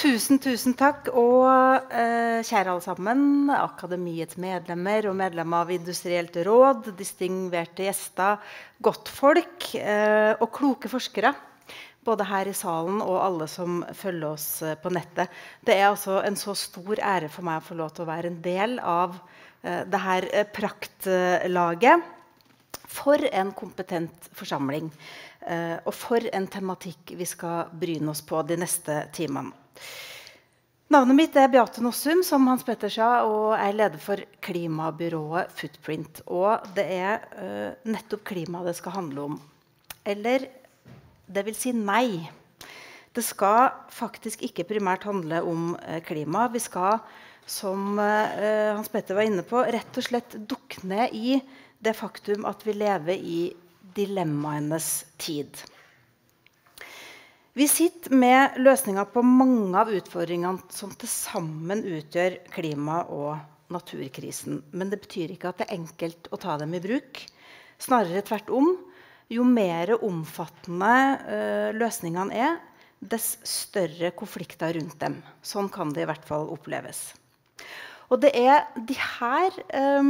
Tusen takk, og kjære alle sammen, Akademiets medlemmer og medlemmer av Industrielt råd, distingverte gjester, godtfolk og kloke forskere, både her i salen og alle som følger oss på nettet. Det altså en så stor ære for meg å få lov til å være en del av det her praktlaget. For en kompetent forsamling, og for en tematikk vi skal bryne oss på de neste timene. Navnet mitt Beate Nossum, som Hans Petter sa, og leder for klimabyrået Footprint. Og det nettopp klima det skal handle om. Eller, det vil si nei. Det skal faktisk ikke primært handle om klima. Vi skal, som Hans Petter var inne på, rett og slett dukke ned i det faktum at vi lever i dilemmaenes tid. Vi sitter med løsninger på mange av utfordringene som til sammen utgjør klima- og naturkrisen. Men det betyr ikke at det enkelt å ta dem i bruk. Snarere tvert om, jo mer omfattende løsningene dess større konflikter rundt dem. Sånn kan det i hvert fall oppleves. Og det de her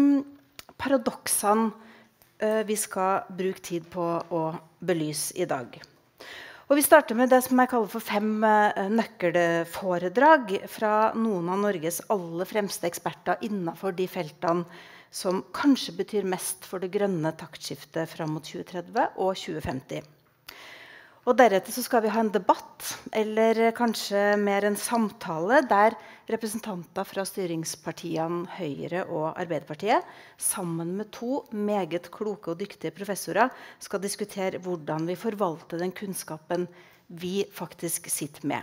paradoksene vi skal bruke tid på å belyse i dag. Og vi starter med det som jeg kaller for 5 nøkkelforedrag fra noen av Norges aller fremste eksperter innenfor de feltene som kanskje betyr mest for det grønne taktskiftet fram mot 2030 og 2050. Og deretter så skal vi ha en debatt, eller kanskje mer en samtale, der representanter fra styringspartiene Høyre og Arbeiderpartiet, sammen med 2 meget kloke og dyktige professorer, skal diskutere hvordan vi forvalter den kunnskapen vi faktisk sitter med.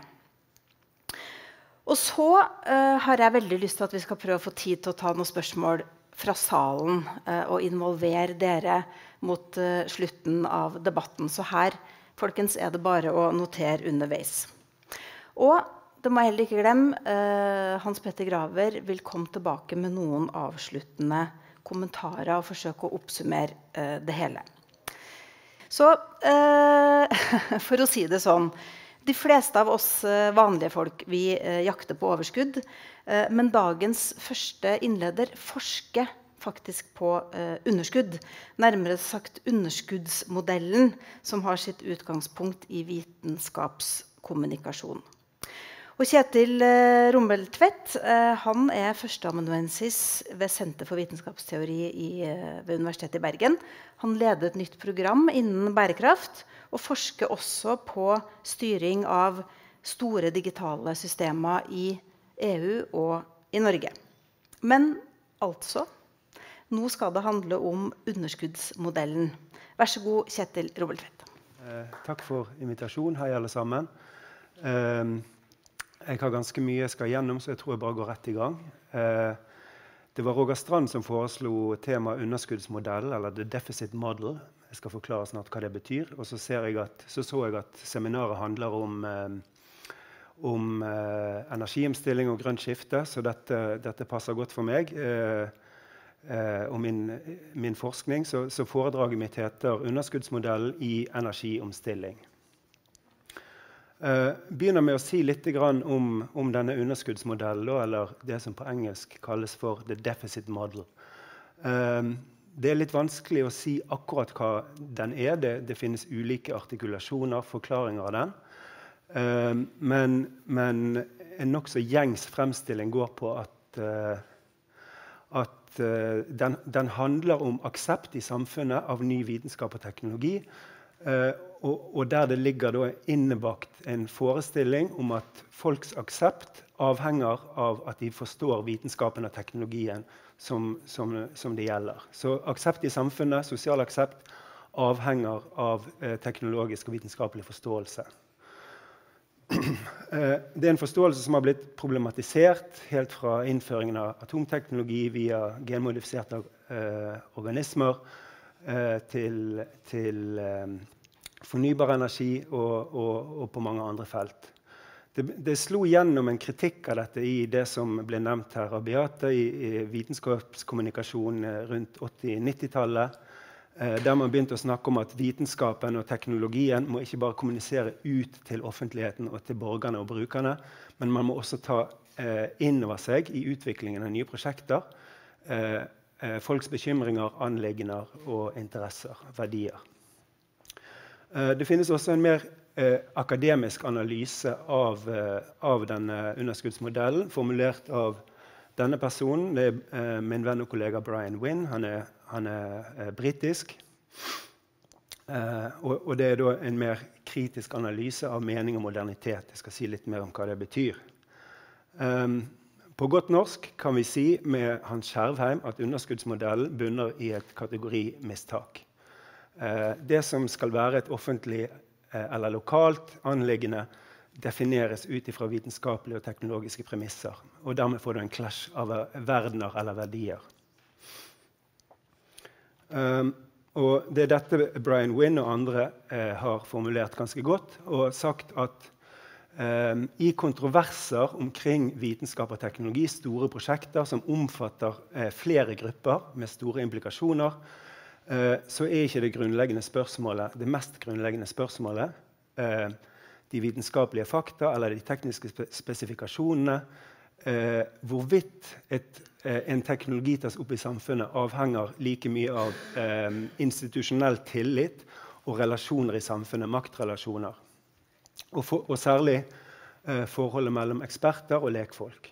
Og så har jeg veldig lyst til at vi skal prøve å få tid til å ta noen spørsmål fra salen, og involvere dere mot slutten av debatten. Så her, folkens, det bare å notere underveis. Og det må jeg heller ikke glemme, Hans Petter Graver vil komme tilbake med noen avsluttende kommentarer og forsøke å oppsummere det hele. Så for å si det sånn, de fleste av oss vanlige folk, vi jakter på overskudd, men dagens første innleder forsker faktisk på underskudd, nærmere sagt underskuddsmodellen, som har sitt utgangspunkt i vitenskapskommunikasjon. Og Kjetil Rommeltvedt, han førsteamanuensis ved Senter for vitenskapsteori ved Universitetet i Bergen. Han leder et nytt program innen bærekraft, og forsker også på styring av store digitale systemer i EU og i Norge. Men altså, nå skal det handle om underskuddsmodellen. Vær så god, Kjetil Rommeltvedt. Takk for invitasjon. Hei alle sammen. Jeg har ganske mye jeg skal gjennom, så jeg tror jeg bare går rett i gang. Det var Roger Strand som foreslo temaet underskuddsmodell, eller the deficit model. Jeg skal forklare snart hva det betyr. Og så så jeg at seminaret handler om energiomstilling og grønt skifte, så dette passer godt for meg. Og min forskning, så foredraget mitt heter underskuddsmodellen i energiomstilling. Begynner med å si litt om denne underskuddsmodellen, eller det som på engelsk kalles for the deficit model. Det litt vanskelig å si akkurat hva den det finnes ulike artikulasjoner, forklaringer av den. Men en nok så gjengs fremstilling går på at den handler om aksept i samfunnet av ny vitenskap og teknologi, og der det ligger da innebakt en forestilling om at folks aksept avhenger av at de forstår vitenskapen og teknologien som det gjelder. Så aksept i samfunnet, sosial aksept, avhenger av teknologisk og vitenskapelig forståelse. Det en forståelse som har blitt problematisert helt fra innføringen av atomteknologi via genmodifiserte organismer til fornybar energi og på mange andre felt. Det slo gjennom en kritikk av dette i det som ble nevnt her av Beate i vitenskapskommunikasjon rundt 80-90-tallet. der man begynte å snakke om at vitenskapen og teknologien må ikke bare kommunisere ut til offentligheten og til borgerne og brukerne, men man må også ta inn over seg i utviklingen av nye prosjekter, folks bekymringer, anliggender og interesser, verdier. Det finnes også en mer akademisk analyse av denne underskuddsmodellen, formulert av denne personen. Det min venn og kollega Brian Wynne. Han er britisk. Og det er da en mer kritisk analyse av mening og modernitet. Jeg skal si litt mer om hva det betyr. På godt norsk kan vi si med Hans Skjervheim at underskuddsmodellen bunner i et kategorimistak. Det som skal være et offentlig eller lokalt anliggende defineres ut fra vitenskapelige og teknologiske premisser. Og dermed får du en clash av verdener eller verdier. Og det er dette Brian Wynne og andre har formulert ganske godt, og sagt at i kontroverser omkring vitenskap og teknologi, store prosjekter som omfatter flere grupper med store implikasjoner, så er ikke det grunnleggende spørsmålet, det mest grunnleggende spørsmålet, de vitenskapelige fakta eller de tekniske spesifikasjonene, hvorvidt en teknologi tas opp i samfunnet avhenger like mye av institusjonell tillit og relasjoner i samfunnet, maktrelasjoner, og særlig forholdet mellom eksperter og lekfolk.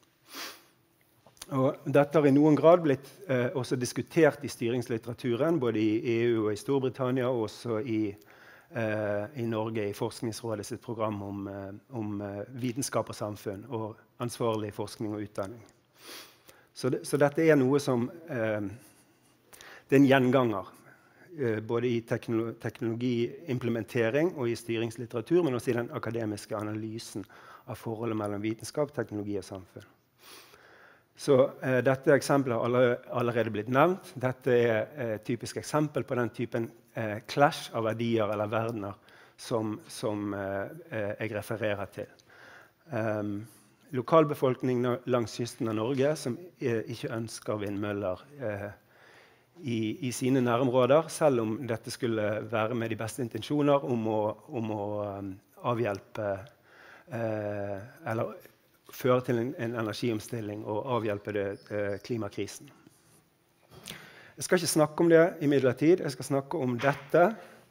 Og dette har i noen grad blitt også diskutert i styringslitteraturen, både i EU og i Storbritannia, og også i Norge i Forskningsrådet sitt program om vitenskap og samfunn og ansvarlig forskning og utdanning. Så dette er noe som det er en gjenganger, både i teknologiimplementering og i styringslitteratur, men også i den akademiske analysen av forholdet mellom vitenskap, teknologi og samfunn. Så dette eksempelet har allerede blitt nevnt. Dette er et typisk eksempel på den typen clash av verdier eller verdener som jeg refererer til. Lokalbefolkningen langs kysten av Norge som ikke ønsker vindmøller i sine nærområder, selv om dette skulle være med de beste intensjoner om å avhjelpe eller føre til en energiomstilling og avhjelpe klimakrisen. Jeg skal ikke snakke om det imidlertid. Jeg skal snakke om dette.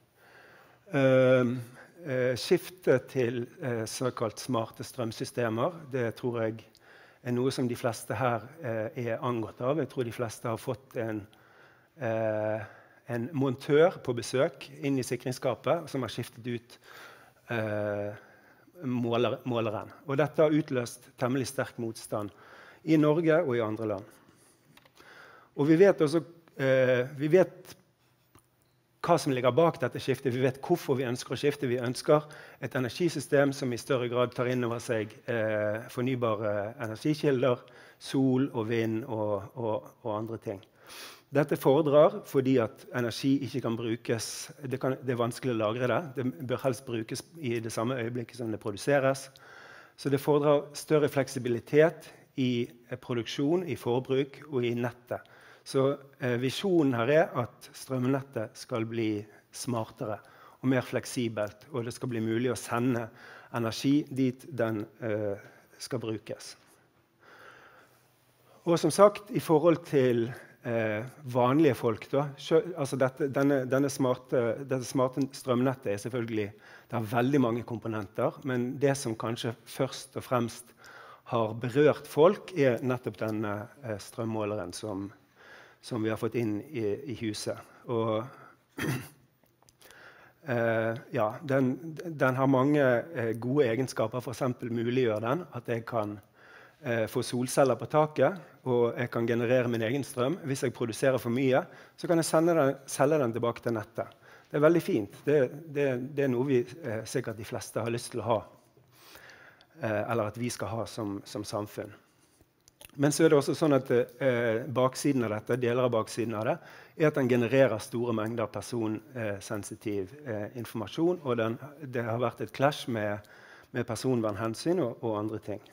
Skiftet til såkalt smarte strømsystemer, det tror jeg er noe som de fleste her er angått av. Jeg tror de fleste har fått en montør på besøk inn i sikringsskapet som har skiftet ut måleren. Og dette har utløst temmelig sterk motstand i Norge og i andre land. Og vi vet også hva som ligger bak dette skiftet. Vi vet hvorfor vi ønsker å skifte. Vi ønsker et energisystem som i større grad tar inn over seg fornybare energikilder, sol og vind og andre ting. Dette fordrer fordi at energi ikke kan brukes, det er vanskelig å lagre det. Det bør helst brukes i det samme øyeblikket som det produseres. Så det fordrer større fleksibilitet i produksjon, i forbruk og i nettet. Så visjonen her er at strømnettet skal bli smartere og mer fleksibelt, og det skal bli mulig å sende energi dit den skal brukes. Og som sagt, i forhold til vanlige folk, da, altså dette smarte strømnettet er selvfølgelig, det har veldig mange komponenter, men det som kanskje først og fremst har berørt folk er nettopp denne strømmåleren som vi har fått inn i huset. Og ja, den har mange gode egenskaper, for eksempel muliggjør den at jeg kan få solceller på taket, og jeg kan generere min egen strøm. Hvis jeg produserer for mye, så kan jeg selge den tilbake til nettet. Det er veldig fint. Det er noe vi sikkert de fleste har lyst til å ha, eller at vi skal ha som samfunn. Men så er det også sånn at baksiden av dette, deler av baksiden av det, er at den genererer store mengder personsensitiv informasjon, og det har vært et clash med personvernhensyn og andre ting.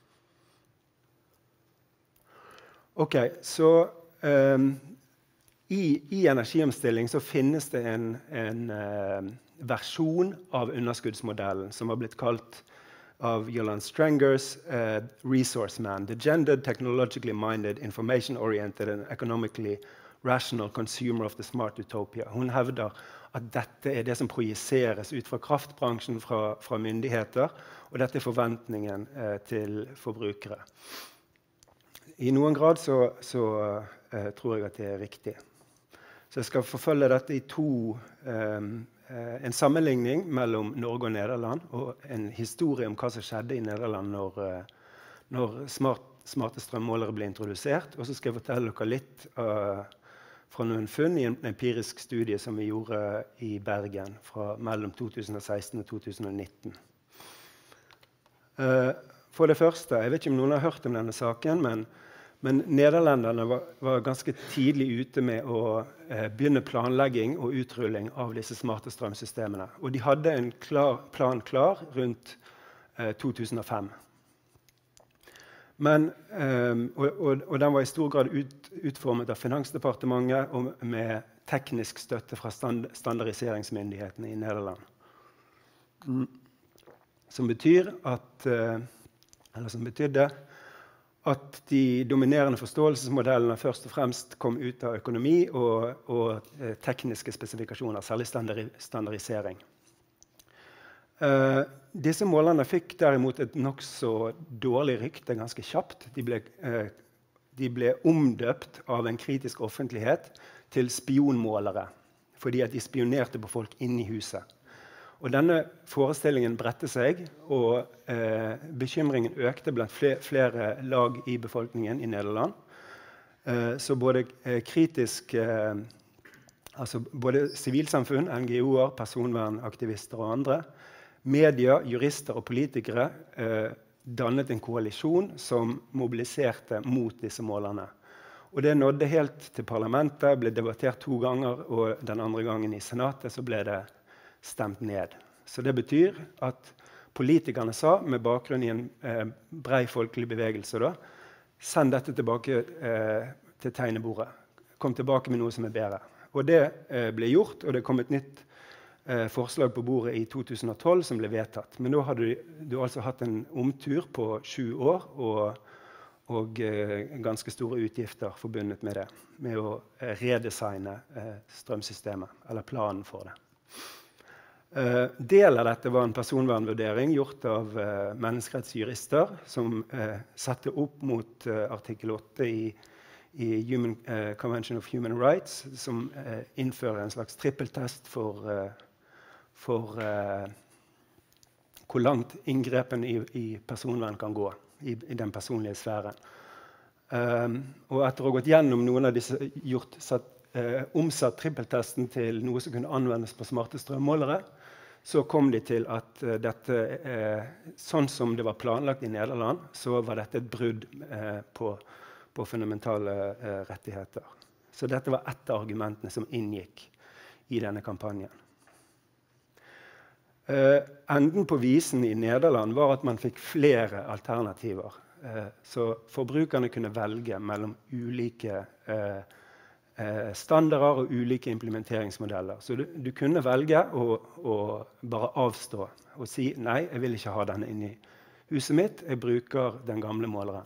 Ok, så I energiomstilling så finnes det en versjon av underskuddsmodellen som har blitt kalt av Yolande Strangers Resource Man, the gendered, technologically minded, information-oriented and economically rational consumer of the smart utopia. Hun hevder at dette det som projiseres ut fra kraftbransjen, fra myndigheter, og dette forventningen til forbrukere. I noen grad så tror jeg at det riktig. Så jeg skal forfølge dette i en sammenligning mellom Norge og Nederland, og en historie om hva som skjedde i Nederland når smarte strømmålere ble introdusert. Og så skal jeg fortelle dere litt fra noen funn i en empirisk studie som vi gjorde i Bergen mellom 2016 og 2019. For det første, jeg vet ikke om noen har hørt om denne saken, men nederlenderne var ganske tidlig ute med å begynne planlegging og utrulling av disse smarte strømsystemene. Og de hadde en plan klar rundt 2005. Og den var i stor grad utformet av Finansdepartementet og med teknisk støtte fra standardiseringsmyndighetene i Nederland. Som betydde at de dominerende forståelsesmodellene først og fremst kom ut av økonomi og tekniske spesifikasjoner, særlig standardisering. Disse målene fikk derimot et nok så dårlig rykte ganske kjapt. De ble omdøpt av en kritisk offentlighet til spionmålere, fordi at de spionerte på folk inne i huset. Og denne forestillingen bredte seg, og bekymringen økte blant flere lag i befolkningen i Nederland. Så både både sivilsamfunn, NGO-er, personvernaktivister og andre, media, jurister og politikere dannet en koalisjon som mobiliserte mot disse målene. Og det nådde helt til parlamentet, ble debattert 2 ganger, og den andre gangen i senatet så ble det stemt ned. Så det betyr at politikerne sa, med bakgrunn i en brei folkelig bevegelse, send dette tilbake til tegnebordet. Kom tilbake med noe som bedre. Og det ble gjort, og det kom et nytt forslag på bordet i 2012 som ble vedtatt. Men nå hadde du altså hatt en omtur på 7 år og ganske store utgifter forbundet med det, med å redesigne strømsystemet, eller planen for det. Del av dette var en personvernvurdering gjort av menneskerettsjurister som satte opp mot artikkel 8 i Convention of Human Rights, som innfører en slags trippeltest for hvor langt inngrepen i personvern kan gå i den personlige sfæren. Og etter å ha gått gjennom noen av disse omsatt trippeltesten til noe som kunne anvendes på smarte strømmålere, så kom de til at dette, sånn som det var planlagt i Nederland, så var dette et brudd på fundamentale rettigheter. Så dette var et av argumentene som inngikk i denne kampanjen. Enden på visen i Nederland var at man fikk flere alternativer. Så forbrukerne kunne velge mellom ulike standarder og ulike implementeringsmodeller. Så du kunne velge å bare avstå og si nei, jeg vil ikke ha denne inne i huset mitt, jeg bruker den gamle måleren.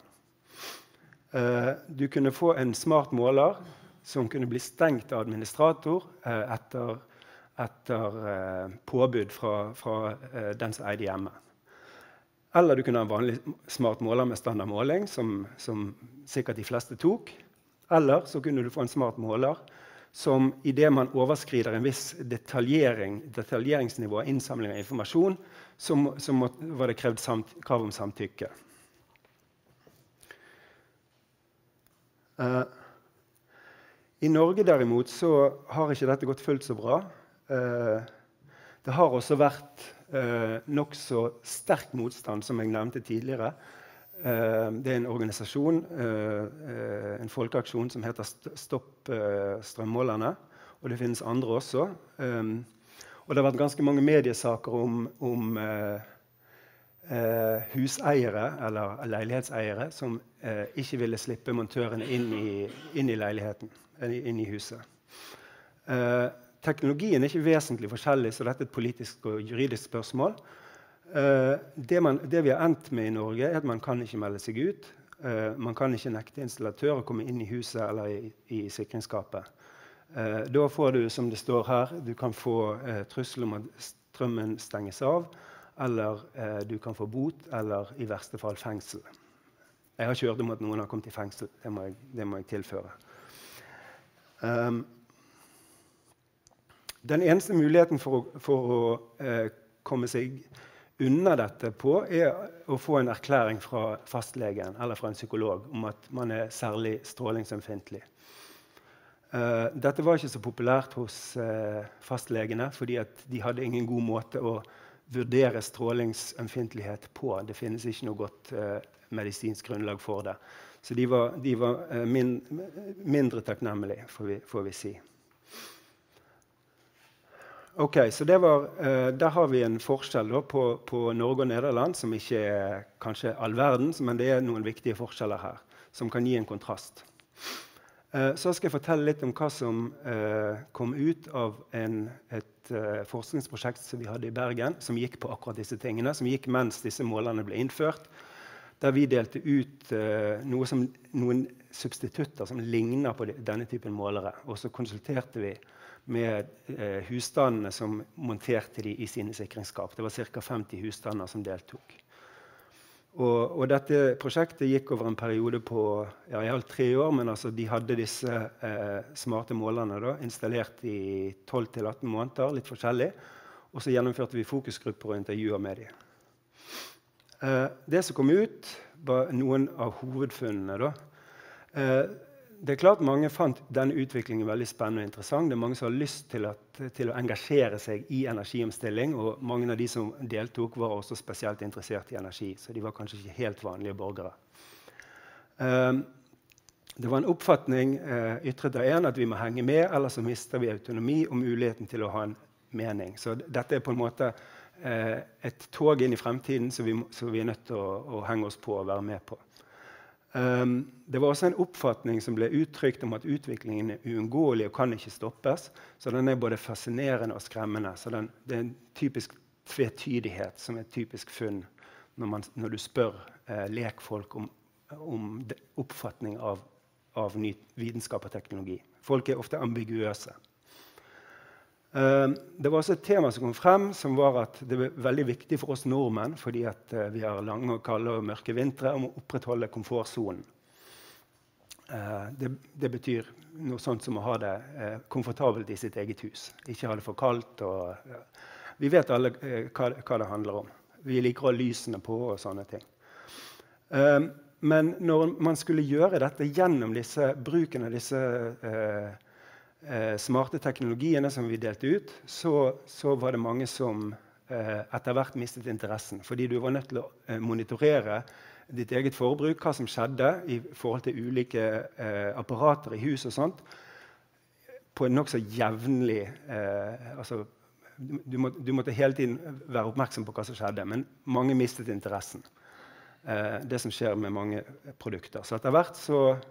Du kunne få en smart måler som kunne bli stengt av administrator etter påbud fra den som eide hjemme. Eller du kunne ha en vanlig smart måler med standardmåling, som sikkert de fleste tok. Eller så kunne du få en smart måler som i det man overskrider en viss detaljeringsnivå av innsamling av informasjon, så var det krevd krav om samtykke. I Norge derimot så har ikke dette gått fullt så bra. Det har også vært nok så sterk motstand, som jeg nevnte tidligere. Det en organisasjon, en folkeaksjon som heter Stopp strømmålerne, og det finnes andre også. Og det har vært ganske mange mediesaker om huseiere eller leilighetseiere som ikke ville slippe montørene inn i leiligheten, inn i huset. Teknologien er ikke vesentlig forskjellig, så dette er et politisk og juridisk spørsmål. Det vi har endt med i Norge, er at man kan ikke melde seg ut. Man kan ikke nekte installatør å komme inn i huset eller i sikringsskapet. Da får du, som det står her, du kan få trussel om at strømmen stenges av, eller du kan få bot, eller i verste fall fengsel. Jeg har ikke hørt om at noen har kommet i fengsel, det må jeg tilføre. Den eneste muligheten for å komme seg unna dette på er å få en erklæring fra fastlegen eller fra en psykolog om at man er særlig strålingsømfintlig. Dette var ikke så populært hos fastlegene, fordi at de hadde ingen god måte å vurdere strålingsømfintlighet på. Det finnes ikke noe godt medisinsk grunnlag for det. Så de var mindre takknemmelige, får vi si. Ok, så der har vi en forskjell da, på Norge og Nederland, som ikke er kanskje all verden, men det er noen viktige forskjeller her, som kan gi en kontrast. Så skal jeg fortelle litt om hva som kom ut av et forskningsprosjekt som vi hadde i Bergen, som gikk på akkurat disse tingene, som gikk mens disse målene ble innført, der vi delte ut noen substitutter som ligner på denne typen målere, og så konsulterte vi med husstandene som monterte de i sine sikringsskap. Det var ca. 50 husstander som deltok. Og dette prosjektet gikk over en periode på i alt 3 år, men altså de hadde disse smarte målerne da, installert i 12-18 måneder, litt forskjellig, og så gjennomførte vi fokusgrupper og intervjuer med dem. Det som kom ut var noen av hovedfunnene da. Det er klart mange fant denne utviklingen veldig spennende og interessant. Det er mange som har lyst til å engasjere seg i energiomstilling, og mange av de som deltok var også spesielt interessert i energi, så de var kanskje ikke helt vanlige borgere. Det var en oppfatning ytret av en at vi må henge med, eller så mister vi autonomi og muligheten til å ha en mening. Så dette er på en måte et tog inn i fremtiden som vi er nødt til å henge oss på og være med på. Det var også en oppfatning som ble uttrykt om at utviklingen er uunngåelig og kan ikke stoppes, så den er både fascinerende og skremmende. Så det er en typisk tvetydighet som er et typisk funn når du spør lekfolk om oppfatning av ny vitenskap og teknologi. Folk er ofte ambiguøse. Det var også et tema som kom frem, som var at det er veldig viktig for oss nordmenn, fordi at vi har lange, kalde og mørke vintre, om å opprettholde komfortzonen. Det betyr noe sånt som å ha det komfortabelt i sitt eget hus. Ikke ha det for kaldt. Vi vet alle hva det handler om. Vi liker å ha lysene på og sånne ting. Men når man skulle gjøre dette gjennom bruken av disse smarte teknologiene som vi delte ut, så var det mange som etter hvert mistet interessen, fordi du var nødt til å monitorere ditt eget forbruk, hva som skjedde i forhold til ulike apparater i hus og sånt, på en nok så jevnlig altså, du måtte hele tiden være oppmerksom på hva som skjedde, men mange mistet interessen. Det som skjer med mange produkter. Så etter hvert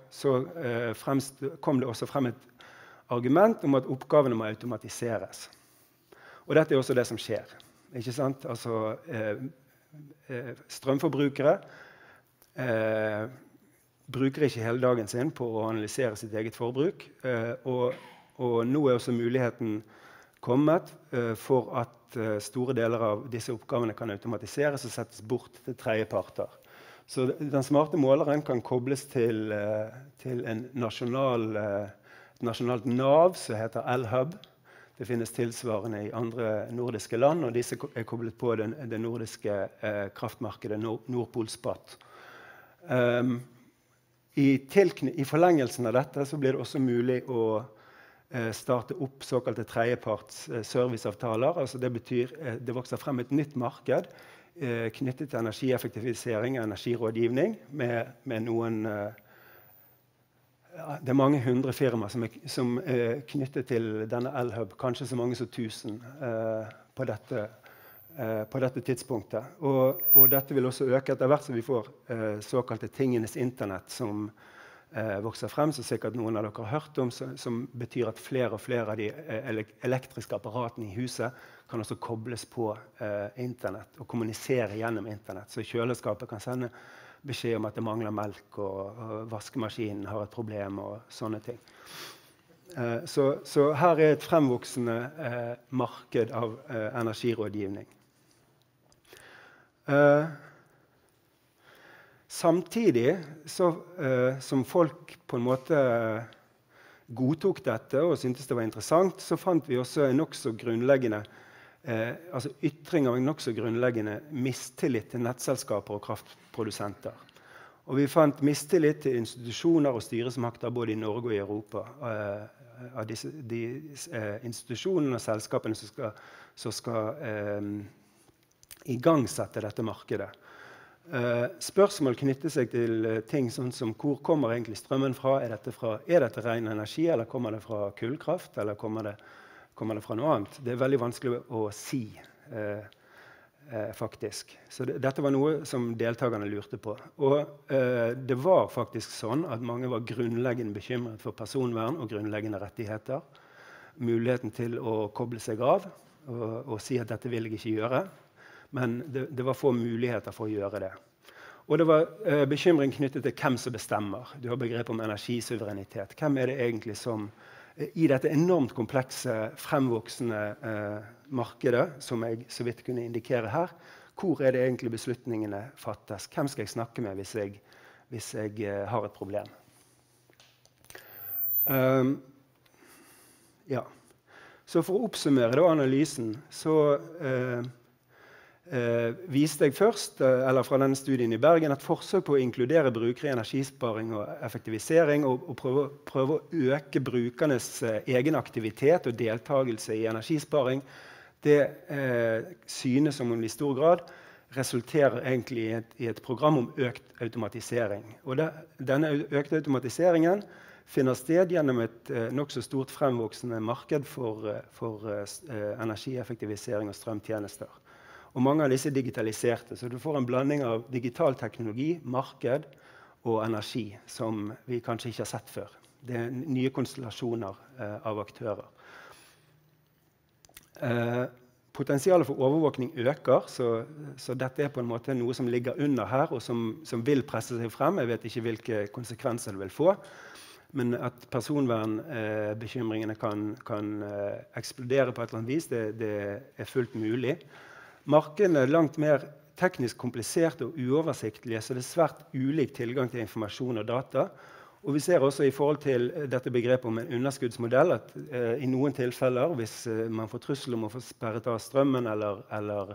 kom det også frem et argument om at oppgavene må automatiseres. Og dette er også det som skjer. Ikke sant? Altså, strømforbrukere bruker ikke hele dagen sin på å analysere sitt eget forbruk, og nå er også muligheten kommet for at store deler av disse oppgavene kan automatiseres og settes bort til tredjeparter. Så den smarte måleren kan kobles til en nasjonalt NAV som heter L-Hub. Det finnes tilsvarende i andre nordiske land, og disse er koblet på det nordiske kraftmarkedet Nordpolspat. I forlengelsen av dette så blir det også mulig å starte opp såkalte tredjeparts serviceavtaler. Altså det betyr det vokser frem et nytt marked knyttet til energieffektivisering og energirådgivning med noen det er mange hundre firmaer som er knyttet til denne L-Hub, kanskje så mange som 1000 på dette tidspunktet. Og dette vil også øke etter hvert som vi får såkalte tingenes internett, som vokser frem, som sikkert noen av dere har hørt om, som betyr at flere og flere av de elektriske apparatene i huset kan også kobles på internett og kommunisere gjennom internett. Så kjøleskapet kan sende beskjed om at det mangler melk, og vaskemaskinen har et problem, og sånne ting. Så her et fremvoksende marked av energirådgivning. Samtidig som folk på en måte godtok dette og syntes det var interessant, så fant vi også en nok så grunnleggende ytring av en nok så grunnleggende mistillit til nettselskaper og kraftprodusenter. Og vi fant mistillit til institusjoner og styresmakter både i Norge og i Europa. Av de institusjonene og selskapene som skal igangsette dette markedet. Spørsmål knytter seg til ting sånn som hvor kommer egentlig strømmen fra? Er dette ren energi, eller kommer det fra kullkraft, eller kommer det fra noe annet? Det veldig vanskelig å si, faktisk. Så dette var noe som deltakerne lurte på. Og det var faktisk sånn at mange var grunnleggende bekymret for personvern og grunnleggende rettigheter. Muligheten til å koble seg av og si at dette vil jeg ikke gjøre. Men det var få muligheter for å gjøre det. Og det var bekymring knyttet til hvem som bestemmer. Du har begrep om energisuverenitet. Hvem er det egentlig som i dette enormt komplekse, fremvoksende markedet, som jeg så vidt kunne indikere her, hvor er det egentlig beslutningene fattes? Hvem skal jeg snakke med hvis jeg har et problem? Ja. Så for å oppsummere da analysen, så viste jeg først, eller fra denne studien i Bergen, at forsøk på å inkludere brukere i energisparing og effektivisering og prøve å øke brukernes egen aktivitet og deltagelse i energisparing, det synes som om i stor grad resulterer egentlig i et program om økt automatisering. Og denne økte automatiseringen finner sted gjennom et nok så stort fremvoksende marked for energieffektivisering og strømtjenester. Og mange av disse er digitaliserte, så du får en blanding av digital teknologi, marked og energi, som vi kanskje ikke har sett før. Det er nye konstellasjoner av aktører. Potensialet for overvåkning øker, så dette er på en måte noe som ligger under her, og som vil presse seg frem. Jeg vet ikke hvilke konsekvenser det vil få, men at personvernbekymringene kan eksplodere på et eller annet vis, det er fullt mulig. Markedene er langt mer teknisk kompliserte og uoversiktlige, så det er svært ulik tilgang til informasjon og data. Og vi ser også i forhold til dette begrepet om en underskuddsmodell, at i noen tilfeller, hvis man får trussel om å få sperret av strømmen eller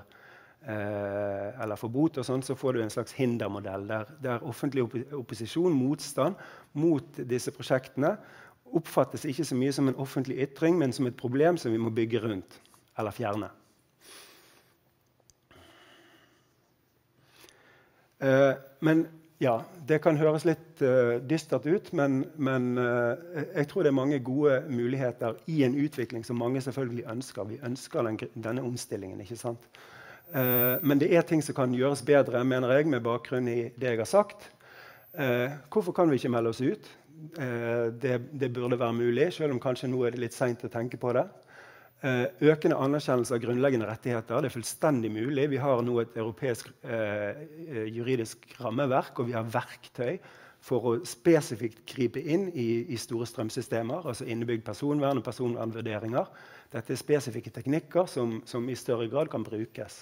få bot, og sånn, så får du en slags hindermodell, der offentlig opposisjon, motstand mot disse prosjektene, oppfattes ikke så mye som en offentlig ytring, men som et problem som vi må bygge rundt, eller fjerne. Men ja, det kan høres litt dystert ut, men jeg tror det er mange gode muligheter i en utvikling som mange selvfølgelig ønsker. Vi ønsker denne omstillingen, ikke sant? Men det er ting som kan gjøres bedre, mener jeg, med bakgrunn i det jeg har sagt. Hvorfor kan vi ikke melde oss ut? Det burde være mulig, selv om kanskje nå er det litt sent å tenke på det. Økende anerkjennelse av grunnleggende rettigheter, det er fullstendig mulig. Vi har nå et europeisk juridisk rammeverk, og vi har verktøy for å spesifikt gripe inn i store strømsystemer, altså innebygd personvern og personvernvurderinger. Dette er spesifikke teknikker som i større grad kan brukes.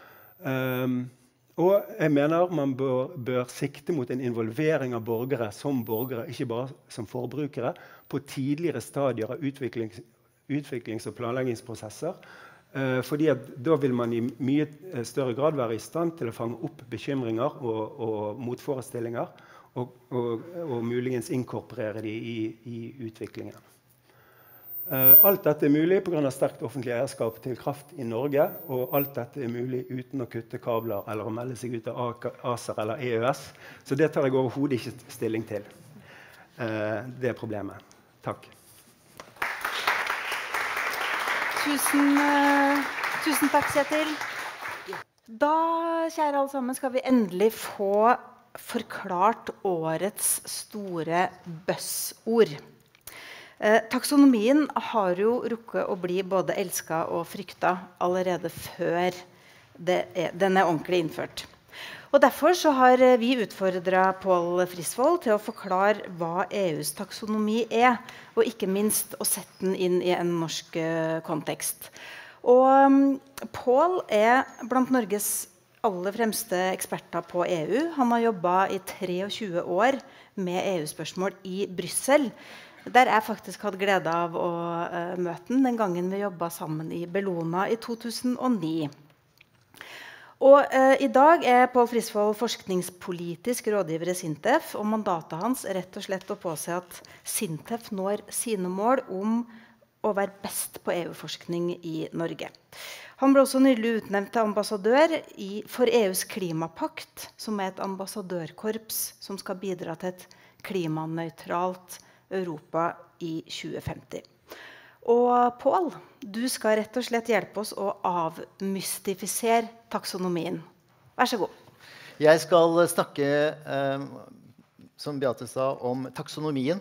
Og jeg mener man bør sikte mot en involvering av borgere som borgere, ikke bare som forbrukere, på tidligere stadier av utviklings- og planleggingsprosesser, fordi at da vil man i mye større grad være i stand til å fange opp bekymringer og motforestillinger, og muligens inkorporere de i utviklingen. Alt dette er mulig på grunn av sterkt offentlig eierskap til kraft i Norge, og alt dette er mulig uten å kutte kabler eller å melde seg ut av ACER eller EØS, så det tar jeg overhodet ikke stilling til. Det er problemet. Takk. Tusen takk, Kjetil. Da, kjære alle sammen, skal vi endelig få forklart årets store buzzord. Taksonomien har jo rukket å bli både elsket og fryktet allerede før den ordentlig innført. Og derfor så har vi utfordret Pål Frisvold til å forklare hva EUs taksonomi og ikke minst å sette den inn i en norsk kontekst. Og Pål blant Norges aller fremste eksperter på EU. Han har jobbet i 23 år med EU-spørsmål i Brussel, der jeg faktisk hadde glede av å møte den gangen vi jobbet sammen i Bellona i 2009. Og i dag Pål Frisvold forskningspolitisk rådgiver i SINTEF, og mandatet hans rett og slett å påse at SINTEF når sine mål om å være best på EU-forskning i Norge. Han ble også nylig utnevnt til ambassadør for EUs klimapakt, som et ambassadørkorps som skal bidra til et klimanøytralt Europa i 2050. Og Pål, du skal rett og slett hjelpe oss å avmystifisere taksonomien. Vær så god. Jeg skal snakke, som Beate sa, om taksonomien.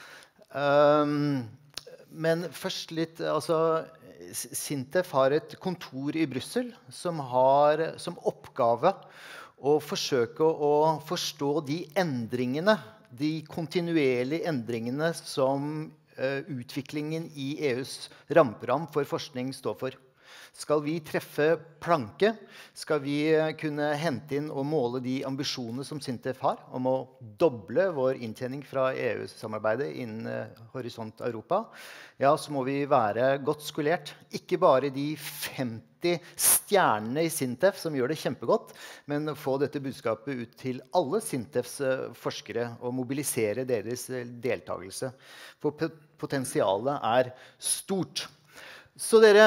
Men først litt, altså, SINTEF har et kontor i Brussel som har som oppgave å forsøke å forstå de endringene, de kontinuerlige endringene som utviklingen i EUs rammeprogram for forskning står for. Skal vi treffe planke, skal vi kunne hente inn og måle de ambisjonene som SINTEF har om å doble vår inntjening fra EU-samarbeidet innen Horisont Europa, ja, så må vi være godt skolert. Ikke bare de 50 stjernene i SINTEF som gjør det kjempegodt, men få dette budskapet ut til alle SINTEFs forskere og mobilisere deres deltakelse. For potensialet stort. Så dere,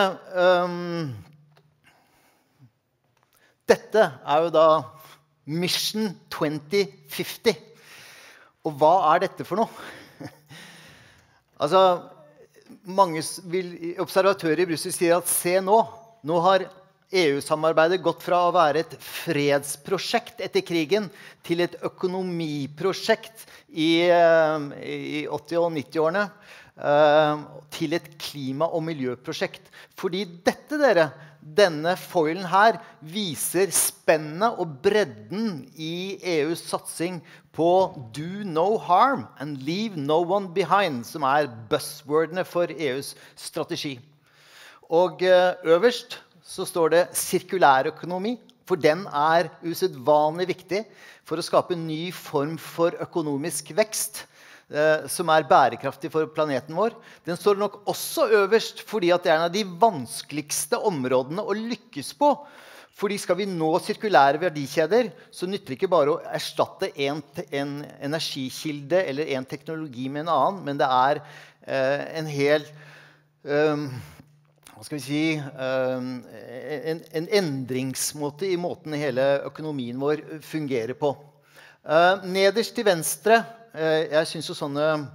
dette jo da Mission 2050. Og hva dette for noe? Altså, mange observatører i Brussel sier at se nå har EU-samarbeidet gått fra å være et fredsprosjekt etter krigen til et økonomiprosjekt i 80- og 90-årene. Til et klima- og miljøprosjekt. Fordi denne foilen her viser spennet og bredden i EUs satsing på do no harm and leave no one behind, som buzzwordene for EUs strategi. Og øverst så står det sirkulærøkonomi, for den usedvanlig viktig for å skape en ny form for økonomisk vekst, som bærekraftig for planeten vår. Den står nok også øverst fordi at det en av de vanskeligste områdene å lykkes på. Fordi skal vi nå sirkulære verdikjeder, så nytter det ikke bare å erstatte en energikilde eller en teknologi med en annen, men det en hel hva skal vi si, en endringsmåte i måten hele økonomien vår fungerer på. Nederst til venstre, jeg synes jo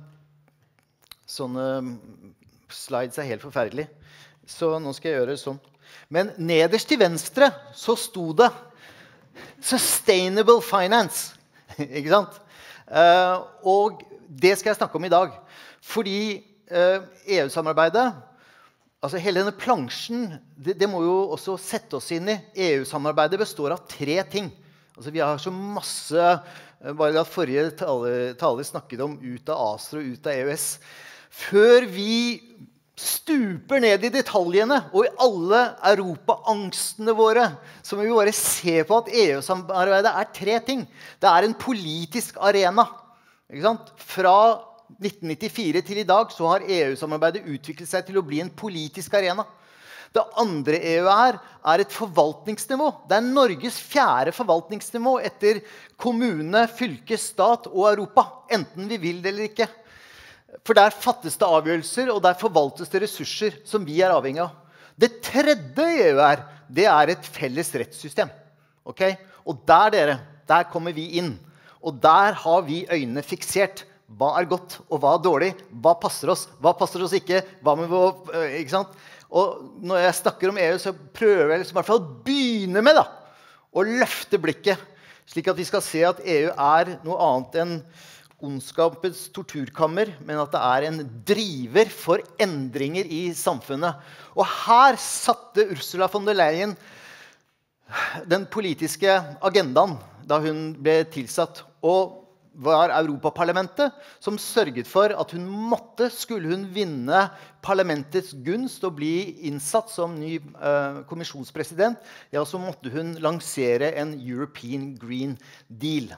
sånne slides helt forferdelig, så nå skal jeg gjøre det sånn. Men nederst til venstre så sto det Sustainable Finance, ikke sant? Og det skal jeg snakke om i dag, fordi EU-samarbeidet, altså hele denne plansjen, det må jo også sette oss inn i. EU-samarbeidet består av 3 ting. Altså vi har så masse, bare at forrige taler snakket om ut av ACER og ut av EØS. Før vi stuper ned i detaljene og i alle Europa-angstene våre, så må vi bare se på at EU-samarbeidet 3 ting. Det en politisk arena. Ikke sant? Fra 1994 til i dag så har EU-samarbeidet utviklet seg til å bli en politisk arena. Det andre EU et forvaltningsnivå. Det Norges 4. forvaltningsnivå etter kommune, fylke, stat og Europa. Enten vi vil det eller ikke. For der fattes det avgjørelser, og der forvaltes det ressurser som vi avhengig av. Det tredje EU det et felles rettssystem. Okay? Og der kommer vi inn. Og der har vi øynene fiksert. Hva godt, og hva dårlig? Hva passer oss ikke? Hva med ikke sant? Og når jeg snakker om EU, så prøver jeg liksom I hvert fall å begynne med å løfte blikket, Slik at vi skal se at EU noe annet enn ondskapens torturkammer, men at det en driver for endringer i samfunnet. Og her satte Ursula von der Leyen den politiske agendaen da hun ble tilsatt, og var Europaparlamentet som sørget for at skulle hun vinne parlamentets gunst og bli innsatt som ny kommisjonspresident, ja, så måtte hun lansere en European Green Deal.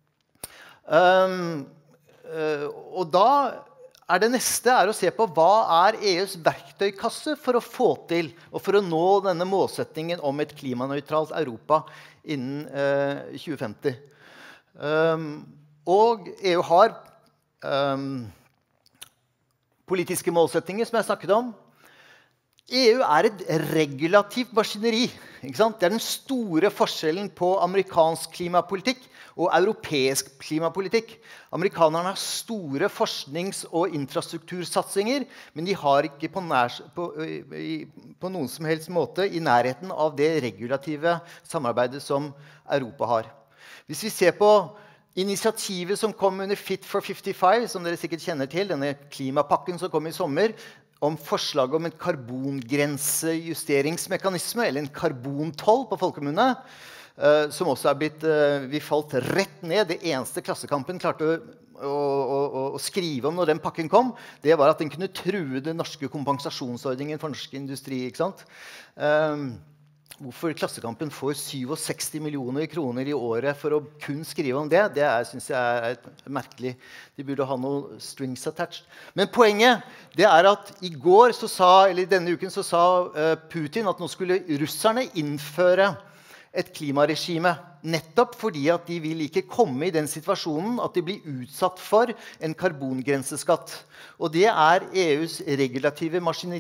Og da det neste å se på hva EUs verktøykasse for å få til og for å nå denne målsettingen om et klimanøytralt Europa innen 2050. Og EU har politiske målsettinger, som jeg snakket om. EU et regulativt maskineri. Ikke sant? Det den store forskjellen på amerikansk klimapolitikk og europeisk klimapolitikk. Amerikanerne har store forsknings- og infrastruktursatsinger, men de har ikke på noen som helst måte i nærheten av det regulative samarbeidet som Europa har. Hvis vi ser på initiativet som kom under Fit for 55, som dere sikkert kjenner til, denne klimapakken som kom i sommer, om forslag om en karbongrensejusteringsmekanisme, eller en karbontoll på folkemunne, som også vi falt rett ned. Det eneste Klassekampen klarte å skrive om når den pakken kom, det var at den kunne true den norske kompensasjonsordningen for norsk industri, ikke sant? Hvorfor Klassekampen får 67 millioner kroner i året for å kun skrive om det, det synes jeg merkelig. De burde ha noe strings attached. Men poenget det at i går eller denne uken så sa Putin at nå skulle russerne innføre et klimaregime, nettopp fordi at de vil ikke komme i den situasjonen at de blir utsatt for en karbongrenseskatt. Og det EUs regulative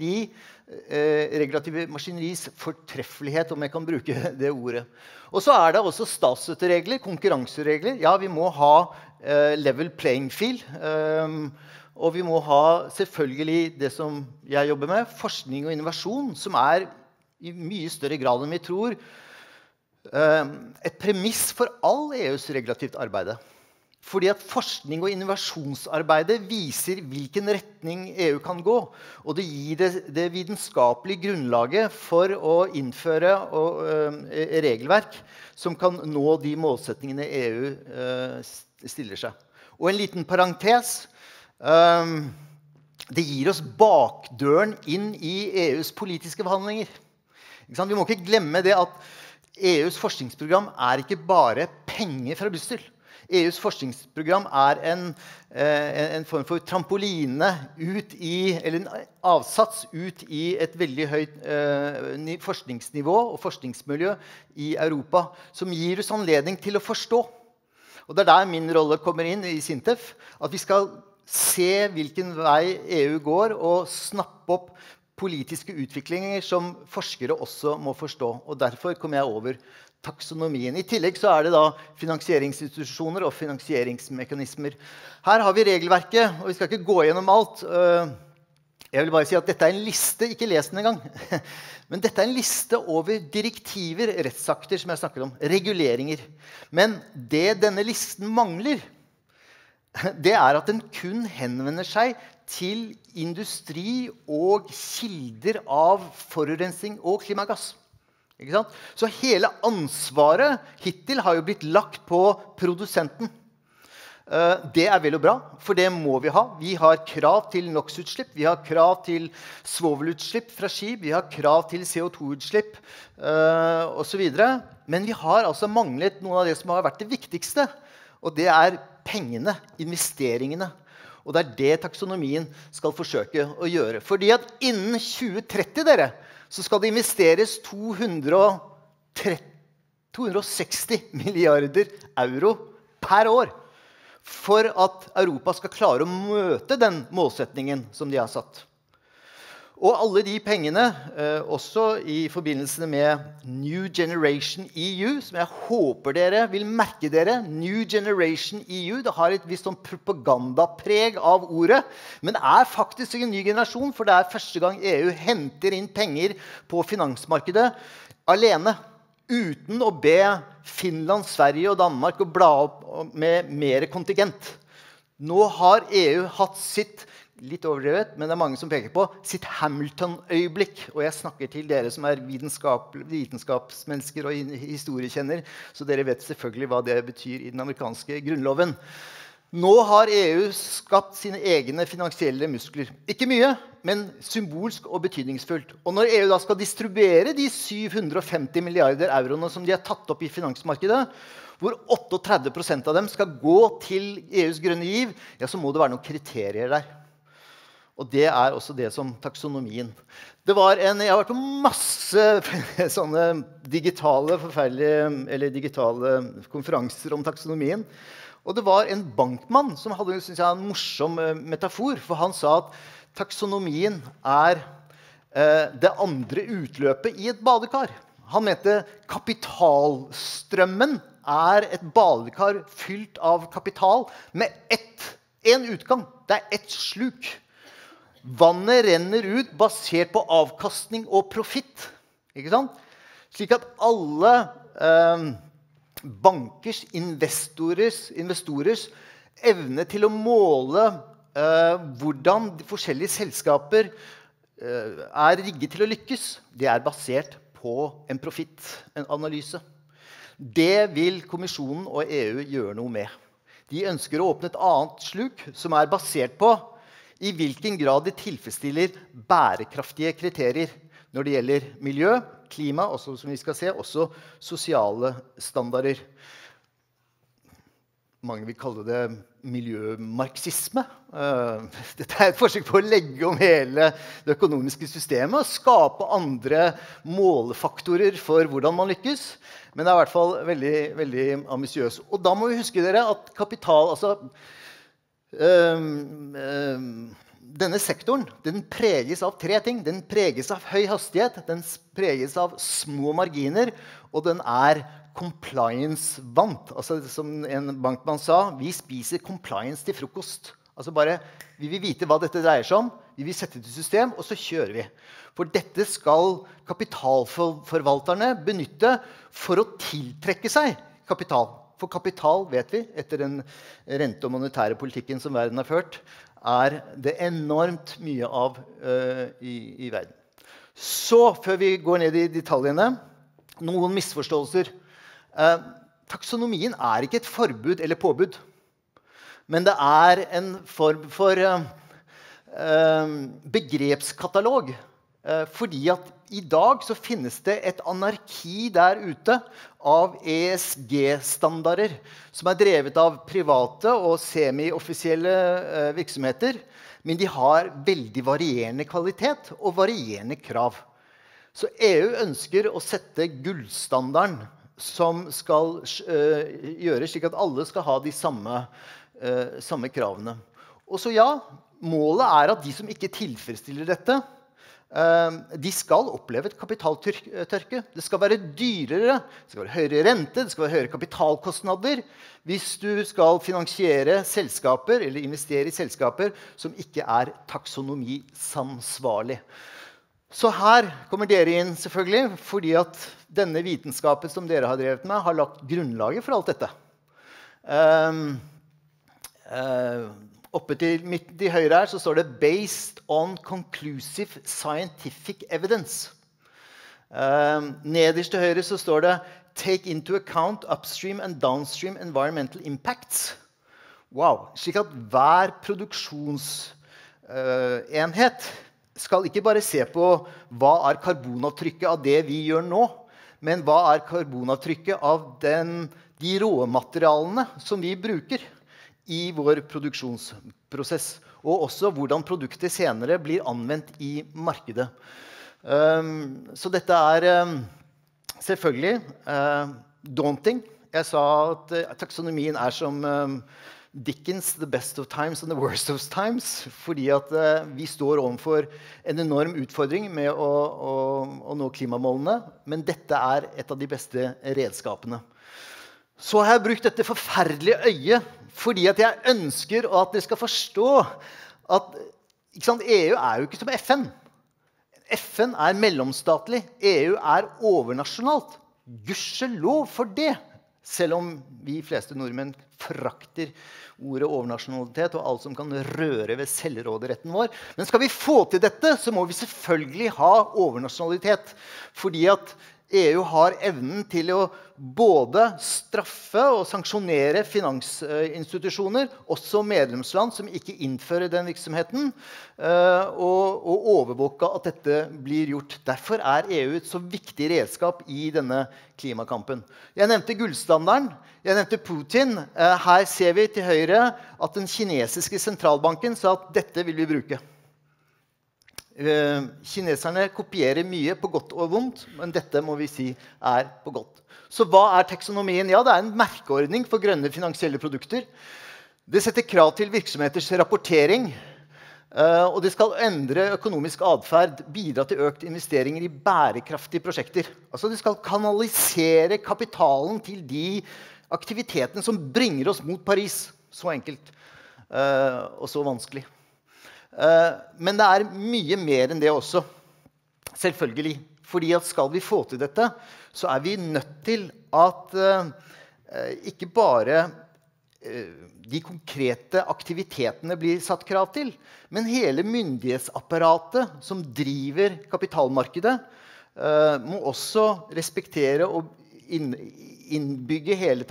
maskineris fortreffelighet, om jeg kan bruke det ordet. Og så det også statsstøtteregler, konkurranseregler. Ja, vi må ha level playing field, og vi må ha selvfølgelig det som jeg jobber med, forskning og innovasjon, som i mye større grad enn vi tror, et premiss for all EUs regulativt arbeide. Fordi at forskning og innovasjonsarbeidet viser hvilken retning EU kan gå, og det gir det vitenskapelige grunnlaget for å innføre regelverk som kan nå de målsetningene EU stiller seg. Og en liten parentes, det gir oss bakdøren inn i EUs politiske forhandlinger. Vi må ikke glemme det at EUs forskningsprogram ikke bare penger fra Brussel. EUs forskningsprogram en form for trampoline eller en avsats ut i et veldig høyt forskningsnivå og forskningsmiljø i Europa, som gir oss anledning til å forstå. Og det der min rolle kommer inn i Sintef, at vi skal se hvilken vei EU går og snappe opp politiske utviklinger som forskere også må forstå. Og derfor kommer jeg over taksonomien. I tillegg så det da finansieringsinstitusjoner og finansieringsmekanismer. Her har vi regelverket, og vi skal ikke gå gjennom alt. Jeg vil bare si at dette en liste, ikke les den engang. Men dette en liste over direktiver, rettsakter som jeg snakker om, reguleringer. Men det denne listen mangler, det at den kun henvender seg til industri og kilder av forurensning og klimagass. Ikke sant? Så hele ansvaret hittil har jo blitt lagt på produsenten. Det vel og bra, for det må vi ha. Vi har krav til NOx-utslipp, vi har krav til svovelutslipp fra skip, vi har krav til CO2-utslipp og så videre. Men vi har altså manglet noe av det som har vært det viktigste, og det pengene, investeringene. Og det det taksonomien skal forsøke å gjøre. Fordi at innen 2030, så skal det investeres 260 milliarder euro per år for at Europa skal klare å møte den målsetningen som de har satt. Og alle de pengene, også i forbindelse med New Generation EU, som jeg håper dere vil merke dere, New Generation EU, det har et visst sånn propagandapreg av ordet, men det faktisk en ny generasjon, for det første gang EU henter inn penger på finansmarkedet alene, uten å be Finland, Sverige og Danmark å bla opp med mer kontingent. Nå har EU hatt sitt, litt overdrevet, men det mange som peker på, sitt Hamilton-øyeblikk. Og jeg snakker til dere som vitenskapsmennesker og historiekjenner, så dere vet selvfølgelig hva det betyr i den amerikanske grunnloven. Nå har EU skapt sine egne finansielle muskler. Ikke mye, men symbolsk og betydningsfullt. Og når EU da skal distribuere de 750 milliarder euroene som de har tatt opp i finansmarkedet, hvor 38% av dem skal gå til EUs grønne giv, ja, så må det være noen kriterier der. Og det er også det som taksonomien. Jeg har vært på masse sånne digitale konferanser om taksonomien. Og det var en bankmann som hadde, synes jeg, en morsom metafor, for han sa at taksonomien er det andre utløpet i et badekar. Han mente kapitalstrømmen er et badekar fylt av kapital med en utgang. Det er ett sluk. Vannet renner ut basert på avkastning og profitt. Ikke sant? Slik at alle bankers, investorers evne til å måle hvordan de forskjellige selskaper er rigget til å lykkes, det er basert på en profitt, en analyse. Det vil kommisjonen og EU gjøre noe med. De ønsker å åpne et annet sluk som er basert på i hvilken grad de tilfredsstiller bærekraftige kriterier når det gjelder miljø, klima, også, som vi skal se, også sosiale standarder. Mange vil kalle det miljømarxisme. Dette er et forsøk på å legge om hele det økonomiske systemet og skape andre målefaktorer for hvordan man lykkes. Men det er i hvert fall veldig, veldig ambisiøst. Og da må vi huske dere at kapital, altså denne sektoren, den preges av tre ting. Den preges av høy hastighet, den preges av små marginer, og den er compliance-vant. Altså, som en bankmann sa, vi spiser compliance til frokost. Altså bare, vi vil vite hva dette dreier seg om, vi vil sette det i system, og så kjører vi. For dette skal kapitalforvalterne benytte for å tiltrekke seg kapital. For kapital, vet vi, etter den rente- og monetære politikken som verden har ført, er det enormt mye av i verden. Så, før vi går ned i detaljene, noen misforståelser. Taksonomien er ikke et forbud eller påbud, men det er en form for begrepskatalog. Fordi at i dag så finnes det et anarki der ute av ESG-standarder som er drevet av private og semi-offisielle virksomheter, men de har veldig varierende kvalitet og varierende krav. Så EU ønsker å sette gullstandarden som skal gjøre slik at alle skal ha de samme kravene. Og så ja, målet er at de som ikke tilfredsstiller dette, de skal oppleve et kapitaltørke. Det skal være dyrere, det skal være høyere rente, det skal være høyere kapitalkostnader hvis du skal finansiere selskaper eller investere i selskaper som ikke er taksonomisansvarlig. Så her kommer dere inn selvfølgelig, fordi at denne vitenskapen som dere har drevet med har lagt grunnlaget for alt dette. Oppe til høyre her så står det «Based on conclusive scientific evidence». Nederst til høyre så står det «Take into account upstream and downstream environmental impacts». Wow! Slik at hver produksjonsenhet skal ikke bare se på hva er karbonavtrykket av det vi gjør nå, men hva er karbonavtrykket av de råmaterialene som vi bruker i vår produksjonsprosess, og også hvordan produktet senere blir anvendt i markedet. Så dette er selvfølgelig daunting. Jeg sa at taksonomien er som Dickens, the best of times and the worst of times, fordi at vi står overfor en enorm utfordring med å nå klimamålene, men dette er et av de beste redskapene. Så har jeg brukt dette forferdelige øyet fordi at jeg ønsker at dere skal forstå at EU er jo ikke som FN. FN er mellomstatlig, EU er overnasjonalt. gudskjelov for det. Selv om vi fleste nordmenn forakter ordet overnasjonalitet og alt som kan røre ved selvråderetten vår. Men skal vi få til dette, så må vi selvfølgelig ha overnasjonalitet. Fordi at EU har evnen til å både straffe og sanksjonere finansinstitusjoner, også medlemsland som ikke innfører den virksomheten, og overvåke at dette blir gjort. Derfor er EU et så viktig redskap i denne klimakampen. Jeg nevnte gullstandarden, jeg nevnte Putin. Her ser vi til høyre at den kinesiske sentralbanken sa at dette vil vi bruke. Kineserne kopierer mye på godt og vondt, men dette må vi si er på godt. Så hva er taksonomien? Ja, det er en merkeordning for grønne finansielle produkter. Det setter krav til virksomheters rapportering, og det skal endre økonomisk adferd, bidra til økt investeringer i bærekraftige prosjekter. Altså det skal kanalisere kapitalen til de aktivitetene som bringer oss mot Paris. Så enkelt og så vanskelig. Men det er mye mer enn det også, selvfølgelig. Fordi at skal vi få til dette, så er vi nødt til at ikke bare de konkrete aktivitetene blir satt krav til, men hele myndighetsapparatet som driver kapitalmarkedet, må også respektere og innbygge hele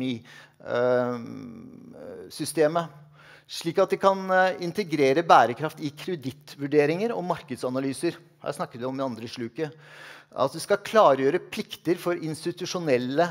taksonomisystemet. Slik at de kan integrere bærekraft i kredittvurderinger og markedsanalyser. Her snakker vi om i andre sluket. Altså de skal klargjøre plikter for institusjonelle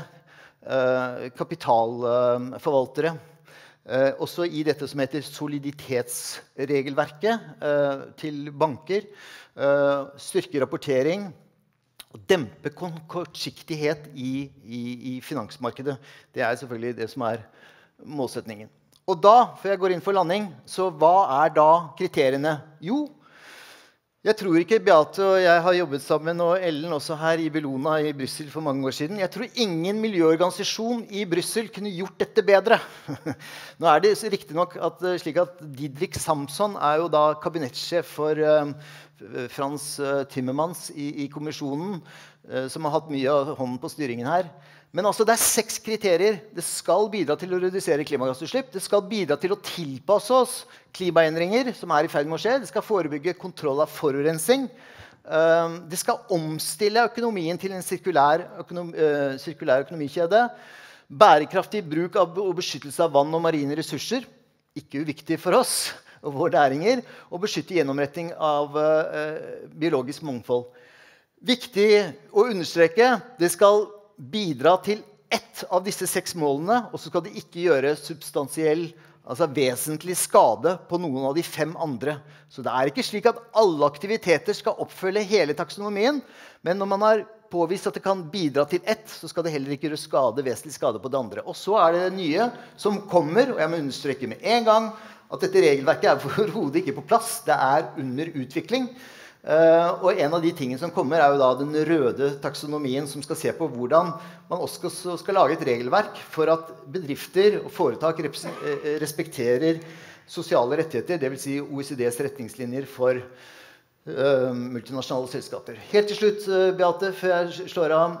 kapitalforvaltere. Også i dette som heter soliditetsregelverket til banker. Styrke rapportering og dempe kortsiktighet i finansmarkedet. Det er selvfølgelig det som er målsetningen. Og da, før jeg går inn for landing, så hva er da kriteriene? Jo, jeg tror ikke Beate og jeg har jobbet sammen, og Ellen også her i Bellona i Brussel for mange år siden. Jeg tror ingen miljøorganisasjon i Brussel kunne gjort dette bedre. Nå er det riktig nok slik at Didrik Samson er jo da kabinettsjef for Frans Timmermans i kommisjonen, som har hatt mye av hånden på styringen her. Men altså, det er 6 kriterier. Det skal bidra til å redusere klimagassutslipp. Det skal bidra til å tilpasse oss klimaendringer som er i ferd med å skje. Det skal forebygge kontroll av forurensning. Det skal omstille økonomien til en sirkulær økonomikjede. Bærekraftig bruk og beskyttelse av vann og marine ressurser. Ikke uviktig for oss og våre næringer. Og beskytte gjennomretting av biologisk mangfold. Viktig å understreke, det skal bidra til ett av disse 6 målene, og så skal det ikke gjøre substansiell, altså vesentlig skade på noen av de 5 andre. Så det er ikke slik at alle aktiviteter skal oppfølge hele taksonomien, men når man har påvist at det kan bidra til ett, så skal det heller ikke gjøre vesentlig skade på det andre. Og så er det nye som kommer, og jeg må understreke med en gang, at dette regelverket er overhodet ikke på plass, det er under utvikling. Og en av de tingene som kommer er jo da den røde taksonomien som skal se på hvordan man også skal lage et regelverk for at bedrifter og foretak respekterer sosiale rettigheter, det vil si OECDs retningslinjer for multinasjonale selskaper. Helt til slutt, Beate, før jeg slår av.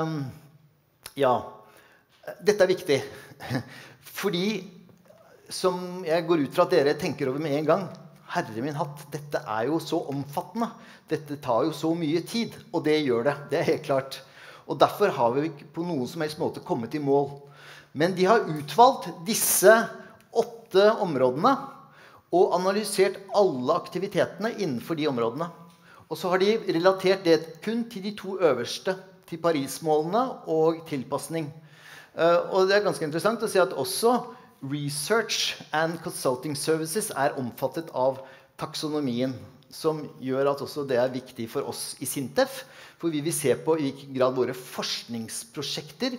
Ja, dette er viktig. Fordi, som jeg går ut fra at dere tenker over med en gang, herre min hatt, dette er jo så omfattende. Dette tar jo så mye tid, og det gjør det. Det er helt klart. Og derfor har vi ikke på noen som helst måte kommet i mål. Men de har utvalgt disse 8 områdene og analysert alle aktivitetene innenfor de områdene. Og så har de relatert det kun til de 2 øverste, til Paris-målene og tilpasning. Og det er ganske interessant å si at også Research and Consulting Services er omfattet av taksonomien, som gjør at også det er viktig for oss i SINTEF, for vi vil se på i hvilken grad våre forskningsprosjekter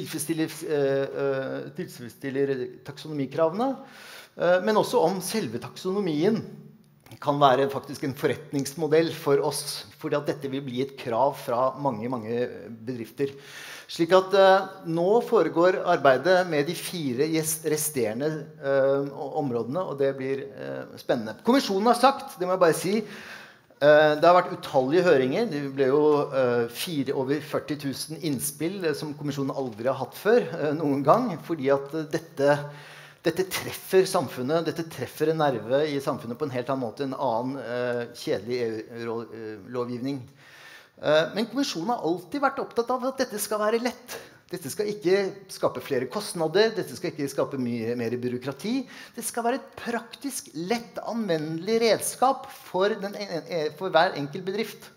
tilfredsstiller taksonomikravene, men også om selve taksonomien kan være faktisk en forretningsmodell for oss, fordi at dette vil bli et krav fra mange bedrifter. Slik at nå foregår arbeidet med de 4 resterende områdene, og det blir spennende. Kommisjonen har sagt, det må jeg bare si, Det har vært utallige høringer. Det ble jo over 40 000 innspill som kommisjonen aldri har hatt før, noen gang, fordi at dette treffer samfunnet, dette treffer en nerve i samfunnet på en helt annen måte enn annen kjedelig EU-lovgivning. Men kommisjonen har alltid vært opptatt av at dette skal være lett. Dette skal ikke skape flere kostnader, dette skal ikke skape mye mer byråkrati. Det skal være et praktisk, lett, anvendelig redskap for hver enkelt bedrift.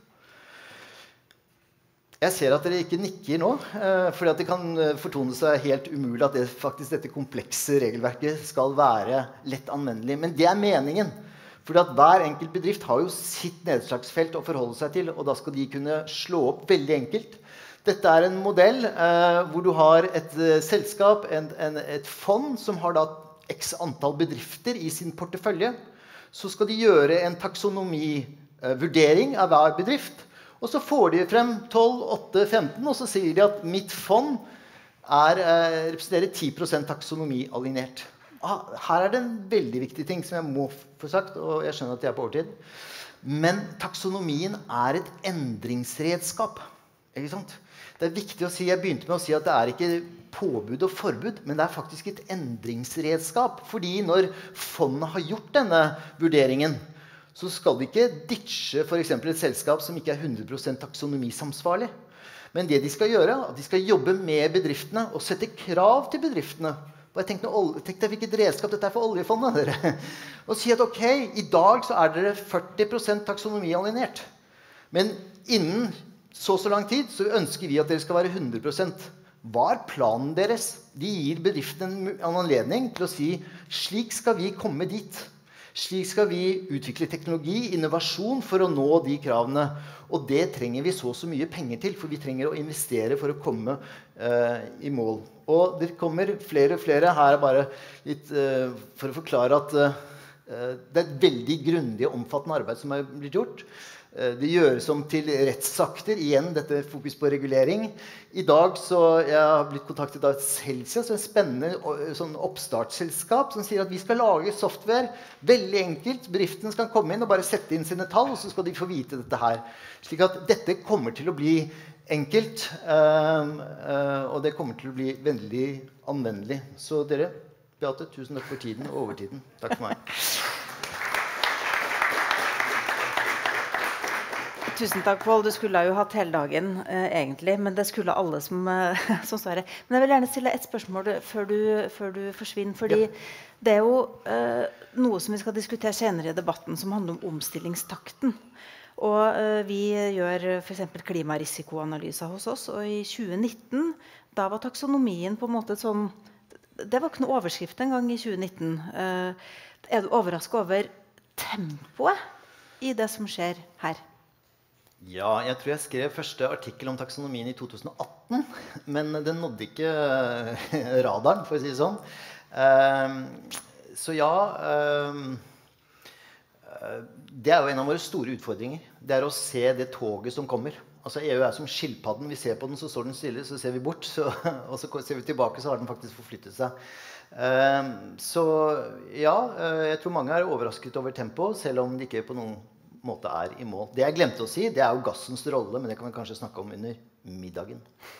Jeg ser at dere ikke nikker nå, fordi at det kan fortone seg helt umulig at dette komplekse regelverket skal være lett anvendelig. Men det er meningen. Fordi at hver enkelt bedrift har jo sitt nedslagsfelt å forholde seg til, og da skal de kunne slå opp veldig enkelt. Dette er en modell hvor du har et selskap, et fond som har da x antall bedrifter i sin portefølje. Så skal de gjøre en taksonomivurdering av hver bedrift, og så får de frem 12, 8, 15, og så sier de at mitt fond representerer 10% taksonomialinert. Her er det en veldig viktig ting som jeg må få sagt, og jeg skjønner at jeg er på overtid. Men taksonomien er et endringsredskap. Ikke sant? Det er viktig å si, jeg begynte med å si at det er ikke påbud og forbud, men det er faktisk et endringsredskap. Fordi når fondet har gjort denne vurderingen, så skal de ikke ditche for eksempel et selskap som ikke er 100% taksonomisamsvarlig. Men det de skal gjøre, at de skal jobbe med bedriftene og sette krav til bedriftene. Og jeg tenkte hvilket redskap dette er for oljefondet, dere. Og si at ok, i dag så er dere 40% taksonomialinert. Men innen så lang tid, så ønsker vi at dere skal være 100%. Hva er planen deres? De gir bedriften en anledning til å si, slik skal vi komme dit. Slik skal vi utvikle teknologi, innovasjon for å nå de kravene. Og det trenger vi så mye penger til, for vi trenger å investere for å komme i mål. Og det kommer flere og flere. Her er bare litt for å forklare at det er et veldig grundig og omfattende arbeid som er blitt gjort. Det gjøres om til rettsakter, igjen dette fokus på regulering. I dag så jeg har blitt kontaktet av et Celsius, et spennende sånn oppstartsselskap som sier at vi skal lage software, veldig enkelt. Bedriften skal komme inn og bare sette inn sine tall, og så skal de få vite dette her. Slik at dette kommer til å bli enkelt, og det kommer til å bli veldig anvendelig. Så dere, Beate, tusen takk for tiden og overtiden. Takk for meg. Tusen takk, Pål. Du skulle jo hatt hele dagen, egentlig, men det skulle alle som svarer. Men jeg vil gjerne stille et spørsmål før du forsvinner, fordi det er jo noe som vi skal diskutere senere i debatten, som handler om omstillingstakten. Og vi gjør for eksempel klimarisikoanalyser hos oss, og i 2019, da var taksonomien på en måte sånn, det var ikke noe overskrift en gang i 2019. Er du overrasket over tempoet i det som skjer her? Ja, jeg tror jeg skrev første artikkel om taksonomien i 2018, men den nådde ikke radaren, for å si det sånn. Så ja, det er jo en av våre store utfordringer. Det er å se det toget som kommer. Altså EU er som skilpadden. Vi ser på den, så står den stille, så ser vi bort, og så ser vi tilbake, så har den faktisk forflyttet seg. Så ja, jeg tror mange er overrasket over tempo, selv om det ikke på noen måte er i mål. Det jeg glemte å si, det er jo gassens rolle, men det kan vi kanskje snakke om under middagen.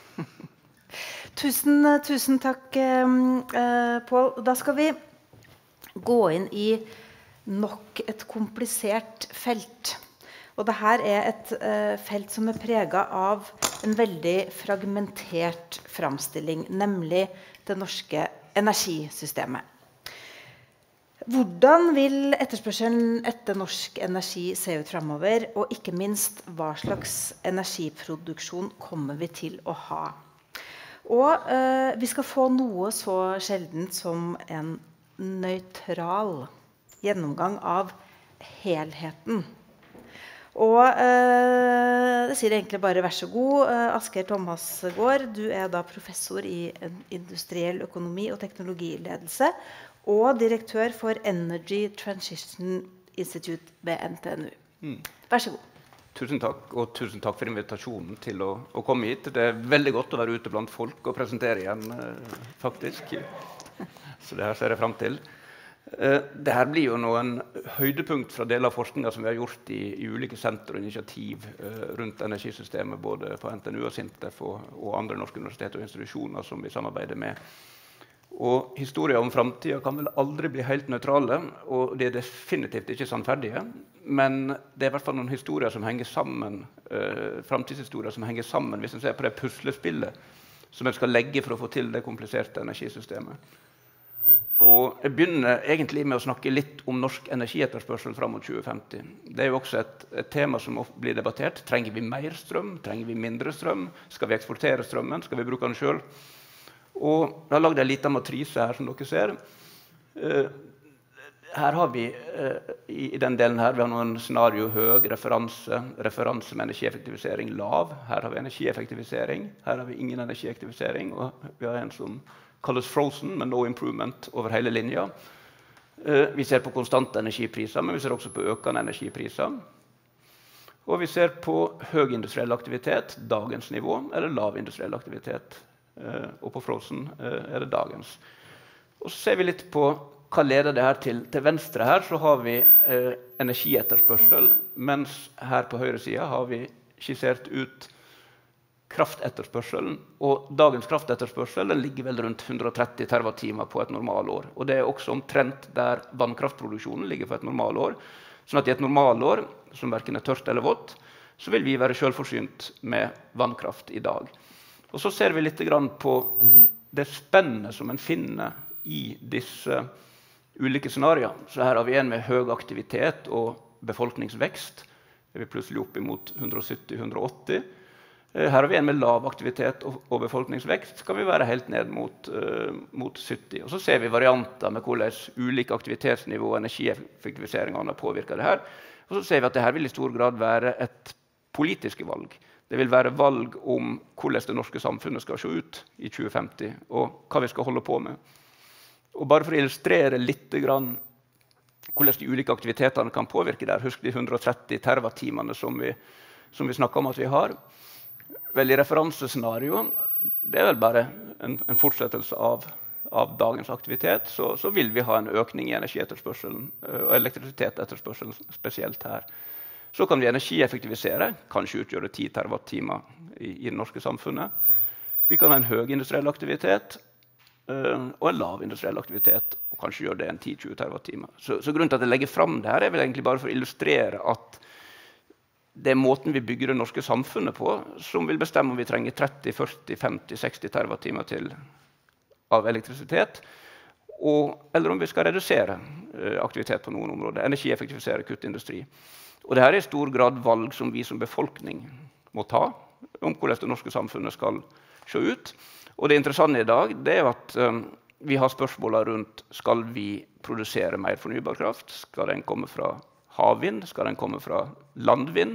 Tusen takk, Pål. Da skal vi gå inn i nok et komplisert felt. Og dette er et felt som er preget av en veldig fragmentert framstilling, nemlig det norske energisystemet. Hvordan vil etterspørselen etter norsk energi se ut fremover, og ikke minst hva slags energiproduksjon kommer vi til å ha? Og vi skal få noe så sjeldent som en nøytral gjennomgang av helheten. Og det sier egentlig bare vær så god, Asgeir Thomasgaard, du er da professor i industriell økonomi og teknologiledelse, og direktør for Energy Transition Institute ved NTNU. Vær så god. Tusen takk, og tusen takk for invitasjonen til å komme hit. Det er veldig godt å være ute blant folk og presentere igjen, faktisk. Så det her ser jeg frem til. Det her blir jo noen høydepunkt fra deler av forskningen som vi har gjort i ulike senter og initiativ rundt energisystemet, både på NTNU og SINTEF og andre norske universiteter og institusjoner som vi samarbeider med. Og historier om fremtiden kan vel aldri bli helt nøytrale, og det er definitivt ikke sannferdige, men det er i hvert fall noen historier som henger sammen, fremtidshistorier som henger sammen, hvis man ser på det puslespillet som man skal legge for å få til det kompliserte energisystemet. Og jeg begynner egentlig med å snakke litt om norsk energietterspørsel frem mot 2050. Det er jo også et tema som blir debattert. Trenger vi mer strøm? Trenger vi mindre strøm? Skal vi eksportere strømmen? Skal vi bruke den selv? Og jeg har laget en liten matrise her, som dere ser. Her har vi, i den delen her, vi har noen scenario høy, referanse med energieffektivisering lav. Her har vi energieffektivisering, her har vi ingen energieffektivisering, og vi har en som kalles frozen, men no improvement over hele linja. Vi ser på konstante energipriser, men vi ser også på økende energipriser. Og vi ser på høy industriell aktivitet, dagens nivå, eller lav industriell aktivitet. Og på frozen er det dagens. Og så ser vi litt på hva leder det her til. Til venstre her så har vi energietterspørsel, mens her på høyre siden har vi skissert ut kraftetterspørselen, og dagens kraftetterspørsel den ligger vel rundt 130 terawattimer på et normalår. Og det er også omtrent der vannkraftproduksjonen ligger på et normalår. Sånn at i et normalår, som hverken er tørt eller vått, så vil vi være selvforsynt med vannkraft i dag. Og så ser vi litt grann på det spennet som man finner i disse ulike scenarier. Så her har vi en med høy aktivitet og befolkningsvekst. Det er vi plutselig opp imot 170-180. Her har vi en med lav aktivitet og befolkningsvekst, kan vi være helt ned mot 70. Og så ser vi varianter med hvordan ulike aktivitetsnivå og energieffektiviseringene påvirker det her. Og så ser vi at det her vil i stor grad være et politiske valg. Det vil være valg om hvordan det norske samfunnet skal se ut i 2050, og hva vi skal holde på med. Og bare for å illustrere litt grann hvordan de ulike aktivitetene kan påvirke der, husk de 130 terawattimene som vi snakker om at vi har. Vel, i referansescenario, det er vel bare en fortsettelse av dagens aktivitet, så vil vi ha en økning i energietterspørselen og elektrisitetsetterspørselen spesielt her. Så kan vi energieffektivisere, kanskje utgjøre 10 terawattimer i det norske samfunnet. Vi kan ha en høy industriell aktivitet og en lav industriell aktivitet, og kanskje gjøre det en 10-20 terawattimer. Så grunnen til at jeg legger frem det her er vel egentlig bare for å illustrere at det er måten vi bygger det norske samfunnet på, som vil bestemme om vi trenger 30, 40, 50, 60 terawattimer til av elektrisitet, eller om vi skal redusere aktivitet på noen områder, energieffektivisere, kutte industri. Og dette er i stor grad valg som vi som befolkning må ta, om hvordan det norske samfunnet skal se ut. Og det interessante i dag, det er at vi har spørsmålet rundt, skal vi produsere mer fornybar kraft? Skal den komme fra havvind? Skal den komme fra landvind?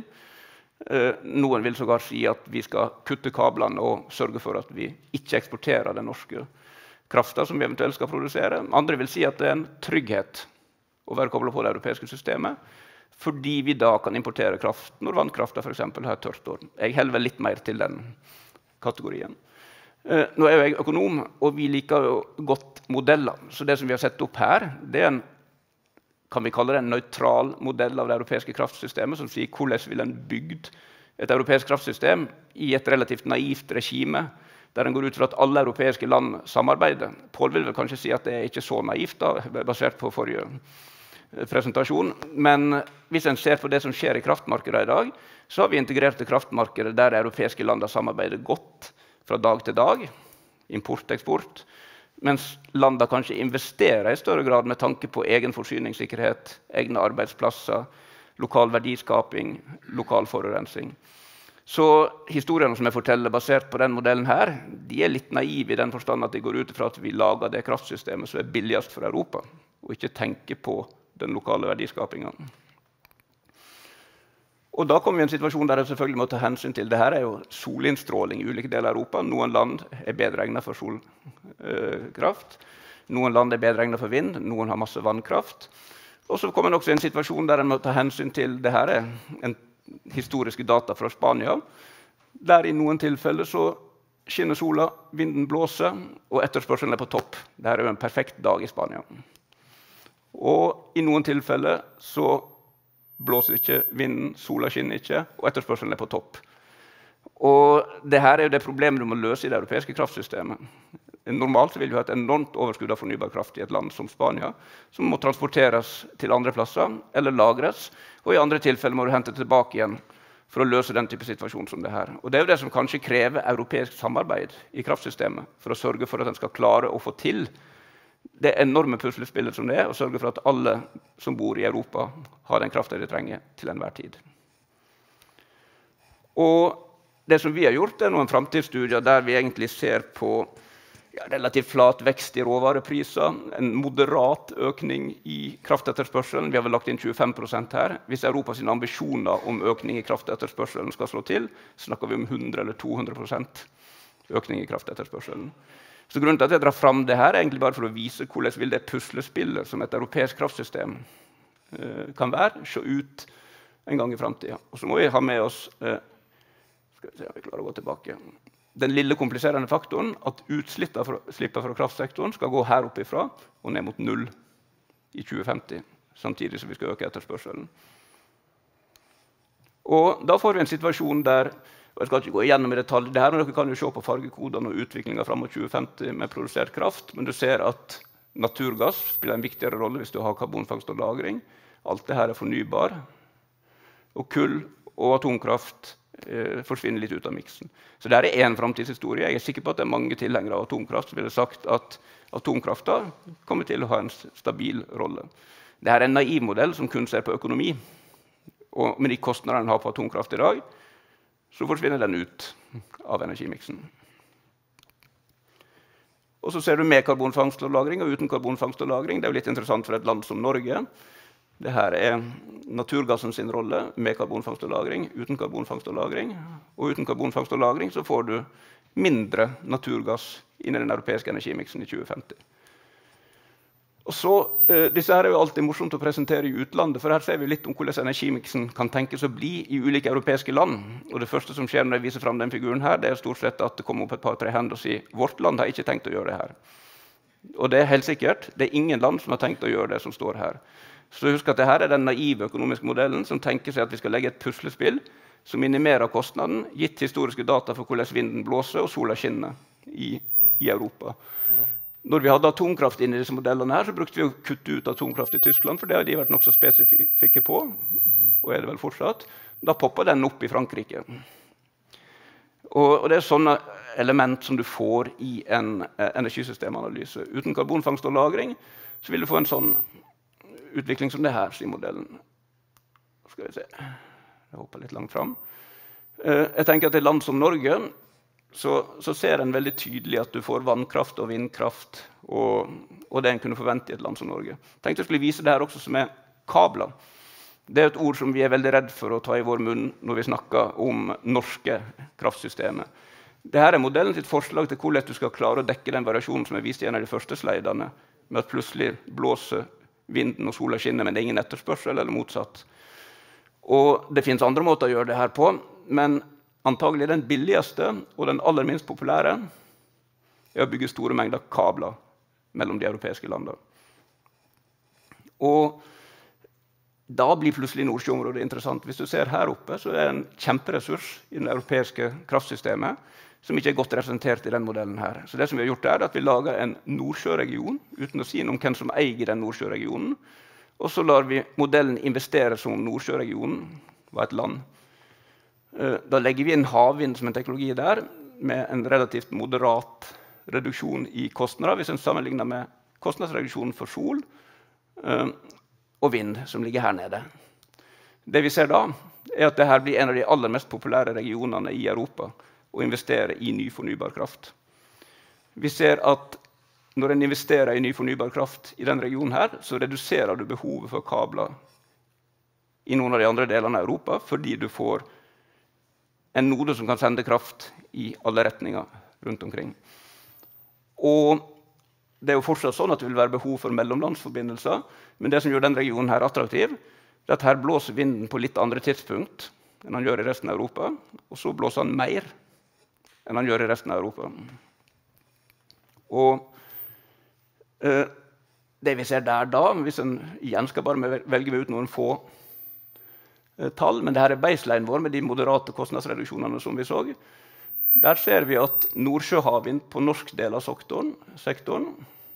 Noen vil sågar si at vi skal kutte kablene og sørge for at vi ikke eksporterer den norske kraften som vi eventuelt skal produsere. Andre vil si at det er en trygghet å være koblet på det europeiske systemet, fordi vi da kan importere kraft når vannkraften for eksempel har et tørt år. Jeg holder vel litt mer til den kategorien. Nå er jeg økonom, og vi liker jo godt modeller. Så det som vi har sett opp her, det er kan vi kalle det en nøytral modell av det europeiske kraftsystemet, som sier hvordan vil en bygd et europeisk kraftsystem i et relativt naivt regime, der en går ut fra at alle europeiske land samarbeider. Paul vil vel kanskje si at det er ikke så naivt, da, basert på forrige presentasjon. Men hvis en ser på det som skjer i kraftmarkedet i dag, så har vi integrerte kraftmarkedet der europeiske land samarbeider godt fra dag til dag, import-eksport, mens landene kanskje investerer i større grad med tanke på egen forsyningssikkerhet, egne arbeidsplasser, lokal verdiskaping, lokal forurensning. Så historiene som jeg forteller basert på den modellen her, de er litt naive i den forstand at de går ut fra at vi lager det kraftsystemet som er billigst for Europa, og ikke tenker på den lokale verdiskapingen. Og da kommer vi i en situasjon der jeg selvfølgelig må ta hensyn til det her er jo solinnstråling i ulike deler av Europa. Noen land er bedre egnet for solkraft, noen land er bedre egnet for vind, noen har masse vannkraft. Og så kommer man også i en situasjon der en må ta hensyn til det her er en historiske data fra Spania, der i noen tilfeller så skinner sola, vinden blåser, og etterspørselen er på topp. Dette er jo en perfekt dag i Spania. Og i noen tilfeller så blåser ikke vinden, sola skinner ikke, og etterspørselen på topp. Og det her jo det problemet du må løse i det europeiske kraftsystemet. Normalt så vil du ha et enormt overskudd av fornybar kraft i et land som Spania, som må transporteres til andre plasser eller lagres, og i andre tilfeller må du hente tilbake igjen for å løse den type situasjon som det her. Og det jo det som kanskje krever europeisk samarbeid i kraftsystemet, for å sørge for at den skal klare å få til det enorme puslespillet som det og sørge for at alle som bor i Europa har den kraften de trenger til enhver tid. Og det som vi har gjort noen fremtidsstudier der vi egentlig ser på relativt flat vekst i råvarepriser, en moderat økning i kraftetterspørselen. Vi har vel lagt inn 25% her. Hvis Europas ambisjoner om økning i kraftetterspørselen skal slå til, snakker vi om 100 eller 200% økning i kraftetterspørselen. Så grunnen til at jeg drar fram det her egentlig bare for å vise hvordan vil det puslespillet som et europeisk kraftsystem kan være, se ut en gang i fremtiden. Og så må vi ha med oss, skal vi se om vi klarer å gå tilbake, den lille kompliserende faktoren at utslippet fra kraftsektoren skal gå her oppifra og ned mot 0 i 2050, samtidig som vi skal øke etterspørselen. Og da får vi en situasjon der, og jeg skal ikke gå igjennom i detalj det her, men dere kan jo se på fargekodene og utviklingen frem mot 2050 med produsert kraft, men du ser at naturgass spiller en viktigere rolle hvis du har karbonfangst og lagring. Alt det her fornybar, og kull og atomkraft forsvinner litt ut av miksen. Så det er en fremtidshistorie. Jeg er sikker på at det mange tilhengere av atomkraft som ville sagt at atomkraften kommer til å ha en stabil rolle. Det er en naiv modell som kun ser på økonomi, og med de kostnadene den har på atomkraft i dag, så forsvinner den ut av energimiksen. Og så ser du med karbonfangst og lagring og uten karbonfangst og lagring. Det er jo litt interessant for et land som Norge. Det her er naturgassen sin rolle med karbonfangst og lagring, uten karbonfangst og lagring. Og uten karbonfangst og lagring så får du mindre naturgass inn i den europeiske energimiksen i 2050. Og så, disse her er jo alltid morsomt å presentere i utlandet, for her ser vi litt om hvordan energimiksen kan tenkes å bli i ulike europeiske land. Og det første som skjer når jeg viser frem den figuren her, det er stort sett at det kommer opp et par-tre hender og sier vårt land har ikke tenkt å gjøre det her. Og det er helt sikkert, det er ingen land som har tenkt å gjøre det som står her. Så husk at dette er den naive økonomiske modellen som tenker seg at vi skal legge et puslespill som minimerer kostnaden, gitt historiske data for hvordan vinden blåser og sola skinner i Europa. Når vi hadde atomkraft inn i disse modellene her, så brukte vi å kutte ut atomkraft i Tyskland, for det har de vært nok så spesifikke på, og er det vel fortsatt. Da popper den opp i Frankrike. Og det er sånne element som du får i en energisystemanalyse. Uten karbonfangst og lagring så vil du få en sånn utvikling som det her, sier modellen. Skal vi se. Jeg hopper litt langt frem. Jeg tenker at i et land som Norge så ser en veldig tydelig at du får vannkraft og vindkraft og det en kunne forvente i et land som Norge. Jeg tenkte jeg skulle vise det her også som er kabler. Det er et ord som vi er veldig redd for å ta i vår munn når vi snakker om norske kraftsystemer. Dette er modellen sitt forslag til hvordan du skal klare å dekke den variasjonen som er vist i en av de første slidene, med at plutselig blåser vinden og sola skinner, men det er ingen etterspørsel, eller motsatt. Og det finnes andre måter å gjøre det her på, men antagelig den billigste og den aller minst populære er å bygge store mengder kabler mellom de europeiske landene. Og da blir plutselig Nordsjøområdet interessant. Hvis du ser her oppe, så er det en kjemperessurs i det europeiske kraftsystemet som ikke er godt representert i den modellen her. Så det som vi har gjort er at vi lager en Nordsjøregion, uten å si noe om hvem som eier den Nordsjøregionen, og så lar vi modellen investere som Nordsjøregionen var et land. Da legger vi inn havvind som en teknologi der, med en relativt moderat reduksjon i kostnader, hvis en sammenligner med kostnadsreduksjonen for sol og vind, som ligger her nede. Det vi ser da, er at dette blir en av de aller mest populære regionene i Europa, å investere i ny fornybar kraft. Vi ser at når en investerer i ny fornybar kraft i den regionen her, så reduserer du behovet for kabler i noen av de andre delene av Europa, fordi du får en node som kan sende kraft i alle retninger rundt omkring. Og det er jo fortsatt sånn at det vil være behov for mellomlandsforbindelser, men det som gjør den regionen her attraktiv, er at her blåser vinden på litt andre tidspunkt enn han gjør i resten av Europa, og så blåser han mer enn han gjør i resten av Europa. Og det vi ser der da, hvis en igjen skal bare velge ut noen få tall, men dette baseline vår med de moderate kostnadsreduksjonene som vi så, der ser vi at Nordsjøhavvind på norsk del av sektoren,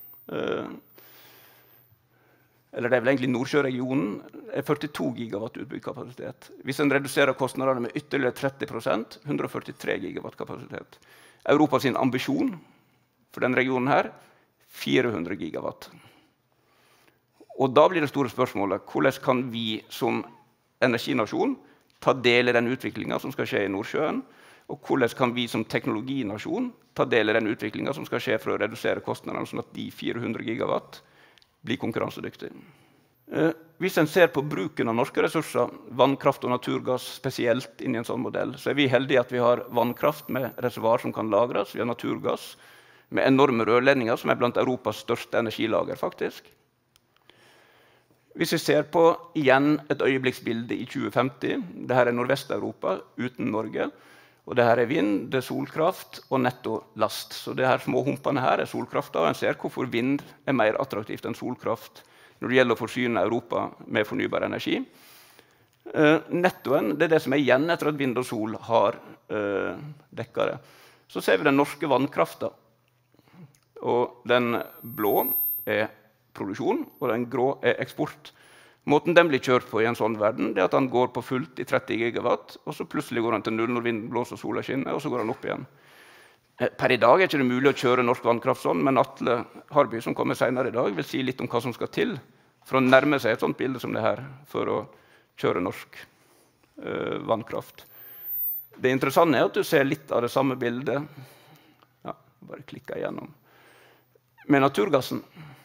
eller det vel egentlig Nordsjøregionen, 42 gigawatt utbygd kapasitet. Hvis en reduserer kostnadene med ytterligere 30%, 143 gigawatt kapasitet. Europas ambisjon for den regionen her, 400 gigawatt. Og da blir det store spørsmålet, hvordan kan vi som energinasjon ta del i den utviklingen som skal skje i Nordsjøen, og hvordan kan vi som teknologinasjon ta del i den utviklingen som skal skje for å redusere kostnadene, sånn at de 400 gigawatt blir konkurransedyktige. Hvis en ser på bruken av norske ressurser, vannkraft og naturgass spesielt inn i en sånn modell, så vi heldige at vi har vannkraft med reservoar som kan lagres, vi har naturgass med enorme rørledninger som blant Europas største energilager faktisk. Hvis vi ser på igjen et øyeblikksbilde i 2050, dette Nordvest-Europa uten Norge, og dette vind, det solkraft og netto last. Så disse små humpene her solkrafta, og en ser hvorfor vind mer attraktivt enn solkraft når det gjelder å forsyne Europa med fornybar energi. Nettoen, det det som igjen etter at vind og sol har dekket det. Så ser vi den norske vannkrafta, og den blå produksjon, og den grå eksport. Måten den blir kjørt på i en sånn verden, det at den går på fullt i 30 gigawatt, og så plutselig går den til null når vinden blåser og sola skinner, og så går den opp igjen. Per i dag ikke det mulig å kjøre norsk vannkraft sånn, men Atle Harby, som kommer senere i dag, vil si litt om hva som skal til for å nærme seg et sånt bilde som det her, for å kjøre norsk vannkraft. Det interessante at du ser litt av det samme bildet, ja, bare klikker igjennom, med naturgassen.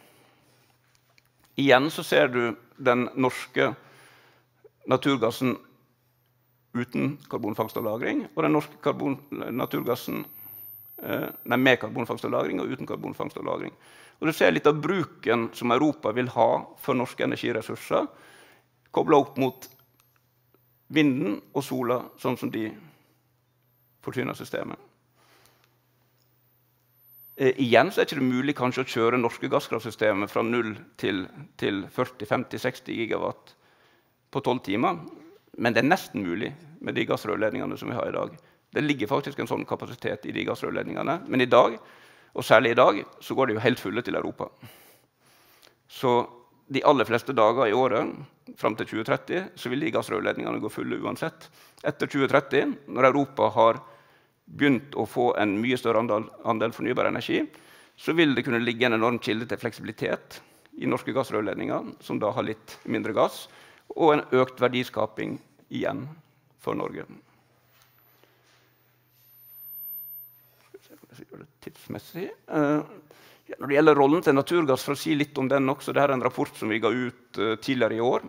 Igjen så ser du den norske naturgassen uten karbonfangst og lagring, og den norske naturgassen med karbonfangst og lagring og uten karbonfangst og lagring. Og du ser litt av bruken som Europa vil ha for norske energiressurser, koblet opp mot vinden og sola, sånn som de forsyner systemet. Igjen så ikke det mulig kanskje å kjøre norske gasskraftsystemet fra 0 til 40, 50, 60 gigawatt på 12 timer, men det nesten mulig med de gassrørledningene som vi har i dag. Det ligger faktisk en sånn kapasitet i de gassrørledningene, men i dag, og særlig i dag, så går det jo helt fulle til Europa. Så de aller fleste dager i året, frem til 2030, så vil de gassrørledningene gå fulle uansett. Etter 2030, når Europa har begynt å få en mye større andel fornybar energi, så vil det kunne ligge en enorm kilde til fleksibilitet i norske gassrørledninger, som da har litt mindre gass, og en økt verdiskaping igjen for Norge. Tidsmessig. Når det gjelder rollen til naturgass, for å si litt om den også, det er en rapport som vi ga ut tidligere i år.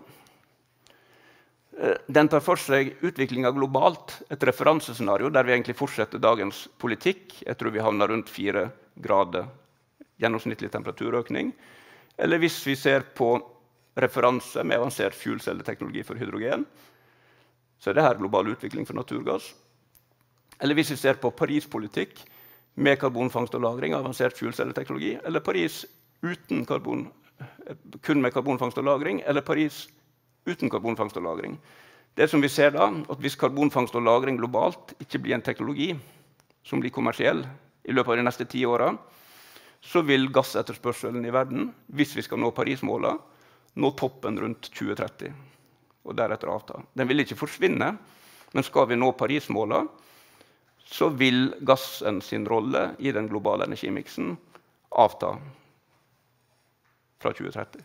Den tar for seg utviklingen globalt, et referansescenario der vi egentlig fortsetter dagens politikk. Jeg tror vi havner rundt 4 grader gjennomsnittlig temperaturøkning. Eller hvis vi ser på referanse med avansert fuelcelleteknologi for hydrogen, så er det her global utvikling for naturgass. Eller hvis vi ser på Paris-politikk med karbonfangst og lagring, avansert fuelcelleteknologi, eller Paris kun med karbonfangst og lagring, eller Paris uten karbonfangst og lagring. Det som vi ser da, at hvis karbonfangst og lagring globalt ikke blir en teknologi som blir kommersiell i løpet av de neste 10 årene, så vil gassetterspørselen i verden, hvis vi skal nå Paris-målet, nå toppen rundt 2030, og deretter avta. Den vil ikke forsvinne, men skal vi nå Paris-målet, så vil gassen sin rolle i den globale energimiksen avta fra 2030.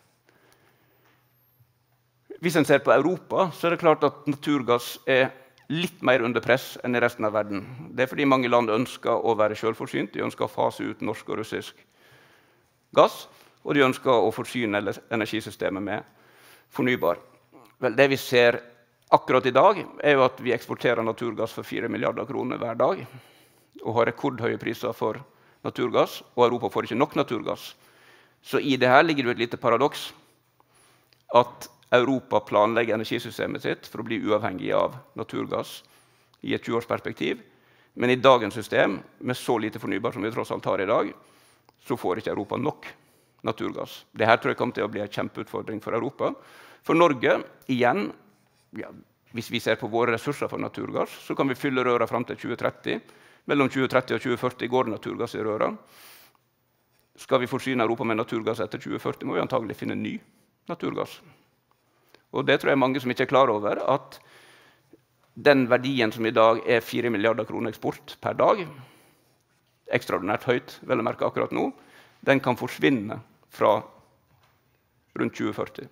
Hvis en ser på Europa, så er det klart at naturgass er litt mer under press enn i resten av verden. Det er fordi mange land ønsker å være selvforsynt, de ønsker å fase ut norsk og russisk gass, og de ønsker å forsyne energisystemet med fornybar. Vel, det vi ser akkurat i dag, er jo at vi eksporterer naturgass for 4 milliarder kroner hver dag, og har rekordhøye priser for naturgass, og Europa får ikke nok naturgass. Så i det her ligger det et lite paradoks, at Europa planlegger energisystemet sitt for å bli uavhengig av naturgass i et 20-årsperspektiv, men i dagens system, med så lite fornybar som vi tross alt har i dag, så får ikke Europa nok naturgass. Dette tror jeg kommer til å bli en kjempeutfordring for Europa. For Norge, igjen, hvis vi ser på våre ressurser for naturgass, så kan vi fylle røra frem til 2030. Mellom 2030 og 2040 går det naturgass i røra. Skal vi forsyne Europa med naturgass etter 2040, må vi antagelig finne ny naturgass. Og det tror jeg mange som ikke er klar over, at den verdien som i dag er 4 milliarder kroner eksport per dag, ekstraordinært høyt, vel å merke akkurat nå, den kan forsvinne fra rundt 2040.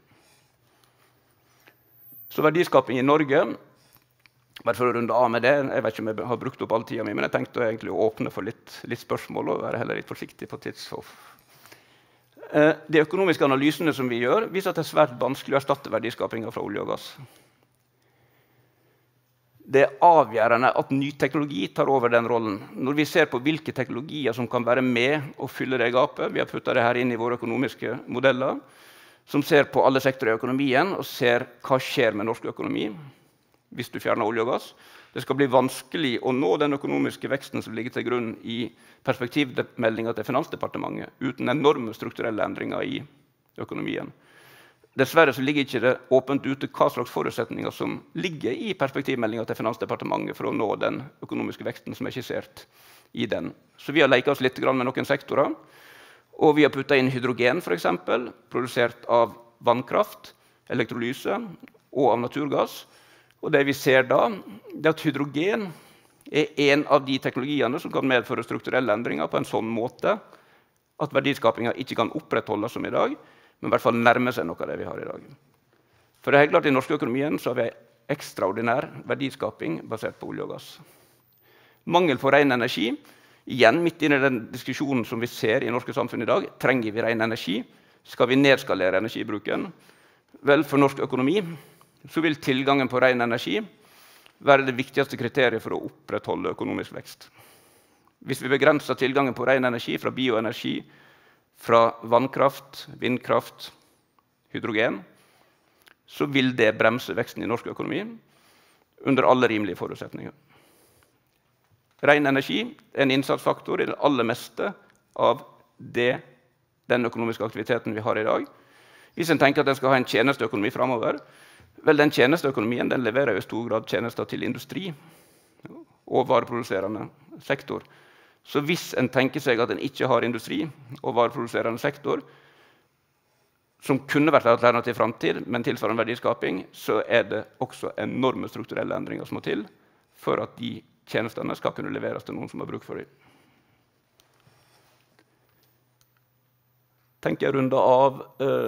Så verdiskaping i Norge, bare for å runde av med det, jeg vet ikke om jeg har brukt opp all tiden min, men jeg tenkte egentlig å åpne for litt spørsmål og være heller litt forsiktig på tidshoff. De økonomiske analysene som vi gjør, viser at det er svært vanskelig å erstatte verdiskapingen fra olje og gass. Det er avgjørende at ny teknologi tar over den rollen. Når vi ser på hvilke teknologier som kan være med og fylle det gapet, vi har puttet det her inn i våre økonomiske modeller, som ser på alle sektorer i økonomien og ser hva skjer med norsk økonomi hvis du fjerner olje og gass. Det skal bli vanskelig å nå den økonomiske veksten som ligger til grunn i perspektivmeldingen til Finansdepartementet, uten enorme strukturelle endringer i økonomien. Dessverre så ligger ikke det åpent ute hva slags forutsetninger som ligger i perspektivmeldingen til Finansdepartementet for å nå den økonomiske veksten som er skissert i den. Så vi har leket oss litt med noen sektorer, og vi har puttet inn hydrogen for eksempel, produsert av vannkraft, elektrolyse og av naturgass. Og det vi ser da, er at hydrogen er en av de teknologiene som kan medføre strukturelle endringer på en sånn måte at verdiskapingen ikke kan opprettholdes som i dag, men i hvert fall nærme seg noe av det vi har i dag. For det er helt klart, i norsk økonomien så har vi ekstraordinær verdiskaping basert på olje og gass. Mangel på ren energi, igjen midt inne i den diskusjonen som vi ser i norske samfunn i dag, trenger vi ren energi? Skal vi nedskalere energibruken? Vel, for norsk økonomi så vil tilgangen på ren energi være det viktigste kriteriet for å opprettholde økonomisk vekst. Hvis vi begrenser tilgangen på ren energi fra bioenergi, fra vannkraft, vindkraft, hydrogen, så vil det bremse veksten i norsk økonomi under alle rimelige forutsetninger. Ren energi er en innsatsfaktor i det aller meste av den økonomiske aktiviteten vi har i dag. Hvis en tenker at en skal ha en tjenesteøkonomi fremover, vel, den tjenesteøkonomien den leverer i stor grad tjenester til industri og vareproduserende sektor. Så hvis en tenker seg at en ikke har industri og vareproduserende sektor, som kunne vært et alternativ fremtid, men tilsvarende verdiskaping, så er det også enorme strukturelle endringer som må til for at de tjenestene skal kunne leveres til noen som har bruk for dem. Tenker jeg runde av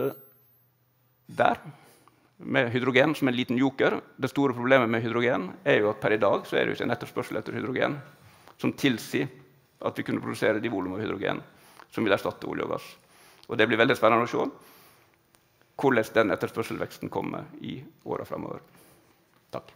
der, med hydrogen som en liten joker. Det store problemet med hydrogen er jo at per i dag så er det jo ikke en etterspørsel etter hydrogen som tilsier at vi kunne produsere de volum av hydrogen som vil erstatte olje og gass. Og det blir veldig spennende å se hvordan den etterspørselveksten kommer i årene fremover. Takk.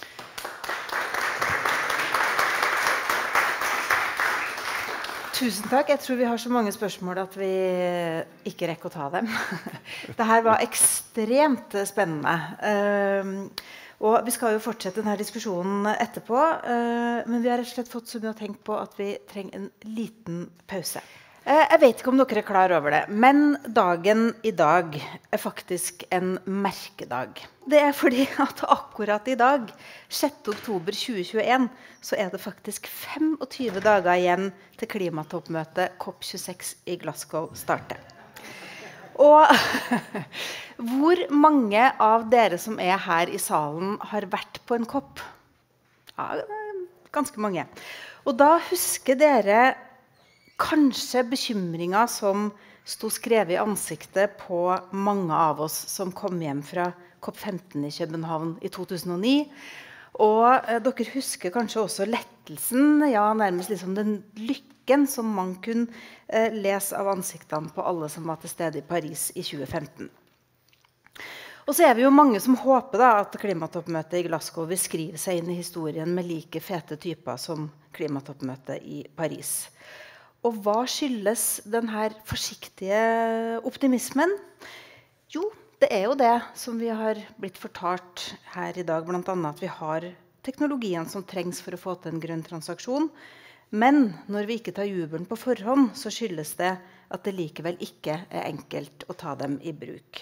Tusen takk. Jeg tror vi har så mange spørsmål at vi ikke rekker å ta dem. Dette var ekstremt spennende. Og vi skal jo fortsette denne diskusjonen etterpå, men vi har rett og slett fått så mye å tenke på at vi trenger en liten pause. Jeg vet ikke om dere er klar over det, men dagen i dag er faktisk en merkedag. Det er fordi at akkurat i dag, 6. oktober 2021, så er det faktisk 25 dager igjen til klimatoppmøtet COP26 i Glasgow starter. Og hvor mange av dere som er her i salen har vært på en COP? Ja, ganske mange. Og da husker dere kanskje bekymringer som stod skrevet i ansiktet på mange av oss som kom hjem fra COP15 i København i 2009. Og dere husker kanskje også lettelsen, ja, nærmest liksom den lykken som man kunne lese av ansiktene på alle som var til stede i Paris i 2015. Og så er vi jo mange som håper da, at klimatoppmøtet i Glasgow vil skrive seg inn i historien med like fete typer som klimatoppmøtet i Paris. Og hva skyldes denne forsiktige optimismen? Jo, det er jo det som vi har blitt fortalt her i dag, blant annet at vi har teknologien som trengs for å få til en grønn transaksjon. Men når vi ikke tar jubelen på forhånd, så skyldes det at det likevel ikke enkelt å ta dem i bruk.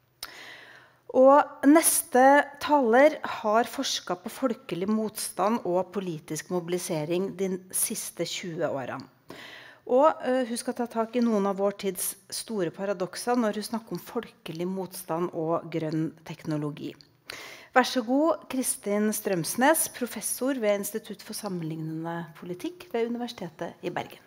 Og neste taler har forsket på folkelig motstand og politisk mobilisering de siste 20 årene. Og hun skal ta tak i noen av vår tids store paradokser når hun snakker om folkelig motstand og grønn teknologi. Vær så god, Kristin Strømsnes, professor ved Institutt for sammenlignende politikk ved Universitetet i Bergen.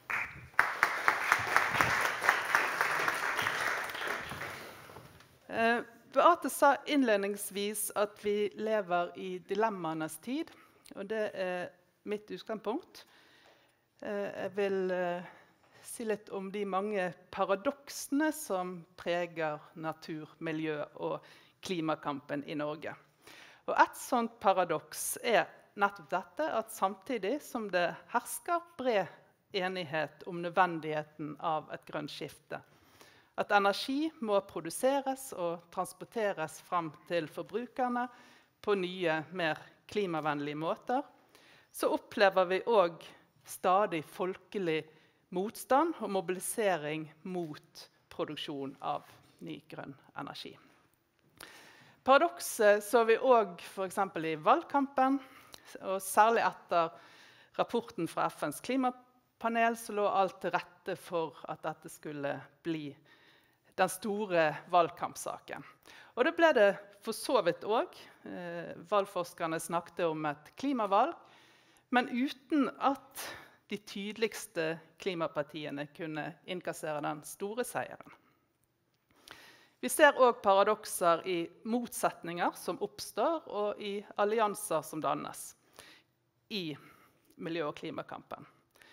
Beate sa innledningsvis at vi lever i dilemmaenes tid, og det mitt utgangspunkt. Jeg vil si litt om de mange paradoksene som preger natur, miljø og klimakampen i Norge. Og et sånt paradoks nettopp dette, at samtidig som det hersker bred enighet om nødvendigheten av et grønt skifte, at energi må produseres og transporteres frem til forbrukerne på nye, mer klimavennlige måter, så opplever vi også stadig folkelig motstand og mobilisering mot produksjon av ny grønn energi. Paradokset så vi også for eksempel i valgkampen, og særlig etter rapporten fra FNs klimapanel, så lå alt til rette for at dette skulle bli den store valgkampsaken. Og det ble det for så vidt også. Valgforskerne snakket om et klimavalg, men uten at de tydeligste klimapartiene kunne innkassere den store seieren. Vi ser også paradokser i motsetninger som oppstår, og i allianser som dannes i miljø- og klimakampen.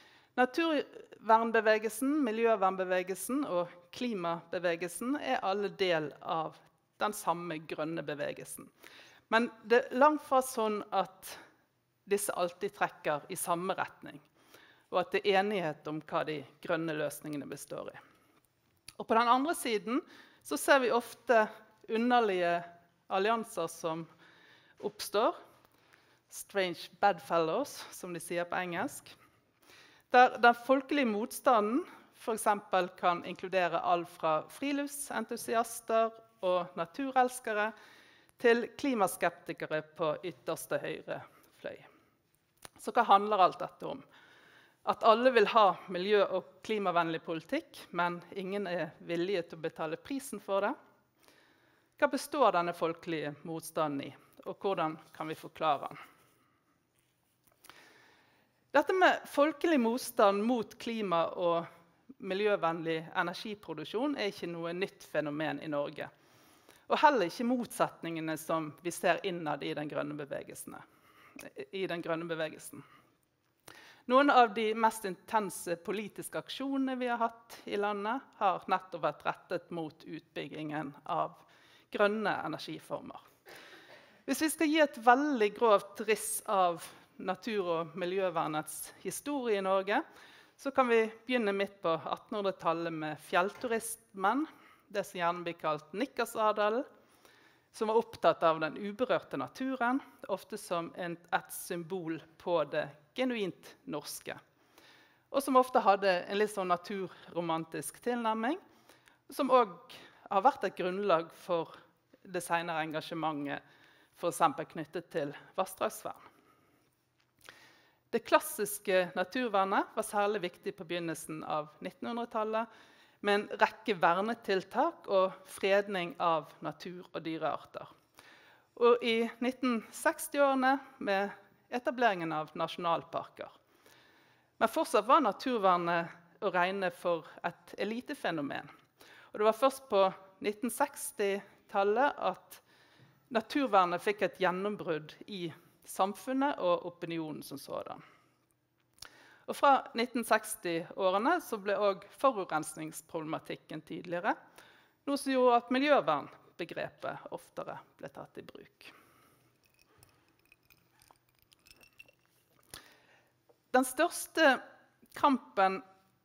Naturvernbevegelsen, miljøvernbevegelsen og klimabevegelsen alle del av den samme grønne bevegelsen. Men det langt fra sånn at disse alltid trekker i samme retning, og at det enighet om hva de grønne løsningene består i. Og på den andre siden så ser vi ofte underlige allianser som oppstår, strange bedfellows, som de sier på engelsk, der den folkelige motstanden for eksempel kan inkludere alt fra friluftsentusiaster og naturelskere til klimaskeptikere på ytterste høyre fløy. Så hva handler alt dette om? At alle vil ha miljø- og klimavennlig politikk, men ingen villige til å betale prisen for det? Hva består denne folkelige motstanden i, og hvordan kan vi forklare den? Dette med folkelig motstand mot klima- og miljøvennlig energiproduksjon ikke noe nytt fenomen i Norge. Og heller ikke motsetningene som vi ser innad i den grønne bevegelsen. Noen av de mest intense politiske aksjonene vi har hatt i landet, har nettopp vært rettet mot utbyggingen av grønne energiformer. Hvis vi skal gi et veldig grovt riss av natur- og miljøvernets historie i Norge, så kan vi begynne midt på 1800-tallet med fjellturismen, det som gjerne blir kalt nikkersadelen, som var opptatt av den uberørte naturen, ofte som et symbol på det genuint norske, og som ofte hadde en litt sånn naturromantisk tilnærming, som også har vært et grunnlag for det senere engasjementet, for eksempel knyttet til vassdragsvern. Det klassiske naturvernet var særlig viktig på begynnelsen av 1900-tallet, med en rekke vernetiltak og fredning av natur- og dyrearter. Og i 1960-årene med etableringen av nasjonalparker. Men fortsatt var naturvernet å regne for et elitefenomen. Og det var først på 1960-tallet at naturvernet fikk et gjennombrudd i samfunnet og opinionen som sådan. Og fra 1960-årene så ble også forurensningsproblematikken tydeligere, noe som gjorde at miljøvernbegrepet oftere ble tatt i bruk. Den største kampen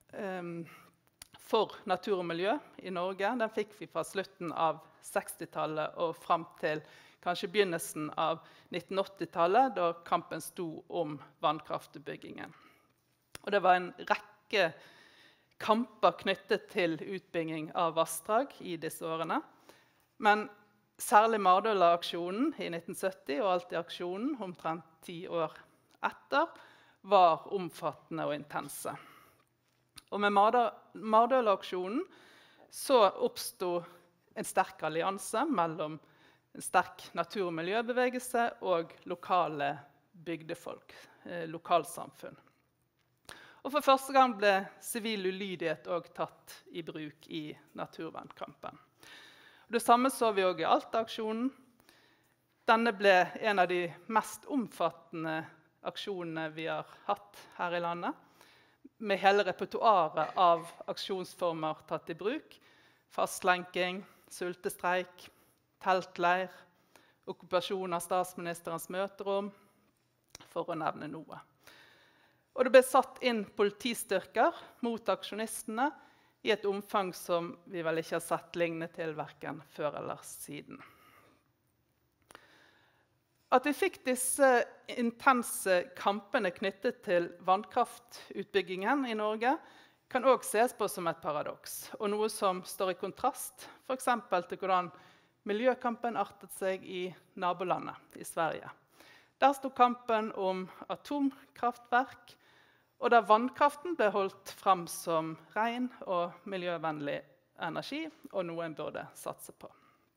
for natur og miljø i Norge, den fikk vi fra slutten av 60-tallet og frem til kanskje begynnelsen av 1980-tallet, da kampen sto om vannkraftutbyggingen. Og det var en rekke kamper knyttet til utbygging av vassdrag i disse årene. Men særlig Mardøla-aksjonen i 1970 og Alti-aksjonen omtrent 10 år etter var omfattende og intense. Og med Mardøla-aksjonen så oppstod en sterk allianse mellom en sterk natur- og miljøbevegelse og lokale bygdefolk, lokalsamfunn. Og for første gang ble sivil ulydighet også tatt i bruk i naturvernkampen. Det samme så vi også i Alta-aksjonen. Denne ble en av de mest omfattende aksjonene vi har hatt her i landet, med hele repertoaret av aksjonsformer tatt i bruk. Fastlenking, sultestreik, teltleir, okkupasjon av statsministerens møterom, for å nevne noe. Og det ble satt inn politistyrker mot aksjonistene i et omfang som vi vel ikke har sett lignende til hverken før eller siden. At vi fikk disse intense kampene knyttet til vannkraftutbyggingen i Norge, kan også ses på som et paradoks, og noe som står i kontrast for eksempel til hvordan miljøkampen artet seg i nabolandet i Sverige. Der stod kampen om atomkraftverk, og der vannkraften ble holdt frem som ren og miljøvennlig energi, og noe en burde satse på.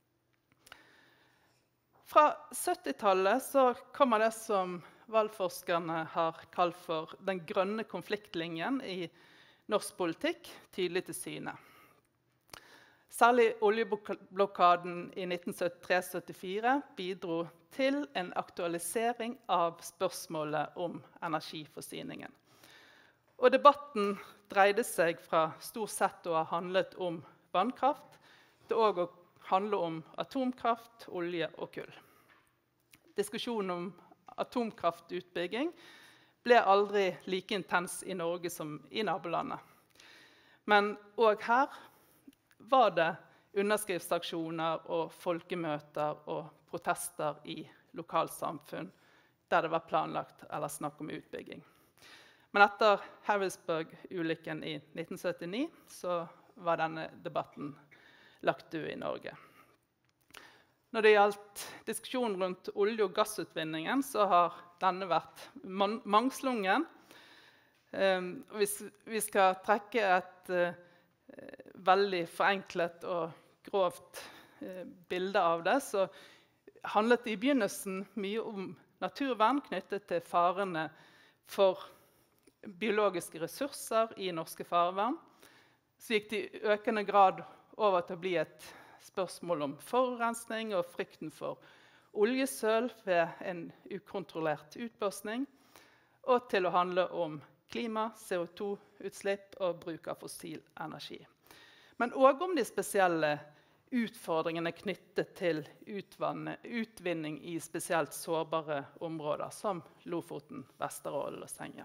Fra 70-tallet så kommer det som valgforskerne har kalt for den grønne konfliktlinjen i norsk politikk tydelig til syne. Særlig oljeblokaden i 1973-74 bidro til en aktualisering av spørsmålet om energiforsyningen. Og debatten dreide seg fra stort sett å ha handlet om vannkraft til også å handle om atomkraft, olje og kull. Diskusjonen om atomkraftutbygging ble aldri like intens i Norge som i nabolandet. Men også her var det underskriftsaksjoner og folkemøter og protester i lokalsamfunn der det var planlagt eller snakk om utbygging. Men etter Harrisburg-ulykken i 1979 så var denne debatten lagt død i Norge. Når det gjaldt diskusjonen rundt olje- og gassutvinningen, så har denne vært mangslungen. Hvis vi skal trekke et veldig forenklet og grovt bilde av det, så handlet det i begynnelsen mye om naturvern knyttet til farene for biologiske ressurser i norske farvann. Så gikk det i økende grad over til å bli et spørsmål om forurensning og frykten for oljesøl ved en ukontrollert utblåsning, og til å handle om klima, CO2-utslipp og bruk av fossil energi. Men også om de spesielle utfordringene knyttet til utvinning i spesielt sårbare områder, som Lofoten, Vesterålen og Senja.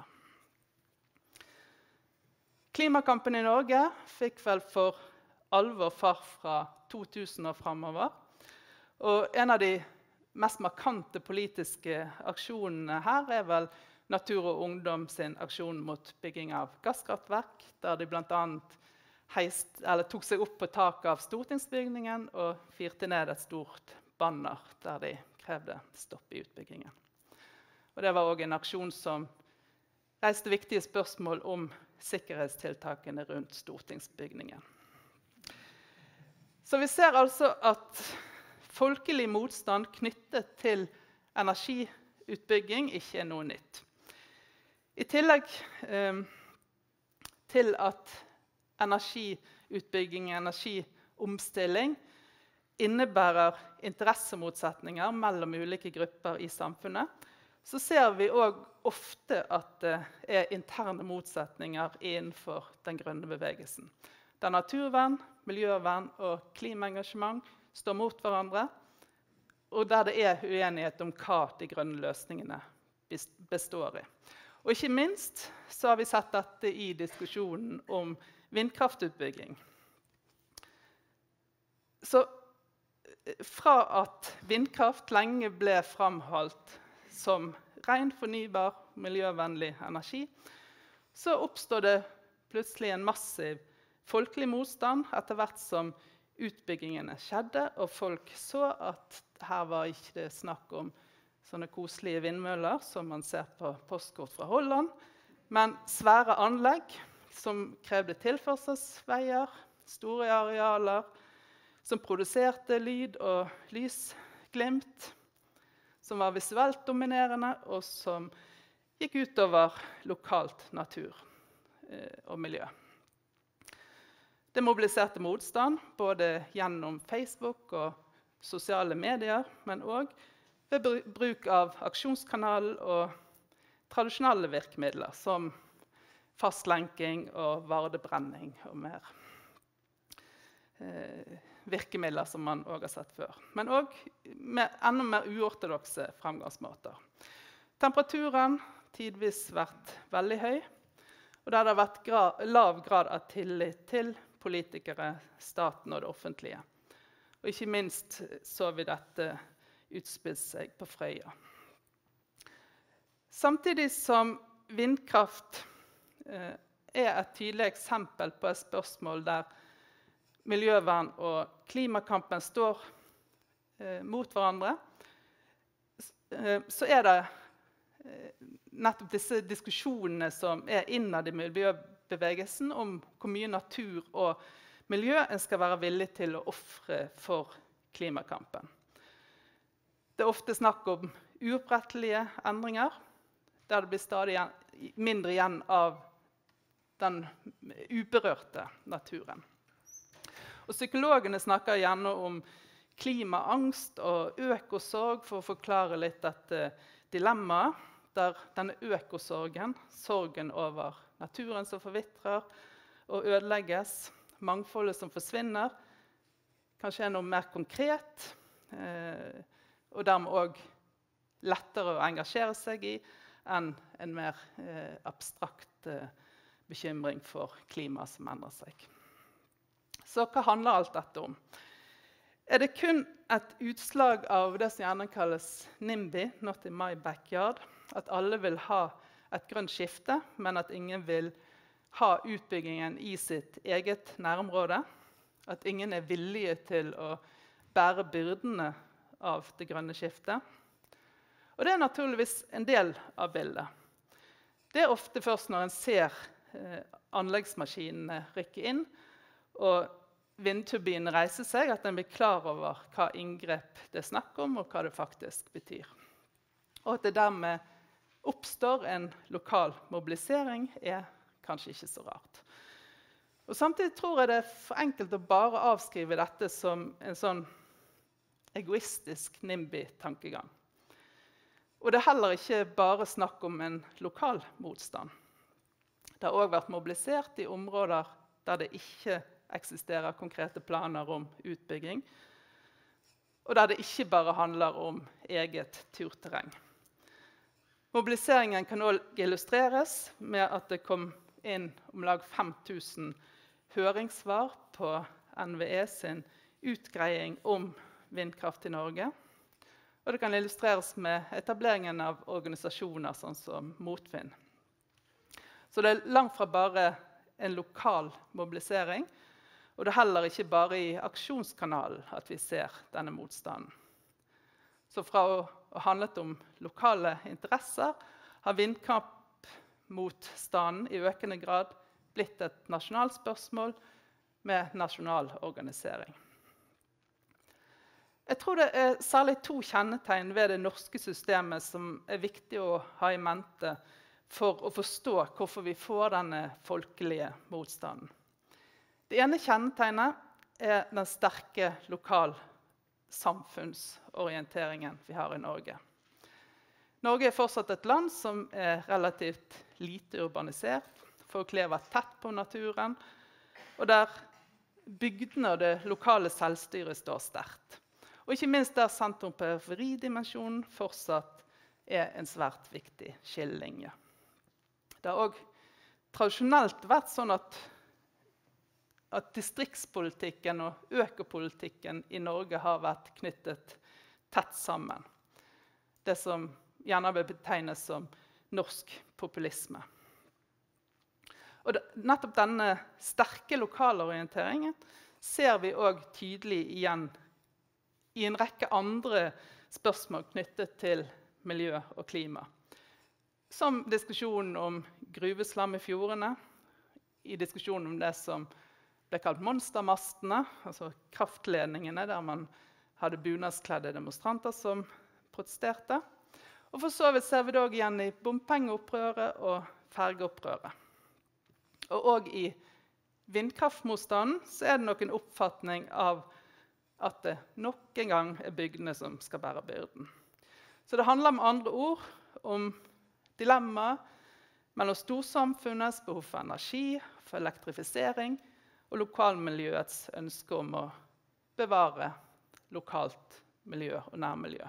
Klimakampen i Norge fikk vel for alvor fart fra 2000 og fremover. Og en av de mest markante politiske aksjonene her er vel Natur og Ungdom sin aksjon mot bygging av gasskraftverk, der de blant annet tok seg opp på taket av stortingsbygningen og fyrte ned et stort banner der de krevde stopp i utbyggingen. Og det var også en aksjon som reiste viktige spørsmål om sikkerhetstiltakene rundt stortingsbygningen. Så vi ser altså at folkelig motstand knyttet til energiutbygging ikke er noe nytt. I tillegg til at energiutbygging og energiomstilling innebærer interessemotsetninger mellom ulike grupper i samfunnet, så ser vi også ofte at det er interne motsetninger innenfor den grønne bevegelsen. Der naturvern, miljøvern og klimaengasjement står mot hverandre, og der det er uenighet om hva de grønne løsningene består i. Og ikke minst så har vi sett dette i diskusjonen om vindkraftutbygging. Så fra at vindkraft lenge ble framholdt som ren, fornybar, miljøvennlig energi, så oppstod det plutselig en massiv folkelig motstand etter hvert som utbyggingene skjedde, og folk så at her var ikke det snakk om sånne koselige vindmøller som man ser på postkort fra Holland, men svære anlegg som krevde tilførselsveier, store arealer, som produserte lyd og lysglimt, som var visuelt dominerende, og som gikk utover lokalt natur og miljø. Det mobiliserte motstand, både gjennom Facebook og sosiale medier, men også ved bruk av aksjonskanalen og tradisjonelle virkemidler, som fastlenking og vardebrenning og mer virkemidler som man også har sett før. Men også med enda mer uortodokse fremgangsmåter. Temperaturen tidvis vært veldig høy, og der det har vært lav grad av tillit til politikere, staten og det offentlige. Og ikke minst så vi dette utspille seg på Frøya. Samtidig som vindkraft er et tydelig eksempel på et spørsmål der miljøvern og klimakampen står mot hverandre, så er det nettopp disse diskusjonene som er innad i miljøbevegelsen om hvor mye natur og miljø en skal være villig til å ofre for klimakampen. Det er ofte snakk om uopprettelige endringer, der det blir stadig mindre igjen av den uberørte naturen. Og psykologene snakker gjerne om klimaangst og økosorg for å forklare litt dette dilemmaet, der denne økosorgen, sorgen over naturen som forvitrer og ødelegges, mangfoldet som forsvinner, kanskje er noe mer konkret, og dermed også lettere å engasjere seg i enn en mer abstrakt bekymring for klima som endrer seg. Så hva handler alt dette om? Er det kun et utslag av det som gjerne kalles NIMBY, not in my backyard, at alle vil ha et grønt skifte, men at ingen vil ha utbyggingen i sitt eget nærområde? At ingen er villige til å bære byrdene av det grønne skiftet? Og det er naturligvis en del av bildet. Det er ofte først når en ser anleggsmaskinene rykke inn, og vindturbinen reiser seg, at en blir klar over hva inngrep det er snakk om, og hva det faktisk betyr. Og at det dermed oppstår en lokal mobilisering, er kanskje ikke så rart. Og samtidig tror jeg det er for enkelt å bare avskrive dette som en sånn egoistisk NIMBY-tankegang. Og det er heller ikke bare snakk om en lokal motstand. Det har også vært mobilisert i områder der det ikke eksisterer konkrete planer om utbygging, og der det ikke bare handler om eget turterreng. Mobiliseringen kan også illustreres med at det kom inn om lag 5000 høringssvar på NVE sin utgreiing om vindkraft i Norge. Og det kan illustreres med etableringen av organisasjoner sånn som Motvind. Så det er langt fra bare en lokal mobilisering, og det er heller ikke bare i aksjonskanalen at vi ser denne motstanden. Så fra å ha handlet om lokale interesser, har vindkraftmotstanden i økende grad blitt et nasjonalt spørsmål med nasjonal organisering. Jeg tror det er særlig to kjennetegn ved det norske systemet som er viktig å ha i mente for å forstå hvorfor vi får denne folkelige motstanden. Det ene kjennetegnet er den sterke lokalsamfunnsorienteringen vi har i Norge. Norge er fortsatt et land som er relativt lite urbanisert. Folk lever tett på naturen, og der bygdene og det lokale selvstyret står sterkt. Og ikke minst der sentrum-periferidimensjonen fortsatt er en svært viktig skillelinje. Det har også tradisjonelt vært sånn at distriktspolitikken og økopolitikken i Norge har vært knyttet tett sammen. Det som gjerne vil betegnes som norsk populisme. Og nettopp denne sterke lokalorienteringen ser vi også tydelig igjen i en rekke andre spørsmål knyttet til miljø og klima. Som diskusjonen om gruveslam i fjordene, i diskusjonen om det som ble kalt monstermastene, altså kraftledningene der man hadde bunadskledde demonstranter som protesterte. Og for så vidt ser vi det også igjen i bompengeopprøret og fergeopprøret. Og også i vindkraftmotstanden så er det nok en oppfatning av at det nok en gang er bygdene som skal bære byrden. Så det handler med andre ord om dilemmaer mellom storsamfunnets behov for energi, for elektrifisering og lokalmiljøets ønske om å bevare lokalt miljø og nærmiljø.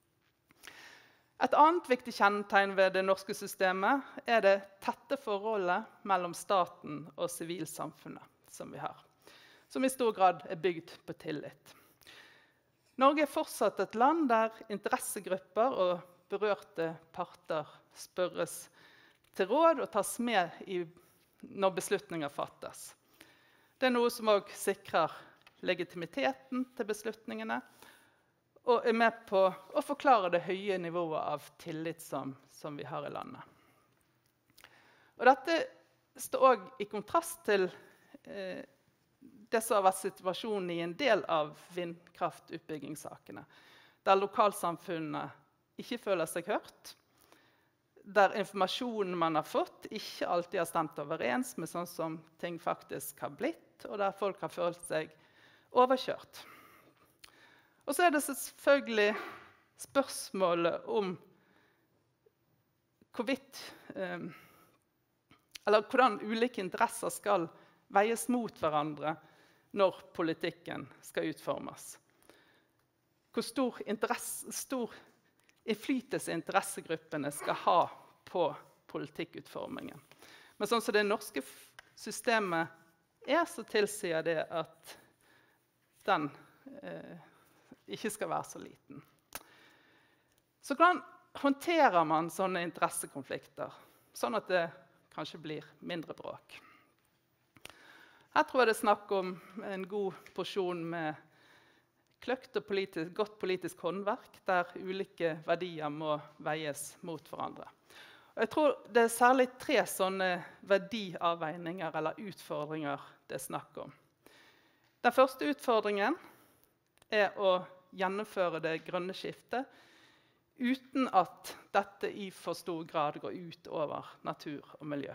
Et annet viktig kjennetegn ved det norske systemet er det tette forholdet mellom staten og sivilsamfunnet som vi har, som i stor grad er bygd på tillit. Norge er fortsatt et land der interessegrupper og berørte parter spørres til råd og tas med når beslutninger fattes. Det er noe som også sikrer legitimiteten til beslutningene, og er med på å forklare det høye nivået av tillit som vi har i landet. Og dette står også i kontrast til det som har vært situasjonen i en del av vindkraftutbyggingssakene, der lokalsamfunnet ikke føler seg hørt, der informasjonen man har fått ikke alltid har stemt overens med sånn som ting faktisk har blitt, og der folk har følt seg overkjørt. Og så er det selvfølgelig spørsmålet om hvordan ulike interesser skal veies mot hverandre når politikken skal utformes. Hvor stor innflytelse interessegruppene skal ha på politikkutformingen. Men sånn som det norske systemet så tilsier det at den ikke skal være så liten. Så hvordan håndterer man sånne interessekonflikter, sånn at det kanskje blir mindre bråk? Her tror jeg det er snakk om en god porsjon med kløkt og godt politisk håndverk, der ulike verdier må veies mot hverandre. Og jeg tror det er særlig 3 sånne verdiavveininger eller utfordringer det er snakk om. Den første utfordringen er å gjennomføre det grønne skiftet uten at dette i for stor grad går ut over natur og miljø.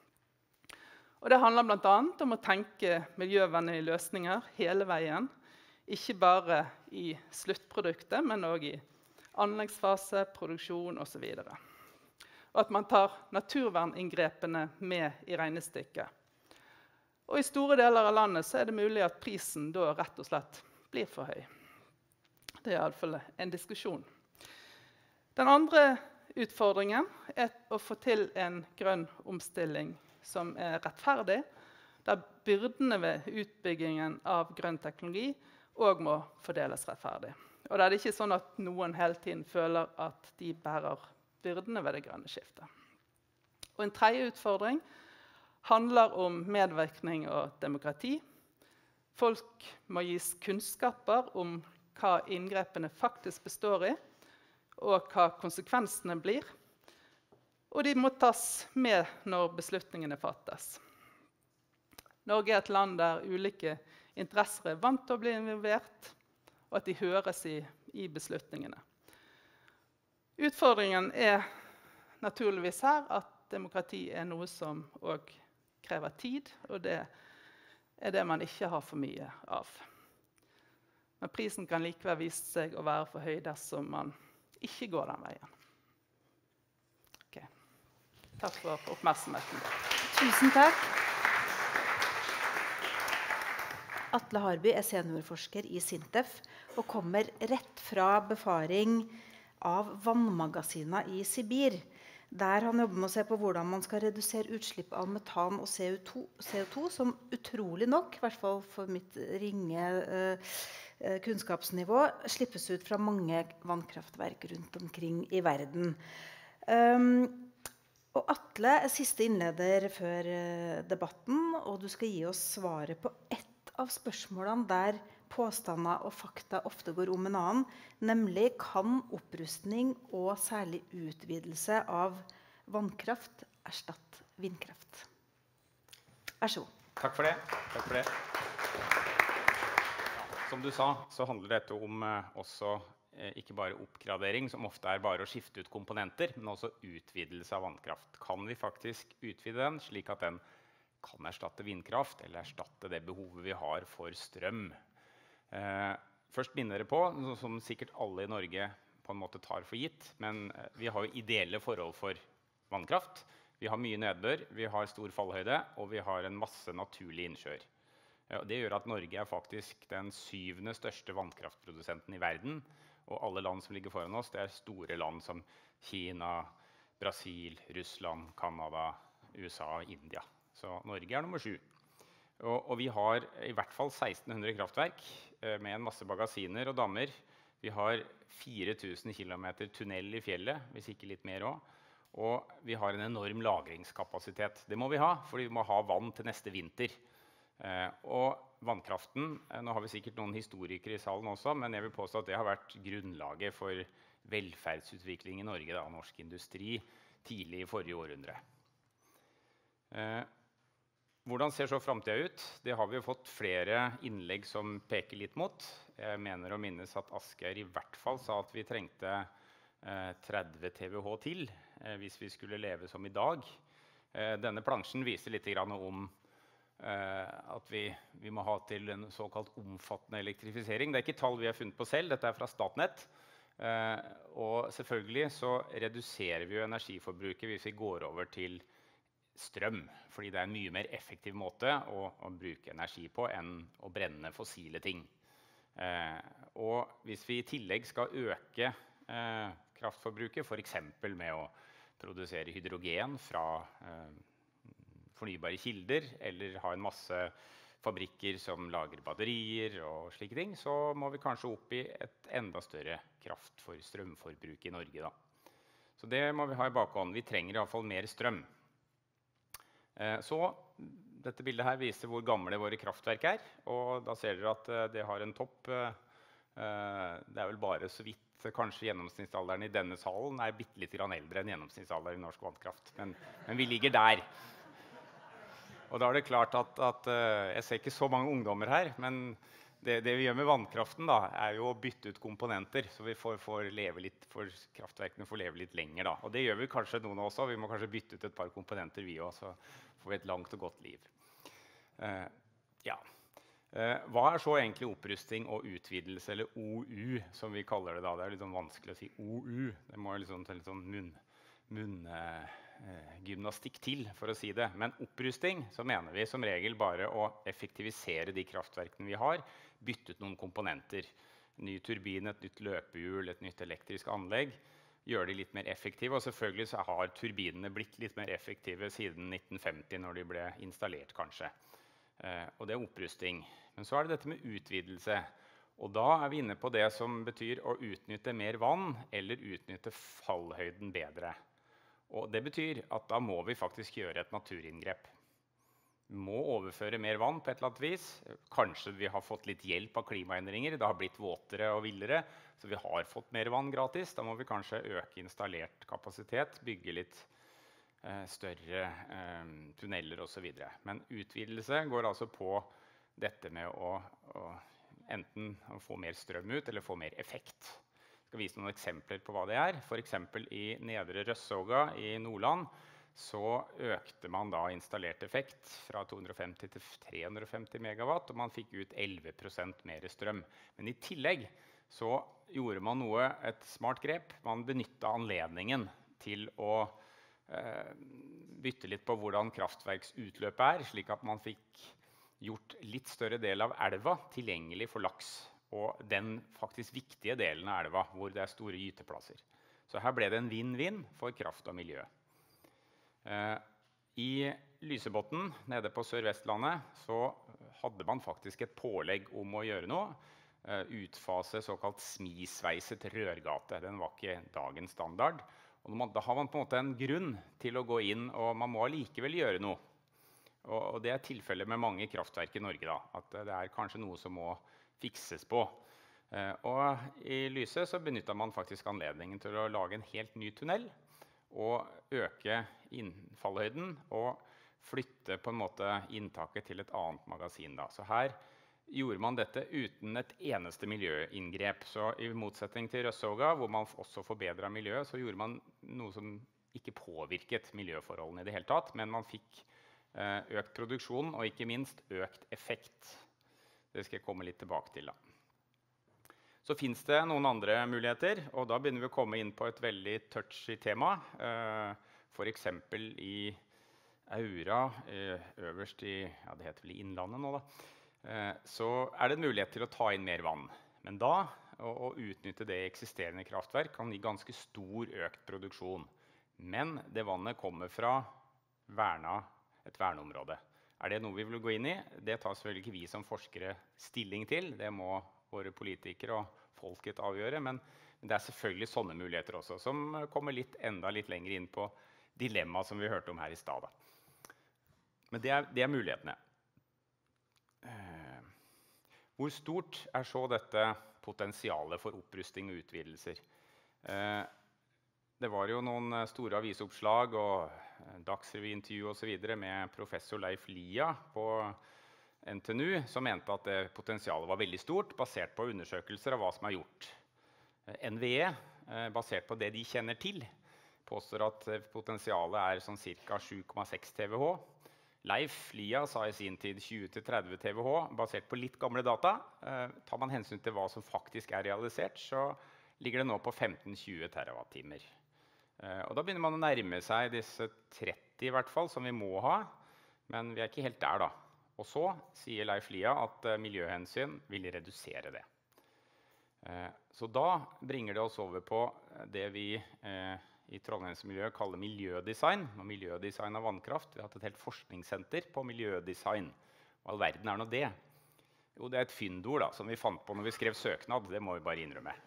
Og det handler blant annet om å tenke miljøvennlige løsninger hele veien, ikke bare i sluttproduktet, men også i anleggsfase, produksjon og så videre. Og at man tar naturverninngrepene med i regnestykket. Og i store deler av landet så er det mulig at prisen da rett og slett blir for høy. Det er i alle fall en diskusjon. Den andre utfordringen er å få til en grønn omstilling som er rettferdig, der byrdene ved utbyggingen av grønn teknologi også må fordeles rettferdig. Og der det ikke er sånn at noen hele tiden føler at de bærer byrdene ved det grønne skiftet. Og en tredje utfordring handler om medvirkning og demokrati. Folk må gis kunnskaper om hva inngrepene faktisk består i, og hva konsekvensene blir. Og de må tas med når beslutningene fattes. Norge er et land der ulike interesser er vant til å bli involvert, og at de høres i beslutningene. Utfordringen er naturligvis her at demokrati er noe som også krever tid, og det er det man ikke har for mye av. Men prisen kan likevel vise seg å være for høy dersom man ikke går den veien. Okay. Takk for oppmerksomheten. Tusen takk. Atle Harby er seniorforsker i SINTEF og kommer rett fra befaring av vannmagasiner i Sibir, der han jobber med å se på hvordan man skal redusere utslipp av metan og CO2 som utrolig nok, i hvert fall for mitt ringe kunnskapsnivå, slippes ut fra mange vannkraftverk rundt omkring i verden. Og Atle siste innleder før debatten, og du skal gi oss svaret på ett av spørsmålene der påstander og fakta ofte går om en annen, nemlig kan opprustning og særlig utvidelse av vannkraft erstatte vindkraft? Vær så god. Takk for det. Takk for det. Som du sa, så handler dette om også ikke bare oppgradering, som ofte bare å skifte ut komponenter, men også utvidelse av vannkraft. Kan vi faktisk utvide den, slik at den kan erstatte vindkraft, eller erstatte det behovet vi har for strøm? Først minner dere på, som sikkert alle i Norge på en måte tar for gitt, men vi har jo ideelle forhold for vannkraft. Vi har mye nedbør, vi har stor fallhøyde, og vi har en masse naturlige innsjøer. Det gjør at Norge faktisk den 7. største vannkraftprodusenten i verden, og alle land som ligger foran oss, det store land som Kina, Brasil, Russland, Kanada, USA og India. Så Norge nummer 7. Og vi har i hvert fall 1600 kraftverk med en masse magasiner og dammer. Vi har 4000 kilometer tunnel i fjellet, hvis ikke litt mer også. Og vi har en enorm lagringskapasitet. Det må vi ha, fordi vi må ha vann til neste vinter. Og vannkraften, nå har vi sikkert noen historikere i salen også, men jeg vil påstå at det har vært grunnlaget for velferdsutvikling i Norge, norsk industri, tidlig i forrige århundre. Hvordan ser så fremtiden ut? Det har vi jo fått flere innlegg som peker litt mot. Jeg mener å minnes at Asgeir i hvert fall sa at vi trengte 30 TWh til, hvis vi skulle leve som i dag. Denne plansjen viser litt om at vi må ha til en såkalt omfattende elektrifisering. Det ikke tall vi har funnet på selv, dette fra Statnett. Og selvfølgelig så reduserer vi jo energiforbruket hvis vi går over til strøm, fordi det en mye mer effektiv måte å bruke energi på enn å brenne fossile ting. Og hvis vi i tillegg skal øke kraftforbruket, for eksempel med å produsere hydrogen fra fornybare kilder, eller ha en masse fabrikker som lager batterier og slike ting, så må vi kanskje opp i et enda større kraft for strømforbruk i Norge. Så det må vi ha i bakhånd. Vi trenger i hvert fall mer strøm. Så dette bildet her viser hvor gamle våre kraftverk og da ser dere at det har en topp. Det vel bare så vidt kanskje gjennomsnittsalderen i denne salen bitte litt eldre enn gjennomsnittsalderen i norsk vannkraft, men vi ligger der. Og da det klart at jeg ser ikke så mange ungdommer her, men det vi gjør med vannkraften jo å bytte ut komponenter, så vi får leve litt, for kraftverkene får leve litt lenger. Og det gjør vi kanskje noen også, vi må kanskje bytte ut et par komponenter vi også, så får vi et langt og godt liv. Hva så egentlig opprusting og utvidelse, eller OU, som vi kaller det da? Det litt sånn vanskelig å si OU, det må litt sånn gymnastikk til, for å si det. Men opprusting, så mener vi som regel bare å effektivisere de kraftverkene vi har, bytte ut noen komponenter. Ny turbin, et nytt løpehjul, et nytt elektrisk anlegg, gjør de litt mer effektive. Og selvfølgelig så har turbinene blitt litt mer effektive siden 1950, når de ble installert kanskje. Og det opprusting. Men så det dette med utvidelse. Og da vi inne på det som betyr å utnytte mer vann, eller utnytte fallhøyden bedre. Og det betyr at da må vi faktisk gjøre et naturinngrep. Vi må overføre mer vann på et eller annet vis. Kanskje vi har fått litt hjelp av klimaendringer. Det har blitt våtere og villere, så vi har fått mer vann gratis. Da må vi kanskje øke installert kapasitet, bygge litt større tunneler og så videre. Men utvidelse går altså på dette med å enten få mer strøm ut, eller få mer effekt. Jeg skal vise noen eksempler på hva det For eksempel i Nedre Røssåga i Nordland, så økte man da installert effekt fra 250 til 350 megawatt, og man fikk ut 11% mer strøm. Men i tillegg så gjorde man et smart grep. Man benyttet anledningen til å bytte litt på hvordan kraftverksutløpet slik at man fikk gjort litt større del av elva tilgjengelig for laks. Og den faktisk viktige delen av elva, hvor det store gyteplasser. Så her ble det en vinn-vinn for kraft og miljø. I Lysebotn, nede på Sør-Vestlandet, så hadde man faktisk et pålegg om å gjøre noe. Utfase såkalt smisveiset rørgate. Den var ikke dagens standard. Og da har man på en måte en grunn til å gå inn, og man må likevel gjøre noe. Og det tilfellet med mange kraftverk i Norge, da, at det kanskje noe som må fikses på. Og i Lyse så benyttet man faktisk anledningen til å lage en helt ny tunnel, og øke fallhøyden, og flytte på en måte inntaket til et annet magasin. Da. Så her gjorde man dette uten et eneste miljøinngrep. Så i motsetning til Røssåga, hvor man også forbedret miljøet, så gjorde man noe som ikke påvirket miljøforholdene i det hele tatt, men man fikk økt produksjon, og ikke minst økt effekt. Det skal jeg komme litt tilbake til. Da. Så finnes det noen andre muligheter, og da begynner vi å komme inn på et veldig touchy tema. For eksempel i Aura, øverst i, ja, det heter vel i Innlandet nå da, så det en mulighet til å ta inn mer vann. Men da, å utnytte det eksisterende kraftverk, kan gi ganske stor økt produksjon. Men det vannet kommer fra et verneområde. Det noe vi vil gå inn i? Det tar selvfølgelig ikke vi som forskere stilling til. Det må våre politikere og folket avgjøre, men det selvfølgelig sånne muligheter også, som kommer enda litt lenger inn på dilemmaet som vi hørte om her i stedet. Men det mulighetene. Hvor stort så dette potensialet for opprusting og utvidelser? Det var jo noen store avisoppslag og Dagsrevy-intervju og så videre med professor Leif Lia på NTNU, som mente at det potensialet var veldig stort, basert på undersøkelser av hva som gjort. NVE, basert på det de kjenner til, påstår at potensialet sånn ca. 7,6 TWh. Leif Lia sa i sin tid 20-30 TWh, basert på litt gamle data. Tar man hensyn til hva som faktisk realisert, så ligger det nå på 15-20 terawattimer. Og da begynner man å nærme seg disse 30 i hvert fall, som vi må ha, men vi ikke helt der da. Og så sier Leif Lia at miljøhensyn vil redusere det. Så da bringer det oss over på det vi i Trondheimsmiljøet kaller miljødesign, og miljødesign av vannkraft. Vi har hatt et helt forskningssenter på miljødesign. Hva all verden nå det? Jo, det et fyndord da, som vi fant på når vi skrev søknad, det må vi bare innrømme.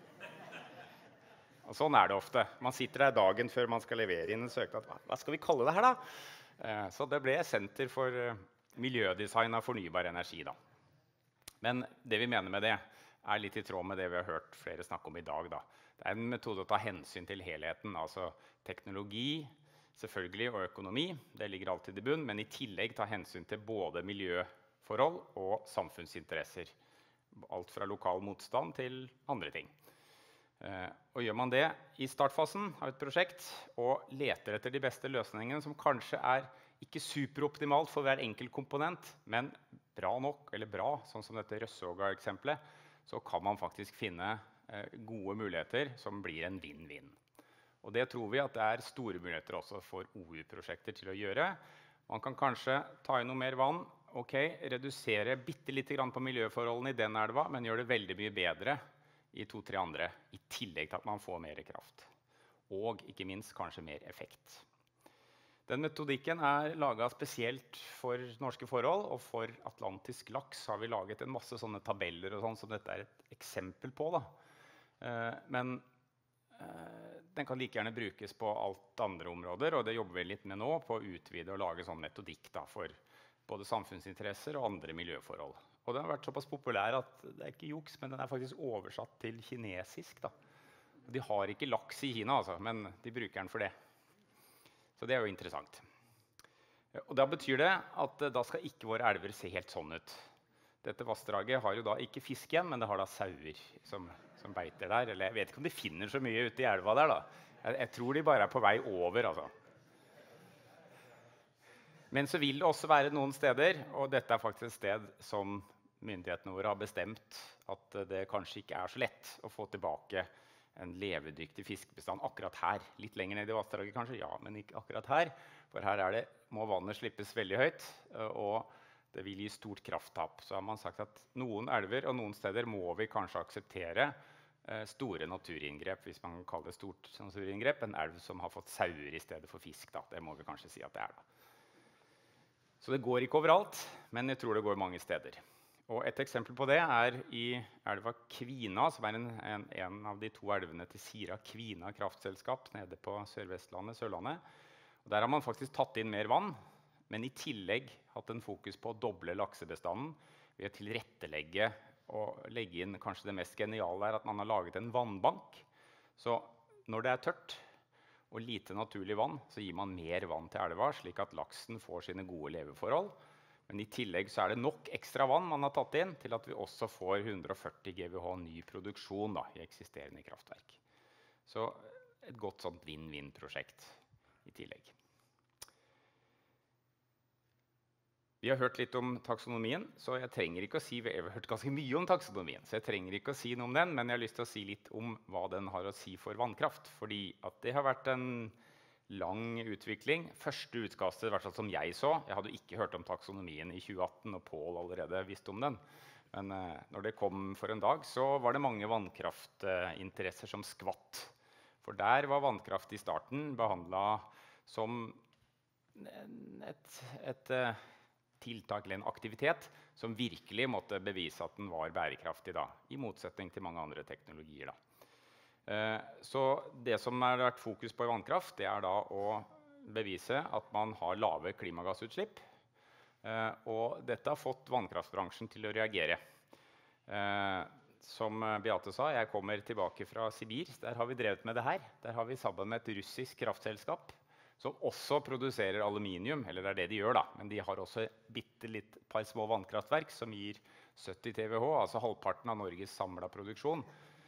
Og sånn det ofte. Man sitter der dagen før man skal levere inn en søknad. Hva skal vi kalle det her da? Så det ble Senter for miljødesign av fornybar energi. Da. Men det vi mener med det litt i tråd med det vi har hørt flere snakke om i dag. Da. Det en metode å ta hensyn til helheten, altså teknologi, selvfølgelig, og økonomi. Det ligger alltid i bunn, men i tillegg ta hensyn til både miljøforhold og samfunnsinteresser. Alt fra lokal motstand til andre ting. Og gjør man det i startfasen av et prosjekt og leter etter de beste løsningene som kanskje ikke superoptimalt for hver enkelt komponent, men bra nok eller bra, sånn som dette Røssåga-eksempelet, så kan man faktisk finne gode muligheter som blir en vinn-vinn. Og det tror vi at det store muligheter også for OU-prosjekter til å gjøre. Man kan kanskje ta inn noe mer vann, redusere bitte litt grann på miljøforholdene i den elva, men gjøre det veldig mye bedre i 2-3 andre, i tillegg til at man får mer kraft. Og ikke minst kanskje mer effekt. Den metodikken laget spesielt for norske forhold, og for atlantisk laks har vi laget en masse sånne tabeller og sånn, så dette et eksempel på. Da. Men den kan like gjerne brukes på alt andre områder, og det jobber vi litt med nå på å utvide og lage sånn metodikk da, for både samfunnsinteresser og andre miljøforhold. Og den har vært såpass populær at det ikke juks, men den faktisk oversatt til kinesisk. Da. De har ikke laks i Kina, altså, men de bruker den for det. Så det jo interessant. Og da betyr det at da skal ikke våre elver se helt sånn ut. Dette vassdraget har jo da ikke fisk igjen, men det har da sauer som beiter der. Eller jeg vet ikke om de finner så mye ute i elva der da. Jeg tror de bare på vei over, altså. Men så vil det også være noen steder, og dette faktisk et sted som myndighetene våre har bestemt at det kanskje ikke så lett å få tilbake en levedyktig fiskebestand akkurat her. Litt lenger ned i vassdraget kanskje, ja, men ikke akkurat her. For her må vannet slippes veldig høyt, og det vil gi stort krafttap. Så har man sagt at noen elver og noen steder må vi kanskje akseptere store naturinngrep, hvis man kan kalle det stort naturinngrep, en elv som har fått sauer i stedet for fisk. Da. Det må vi kanskje si at det da. Så det går ikke overalt, men jeg tror det går mange steder. Og et eksempel på det i elva Kvina, som en av de 2 elvene til Sira Kvina kraftselskap nede på Sørvestlandet, Sørlandet. Og der har man faktisk tatt inn mer vann, men i tillegg hatt en fokus på å doble laksebestanden ved å tilrettelegge og legge inn kanskje det mest geniale at man har laget en vannbank. Så når det tørt og lite naturlig vann, så gir man mer vann til elva, slik at laksen får sine gode leveforhold. Men i tillegg så det nok ekstra vann man har tatt inn til at vi også får 140 GWh ny produksjon i eksisterende kraftverk. Så et godt sånt win-win-prosjekt i tillegg. Vi har hørt litt om taksonomien, så jeg trenger ikke å si, vi har hørt ganske mye om taksonomien, så jeg trenger ikke å si noe om den, men jeg har lyst til å si litt om hva den har å si for vannkraft, fordi at det har vært en lang utvikling. Første utkastet, i hvert fall som jeg så, jeg hadde ikke hørt om taksonomien i 2018, og Paul allerede visste om den. Men når det kom for en dag, så var det mange vannkraftinteresser som skvatt. For der var vannkraft i starten behandlet som et tiltak eller en aktivitet som virkelig måtte bevise at den var bærekraftig da, i motsetning til mange andre teknologier da. Så det som har vært fokus på i vannkraft, det da å bevise at man har lave klimagassutslipp. Og dette har fått vannkraftbransjen til å reagere. Som Beate sa, jeg kommer tilbake fra Sibir. Der har vi drevet med det her. Der har vi sammen med et russisk kraftselskap som også produserer aluminium, eller det de gjør da. Men de har også bittelitt par små vannkraftverk som gir 70 TWh, altså halvparten av Norges samlede produksjon.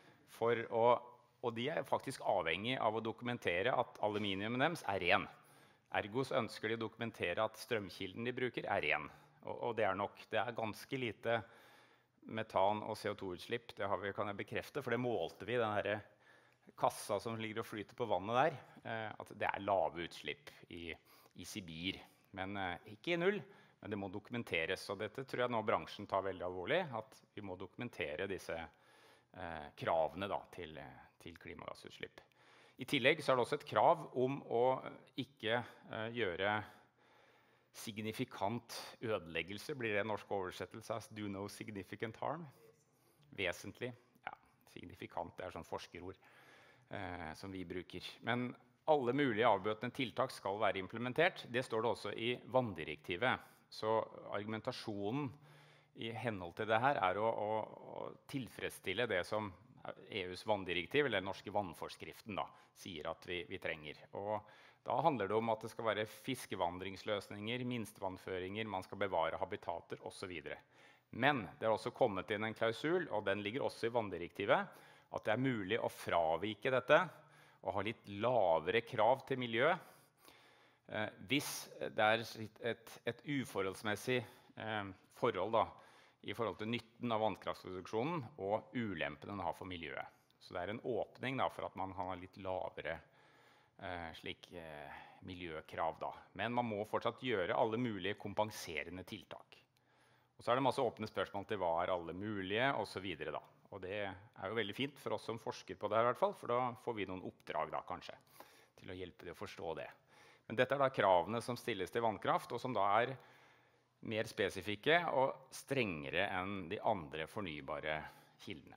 Og de faktisk avhengig av å dokumentere at aluminiumen deres ren. Ergos ønsker de å dokumentere at strømkilden de bruker ren. Og det nok. Det ganske lite metan- og CO2-utslipp, det kan jeg bekrefte, for det målte vi i denne kassa som ligger og flyter på vannet der, at det lave utslipp i Sibir. Men ikke i null, men det må dokumenteres. Og dette tror jeg nå bransjen tar veldig alvorlig, at vi må dokumentere disse kravene da, til klimagassutslipp. I tillegg så det også et krav om å ikke gjøre signifikant ødeleggelse. Blir det en norsk oversettelse av do no significant harm? Vesentlig. Ja, signifikant, det sånn forskerord som vi bruker. Men alle mulige avbøtende tiltak skal være implementert. Det står det også i vanndirektivet. Så argumentasjonen i henhold til det her å tilfredsstille det som EUs vanndirektiv, eller den norske vannforskriften, da, sier at vi trenger. Og da handler det om at det skal være fiskevandringsløsninger, minstevannføringer, man skal bevare habitater, og så videre. Men det også kommet inn en klausul, og den ligger også i vanndirektivet, at det mulig å fravike dette, og ha litt lavere krav til miljø, hvis det et uforholdsmessig forhold da, i forhold til nytten av vannkraftproduksjonen og ulempen den har for miljøet. Så det en åpning da, for at man har litt lavere miljøkrav. Da. Men man må fortsatt gjøre alle mulige kompenserende tiltak. Og så det masse åpne spørsmål til hva alle mulige, og så videre. Da. Og det jo veldig fint for oss som forsker på det her, i hvert fall, for da får vi noen oppdrag da, kanskje, til å hjelpe dem å forstå det. Men dette da kravene som stilles til vannkraft, og som da mer spesifikke og strengere enn de andre fornybare kildene.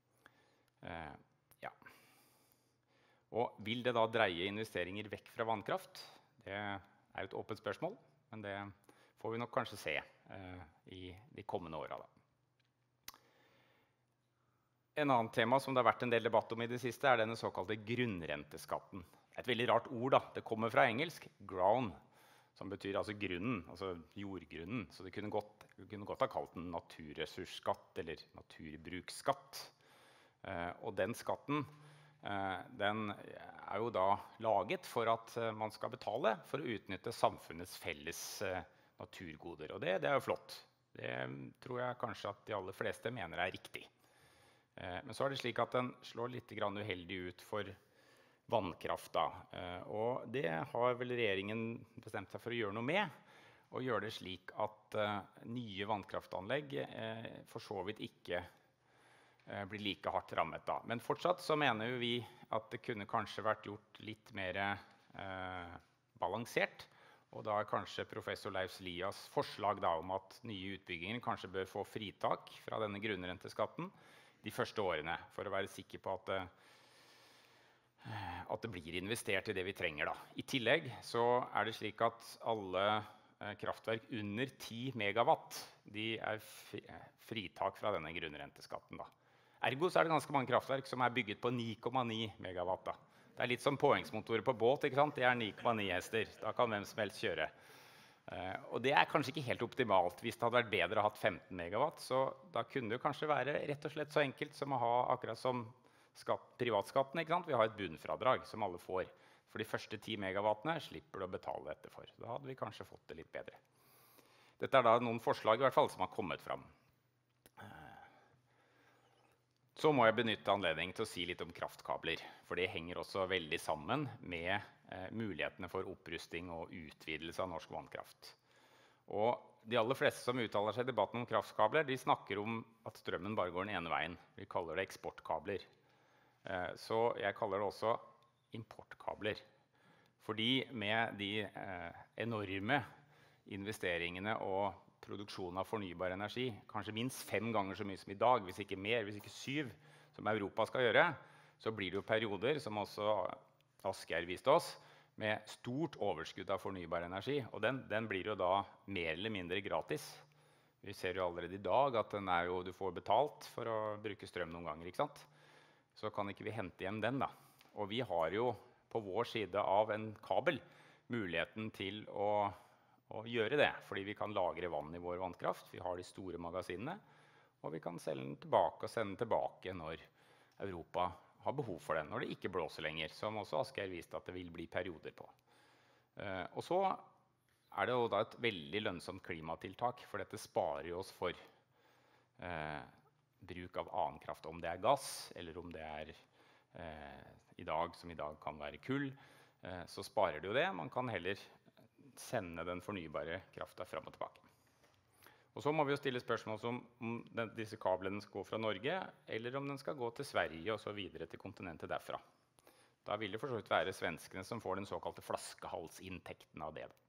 Ja. Og vil det da dreie investeringer vekk fra vannkraft? Det et åpent spørsmål, men det får vi nok kanskje se i de kommende årene. En annen tema som det har vært en del debatt om i det siste, denne såkalte grunnrenteskatten. Et veldig rart ord da, det kommer fra engelsk, ground, som betyr altså grunnen, altså jordgrunnen. Så det kunne godt ha kalt den naturressursskatt eller naturbruksskatt. Og den skatten, den jo da laget for at man skal betale for å utnytte samfunnets felles naturgoder. Og det jo flott. Det tror jeg kanskje at de aller fleste mener riktig. Men så det slik at den slår litt uheldig ut for vannkraft da. Og det har vel regjeringen bestemt seg for å gjøre noe med, og gjøre det slik at nye vannkraftanlegg for så vidt ikke blir like hardt rammet da. Men fortsatt så mener vi at det kunne kanskje vært gjort litt mer balansert, Og da kanskje professor Leif Lias forslag da, om at nye utbygginger kanskje bør få fritak fra denne grunnrenteskatten de første årene, for å være sikker på at det blir investert i det vi trenger. Da. I tillegg så det slik at alle kraftverk under 10 megawatt de fritak fra denne grunnrenteskatten. Da. Ergo så det ganske mange kraftverk som bygget på 9,9 megawatt. Da. Det litt som påhengsmotorer på båt, ikke sant? De 9,9 hester. Da kan hvem som helst kjøre. Og det kanskje ikke helt optimalt. Hvis det hadde vært bedre å ha 15 megawatt, så da kunne det kanskje være rett og slett så enkelt som å ha akkurat som privatskatten, ikke sant? Vi har et bunnfradrag som alle får. For de første 10 megawattene slipper du å betale dette for. Da hadde vi kanskje fått det litt bedre. Dette da noen forslag i hvert fall som har kommet fram. Så må jeg benytte anledningen til å si litt om kraftkabler, for det henger også veldig sammen med mulighetene for opprusting og utvidelse av norsk vannkraft. Og de aller fleste som uttaler seg i debatten om kraftkabler, de snakker om at strømmen bare går den ene veien. Vi kaller det eksportkabler. Så jeg kaller det også importkabler. Fordi med de enorme investeringene og produksjonen av fornybar energi, kanskje minst 5 ganger så mye som i dag, hvis ikke mer, hvis ikke 7, som Europa skal gjøre, så blir det jo perioder, som også Asgeir viste oss, med stort overskudd av fornybar energi, og den blir jo da mer eller mindre gratis. Vi ser jo allerede i dag at du får betalt for å bruke strøm noen ganger, ikke sant? Så kan ikke vi hente hjem den da. Og vi har jo på vår side av en kabel muligheten til å gjøre det, fordi vi kan lagre vann i vår vannkraft, vi har de store magasinene, og vi kan selge den tilbake og sende den tilbake når Europa har behov for den, når det ikke blåser lenger, som også Asgeir viste at det vil bli perioder på. Og så det jo da et veldig lønnsomt klimatiltak, for dette sparer jo oss for bruk av annen kraft, om det gass, eller om det i dag, som i dag kan være kull, så sparer det jo det. Man kan heller sende den fornybare kraften frem og tilbake. Og så må vi jo stille spørsmål om disse kablene skal gå fra Norge, eller om den skal gå til Sverige og så videre til kontinentet derfra. Da vil det for så vidt være svenskene som får den såkalte flaskehalsinntekten av det.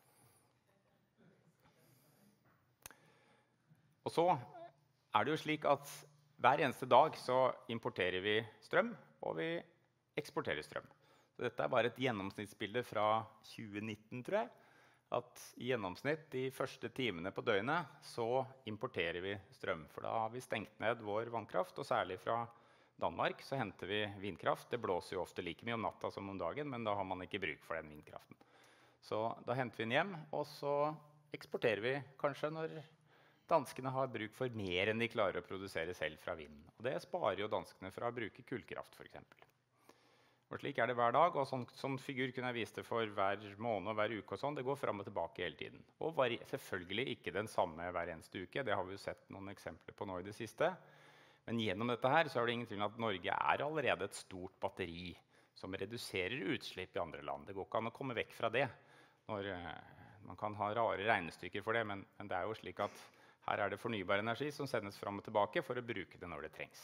Og så det jo slik at hver eneste dag så importerer vi strøm, og vi eksporterer strøm. Så dette bare et gjennomsnittsbilde fra 2019, tror jeg. At i gjennomsnitt de første timene på døgnet så importerer vi strøm. For da har vi stengt ned vår vannkraft, og særlig fra Danmark så henter vi vindkraft. Det blåser jo ofte like mye om natta som om dagen, men da har man ikke bruk for den vindkraften. Så da henter vi den hjem, og så eksporterer vi kanskje når danskene har bruk for mer enn de klarer å produsere selv fra vinden. Og det sparer jo danskene fra å bruke kullkraft, for eksempel. Og slik det hver dag, og sånn figur kunne jeg vise det for hver måned og hver uke og sånn. Det går frem og tilbake hele tiden. Og selvfølgelig ikke den samme hver eneste uke. Det har vi jo sett noen eksempler på nå i det siste. Men gjennom dette her så det ingen tvil at Norge allerede et stort batteri som reduserer utslipp i andre land. Det går ikke an å komme vekk fra det. Man kan ha rare regnestykker for det, men det jo slik at her det fornybar energi som sendes frem og tilbake for å bruke det når det trengs.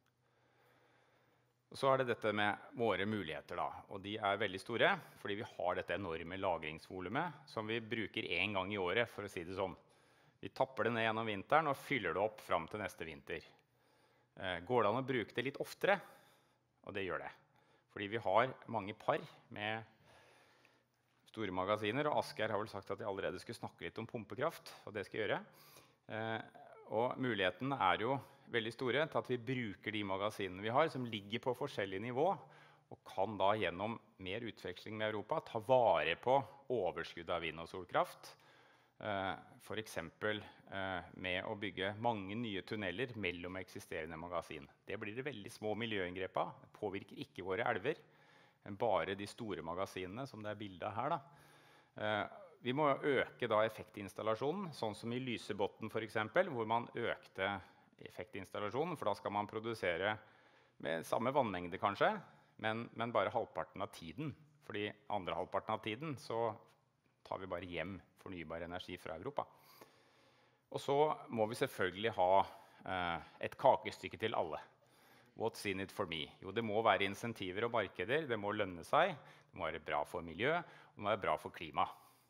Og så det dette med våre muligheter da, og de veldig store, fordi vi har dette enorme lagringsvolumet som vi bruker en gang i året, for å si det sånn. Vi tapper det ned gjennom vinteren og fyller det opp frem til neste vinter. Går det an å bruke det litt oftere? Og det gjør det. Fordi vi har mange par med store magasiner, og Asgeir har vel sagt at de allerede skulle snakke litt om pumpekraft, og det skal jeg gjøre. Og muligheten jo veldig store til at vi bruker de magasinene vi har, som ligger på forskjellig nivå, og kan da gjennom mer utveksling med Europa ta vare på overskudd av vind- og solkraft. For eksempel med å bygge mange nye tunneler mellom eksisterende magasin. Det blir det veldig små miljøinngrep av. Det påvirker ikke våre elver, men bare de store magasinene, som det bildet her da. Vi må øke da effektinstallasjonen, sånn som i Lysebotn for eksempel, hvor man økte effektinstallasjonen, for da skal man produsere med samme vannmengde kanskje, men bare halvparten av tiden. Fordi andre halvparten av tiden så tar vi bare hjem fornybar energi fra Europa. Og så må vi selvfølgelig ha et kakestykke til alle. What's in it for me? Jo, det må være insentiver og markeder, det må lønne seg, det må være bra for miljø, og det må være bra for klima.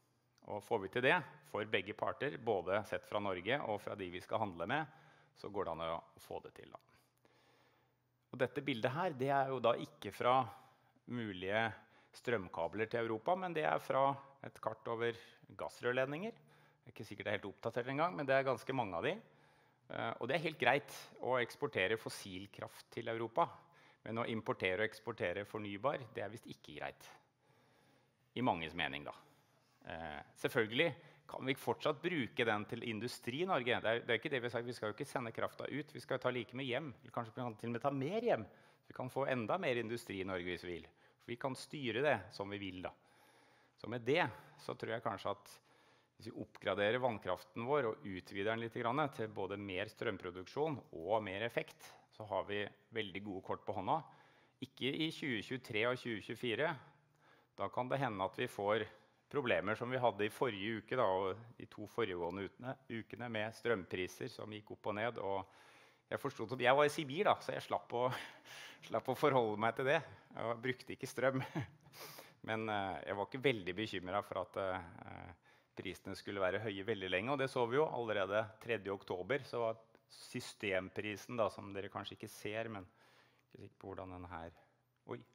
Og får vi til det for begge parter, både sett fra Norge og fra de vi skal handle med, så går det an å få det til. Da. Og dette bildet her, det jo da ikke fra mulige strømkabler til Europa, men det fra et kart over gassrørledninger. Det ikke sikkert det helt oppdatert en gang, men det ganske mange av de. Og det helt greit å eksportere fossilkraft til Europa, men å importere og eksportere fornybar, det visst ikke greit. I manges mening da. Selvfølgelig kan vi fortsatt bruke den til industri i Norge. Det ikke det vi sier, vi skal jo ikke sende krafta ut, vi skal ta like med hjem. Eller kanskje vi kan til og med ta mer hjem. Vi kan få enda mer industri i Norge hvis vi vil. For vi kan styre det som vi vil da. Så med det så tror jeg kanskje at hvis vi oppgraderer vannkraften vår og utvider den litt til både mer strømproduksjon og mer effekt, så har vi veldig gode kort på hånda. Ikke i 2023 og 2024. Da kan det hende at vi får problemer som vi hadde i forrige uke da, og de 2 foregående ukene med strømpriser som gikk opp og ned. Og jeg forstod at jeg var i Sibir, da, så jeg slapp å forholde meg til det. Jeg brukte ikke strøm. Men jeg var ikke veldig bekymret for at prisene skulle være høye veldig lenge. Og det så vi jo allerede 3. oktober. Så var systemprisen, da, som dere kanskje ikke ser, men ikke sikker på hvordan den her... Oi.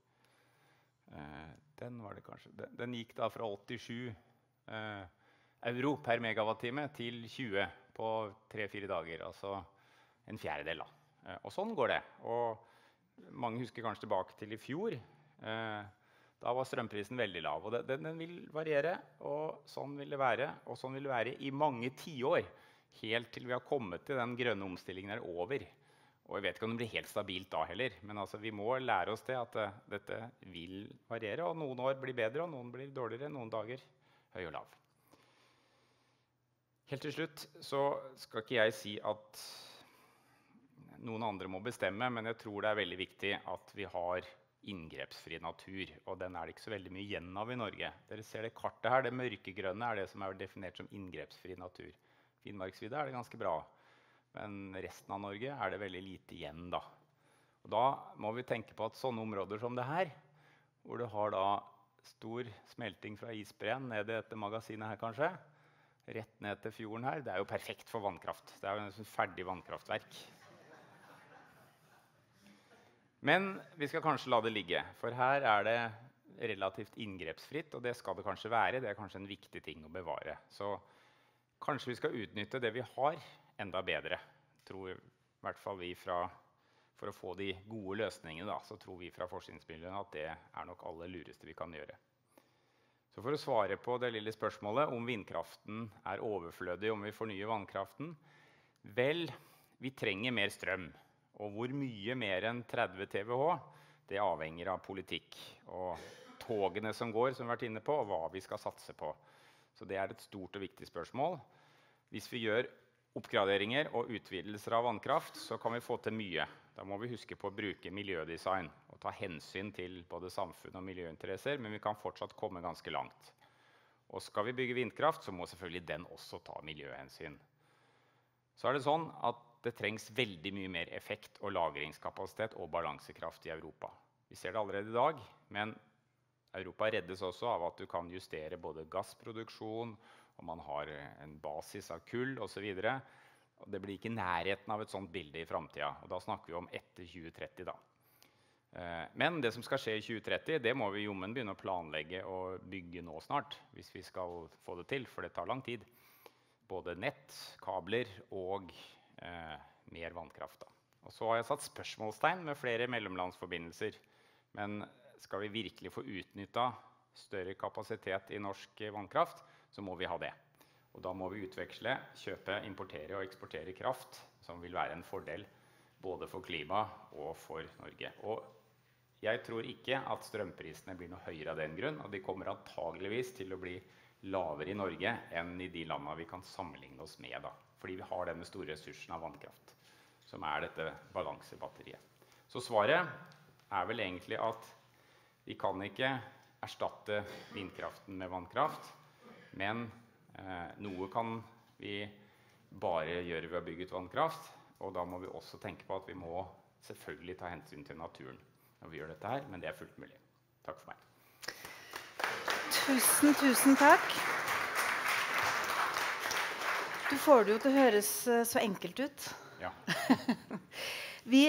Den var det kanskje. Den gikk da fra 87 euro per megawattime til 20 på 3-4 dager. Altså en fjerdedel da. Og sånn går det. Og mange husker kanskje tilbake til i fjor. Da var strømprisen veldig lav. Og den vil variere, og sånn vil det være. Og sånn vil det være i mange tiår, helt til vi har kommet til den grønne omstillingen over. Og jeg vet ikke om det blir helt stabilt da heller, men altså, vi må lære oss det at dette vil variere, og noen år blir bedre, og noen blir dårligere, noen dager høy og lav. Helt til slutt så skal ikke jeg si at noen andre må bestemme, men jeg tror det veldig viktig at vi har inngrepsfri natur, og den det ikke så veldig mye igjen av i Norge. Dere ser det kartet her, det mørkegrønne det som definert som inngrepsfri natur. Finnmarksvidda det ganske bra. Men resten av Norge det veldig lite igjen da. Og da må vi tenke på at sånne områder som det her, hvor du har da stor smelting fra isbreen ned i dette magasinet her kanskje, rett ned til fjorden her, det jo perfekt for vannkraft. Det jo en ferdig vannkraftverk. Men vi skal kanskje la det ligge, for her det relativt inngrepsfritt, og det skal det kanskje være. Det kanskje en viktig ting å bevare. Så kanskje vi skal utnytte det vi har, enda bedre, tror i hvert fall vi for å få de gode løsningene da, så tror vi fra forskningsmiljøene at det nok aller lureste vi kan gjøre. Så for å svare på det lille spørsmålet om vindkraften overflødig, om vi fornyer vannkraften, vel, vi trenger mer strøm, og hvor mye mer enn 30 TWh, det avhenger av politikk, og togene som går, som vi har vært inne på, og hva vi skal satse på. Så det et stort og viktig spørsmål. Hvis vi gjør oppgraderinger og utvidelser av vannkraft, så kan vi få til mye. Da må vi huske på å bruke miljødesign og ta hensyn til både samfunn og miljøinteresser, men vi kan fortsatt komme ganske langt. Og skal vi bygge vindkraft, så må selvfølgelig den også ta miljøhensyn. Så det sånn at det trengs veldig mye mer effekt og lagringskapasitet og balansekraft i Europa. Vi ser det allerede i dag, men Europa reddes også av at du kan justere både gassproduksjon, og man har en basis av kull og så videre. Og det blir ikke nærheten av et sånt bilde i fremtiden, og da snakker vi om etter 2030 da. Men det som skal skje i 2030, det må vi jommen begynne å planlegge og bygge nå snart, hvis vi skal få det til, for det tar lang tid. Både nett, kabler og mer vannkraft da. Og så har jeg satt spørsmålstegn med flere mellomlandsforbindelser, men skal vi virkelig få utnyttet større kapasitet i norsk vannkraft, så må vi ha det. Og da må vi utveksle, kjøpe, importere og eksportere kraft, som vil være en fordel både for klima og for Norge. Og jeg tror ikke at strømprisene blir noe høyere av den grunn, og de kommer antageligvis til å bli lavere i Norge enn i de landene vi kan sammenligne oss med da. Fordi vi har denne store ressursen av vannkraft, som dette balansebatteriet. Så svaret vel egentlig at vi kan ikke erstatte vindkraften med vannkraft, men noe kan vi bare gjøre ved å bygge ut vannkraft, og da må vi også tenke på at vi må selvfølgelig ta hensyn til naturen når vi gjør dette her, men det fullt mulig. Takk for meg. Tusen takk. Du får det jo til å høres så enkelt ut. Ja. Vi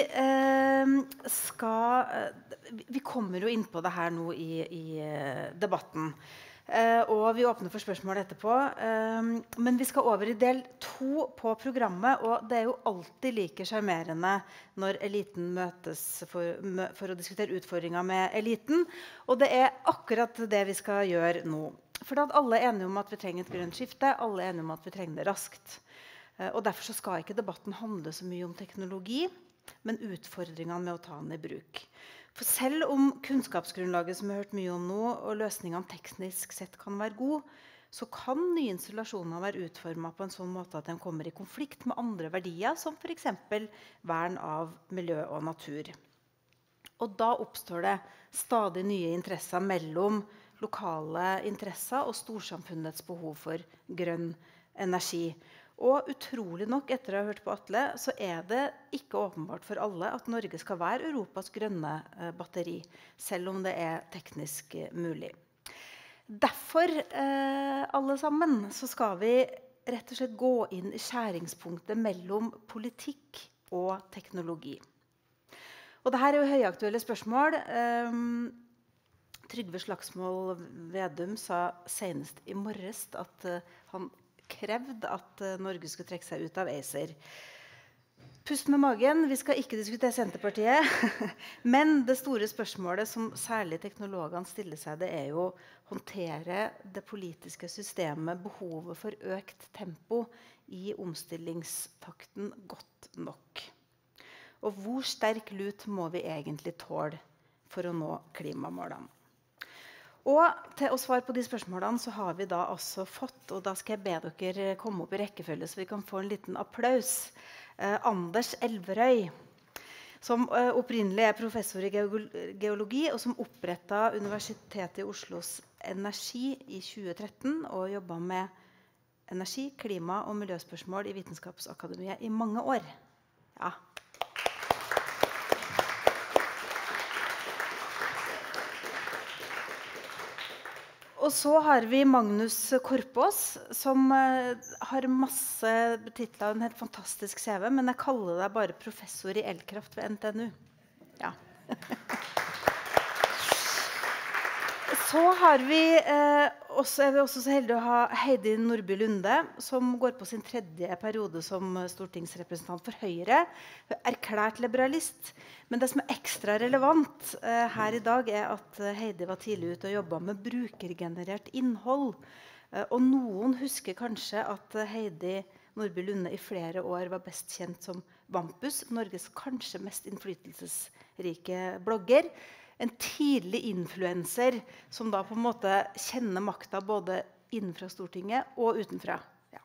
kommer jo inn på det her nå i debatten. Og vi åpner for spørsmål etterpå. Men vi skal over i del 2 på programmet, og det jo alltid like sjarmerende når eliten møtes for å diskutere utfordringer med eliten. Og det akkurat det vi skal gjøre nå. For at alle enige om at vi trenger et grønt skifte, alle enige om at vi trenger det raskt. Og derfor så skal ikke debatten handle så mye om teknologi, men utfordringene med å ta den i bruk. For selv om kunnskapsgrunnlaget som vi har hørt mye om nå, og løsningene teknisk sett kan være gode, så kan nye installasjoner være utformet på en sånn måte at de kommer i konflikt med andre verdier, som for eksempel vern av miljø og natur. Og da oppstår det stadig nye interesser mellom lokale interesser og storsamfunnets behov for grønn energi. Og utrolig nok, etter å ha hørt på Atle, så det ikke åpenbart for alle at Norge skal være Europas grønne batteri, selv om det teknisk mulig. Derfor, alle sammen, så skal vi rett og slett gå inn i skjæringspunktet mellom politikk og teknologi. Og dette jo høyaktuelle spørsmål. Trygve Slagsvold Vedum sa senest i morges at han krevde at Norge skulle trekke seg ut av ACER. Pust med magen, vi skal ikke diskutere Senterpartiet, men det store spørsmålet som særlig teknologene stiller seg, det jo håndtere det politiske systemet, behovet for økt tempo i omstillingstakten godt nok. Og hvor sterk lut må vi egentlig tåle for å nå klimamålene? Og til å svare på de spørsmålene så har vi da også fått, og da skal jeg be dere komme opp i rekkefølge så vi kan få en liten applaus, Anders Elverøy, som opprinnelig professor i geologi, og som opprettet Universitetet i Oslos Energi i 2013, og jobbet med energi, klima og miljøspørsmål i Vitenskapsakademiet i mange år. Ja. Og så har vi Magnus Korpås, som har masse titler, en helt fantastisk CV, men jeg kaller deg bare professor i elkraft ved NTNU. Ja. Så har vi vi også så heldige å ha Heidi Nordby Lunde, som går på sin 3. periode som stortingsrepresentant for Høyre. Erklært liberalist. Men det som ekstra relevant her i dag at Heidi var tidlig ute og jobbet med brukergenerert innhold. Og noen husker kanskje at Heidi Nordby Lunde i flere år var best kjent som Vampus, Norges kanskje mest innflytelsesrike blogger. En tidlig influencer som da på en måte kjenner makta både innenfra Stortinget og utenfra. Ja.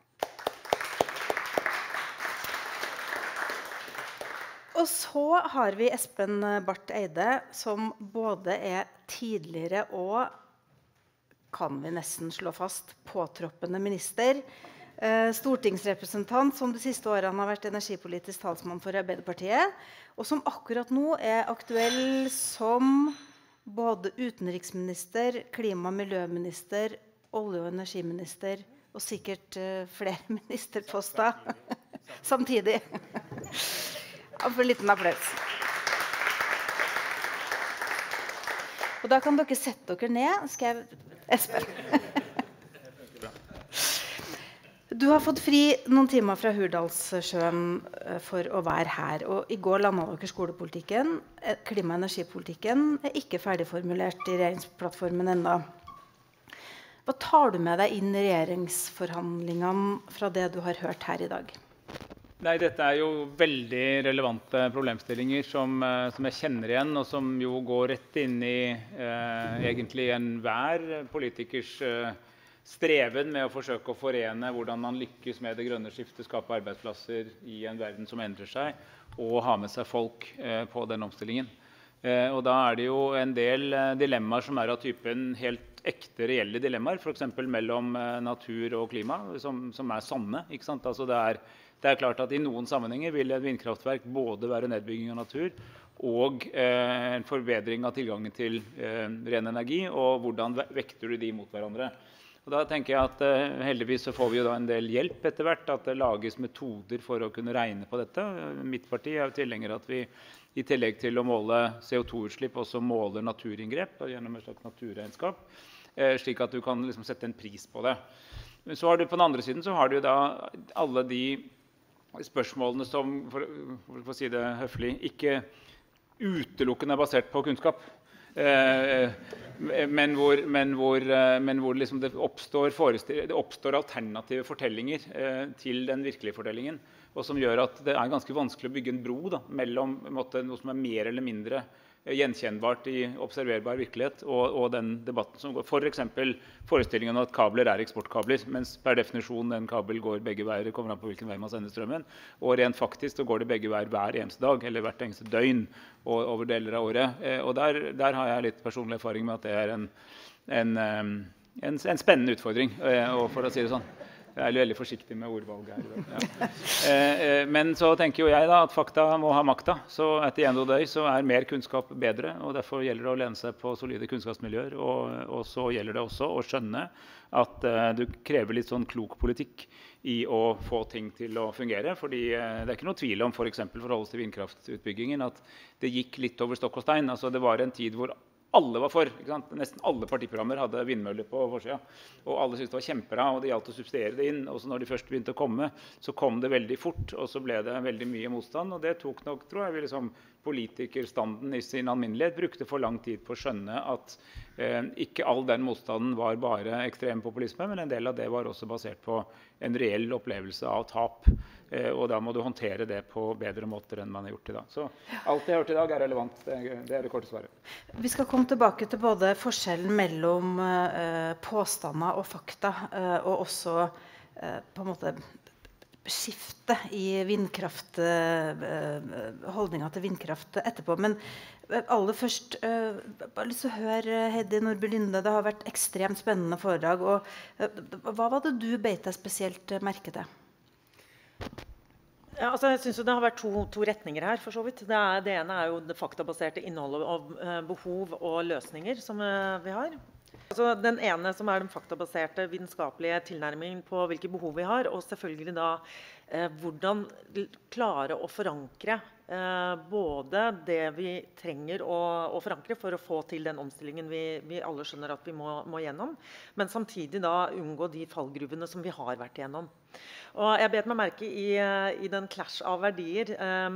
Og så har vi Espen Barth Eide, som både tidligere og, kan vi nesten slå fast, påtroppende minister, stortingsrepresentant som de siste årene har vært energipolitisk talsmann for Arbeiderpartiet, og som akkurat nå aktuell som både utenriksminister, klima- og miljøminister, olje- og energiminister og sikkert flere ministerposter samtidig. For en liten applaus. Og da kan dere sette dere ned, skrev Espen. Du har fått fri noen timer fra Hurdalssjøen for å være her, og i går landet dere skolepolitikken. Klima- og energipolitikken ikke ferdigformulert i regjeringsplattformen enda. Hva tar du med deg inn i regjeringsforhandlingene fra det du har hørt her i dag? Nei, dette jo veldig relevante problemstillinger som jeg kjenner igjen, og som jo går rett inn i egentlig enhver politikers streven med å forsøke å forene hvordan man lykkes med det grønne skiftet, skape arbeidsplasser i en verden som endrer seg, og ha med seg folk på den omstillingen. Og da det jo en del dilemmaer som av typen helt ekte, reelle dilemmaer, for eksempel mellom natur og klima, som sanne, ikke sant? Altså det klart at i noen sammenhenger vil et vindkraftverk både være nedbygging av natur og en forbedring av tilgangen til ren energi, og hvordan vekter du de mot hverandre. Og da tenker jeg at heldigvis så får vi jo da en del hjelp etter hvert, at det lages metoder for å kunne regne på dette. Mitt parti er jo tilhenger at vi i tillegg til å måle CO2-utslipp også måler naturinngrep gjennom et slags naturregnskap, slik at du kan liksom sette en pris på det. Men så har du på den andre siden så har du da alle de spørsmålene som, for å si det høflig, ikke utelukkende er basert på kunnskap. Men hvor liksom det oppstår alternative fortellinger til den virkelige fortellingen, og som gjør at det er ganske vanskelig å bygge en bro da, mellom noe som er mer eller mindre gjenkjennbart i observerbar virkelighet og den debatten som går. For eksempel forestillingen om at kabler er eksportkabler, mens per definisjon en kabel går begge veier, kommer an på hvilken vei man sender strømmen, og rent faktisk så går det begge veier hver eneste dag, eller hvert eneste døgn, og over deler av året. Og der har jeg litt personlig erfaring med at det er en spennende utfordring, og for å si det sånn. Jeg er veldig forsiktig med ordvalget her. Ja. Men så tenker jo jeg da at fakta må ha makta. Så at the end of the day så er mer kunnskap bedre, og derfor gjelder det å lene seg på solide kunnskapsmiljøer. Og så gjelder det også å skjønne at du krever litt sånn klok politikk i å få ting til å fungere. Fordi det er ikke noe tvil om, for eksempel forholdet til vindkraftutbyggingen, at det gikk litt over stokk og stein. Altså det var en tid hvor alle var for, ikke sant? Nesten alle partiprogrammer hadde vindmøller på forsida, og alle syntes det var kjempebra, og det gjaldt å subsidiere det inn. Og så når de først begynte å komme, så kom det veldig fort, og så ble det veldig mye motstand, og det tok nok, tror jeg, liksom politikerstanden i sin alminnelighet brukte for lang tid på å skjønne at ikke all den motstanden var bare ekstrem populisme, men en del av det var også basert på en reell opplevelse av tap. Og da må du håndtere det på bedre måter enn man har gjort i dag. Så alt jeg har hørt i dag er relevant. Det er det korte svaret. Vi skal komme tilbake til både forskjellen mellom påstander og fakta, og også på en måte skifte i vindkraft, holdninger til vindkraft etterpå. Men aller først, bare lyst til å høre Heidi Nordby Lunde, det har vært ekstremt spennende foredrag, og hva var det du beit deg spesielt merke til? Ja, altså jeg synes jo det har vært to retninger her, for så vidt. Det ene er jo det faktabaserte innholdet av behov og løsninger som vi har. Altså den ene som er den faktabaserte vitenskapelige tilnærmingen på hvilke behov vi har, og selvfølgelig da hvordan klare å forankre både det vi trenger å forankre for å få til den omstillingen vi alle skjønner at vi må gjennom, men samtidig da unngå de fallgruvene som vi har vært gjennom. Og jeg bet meg merke i den clash av verdier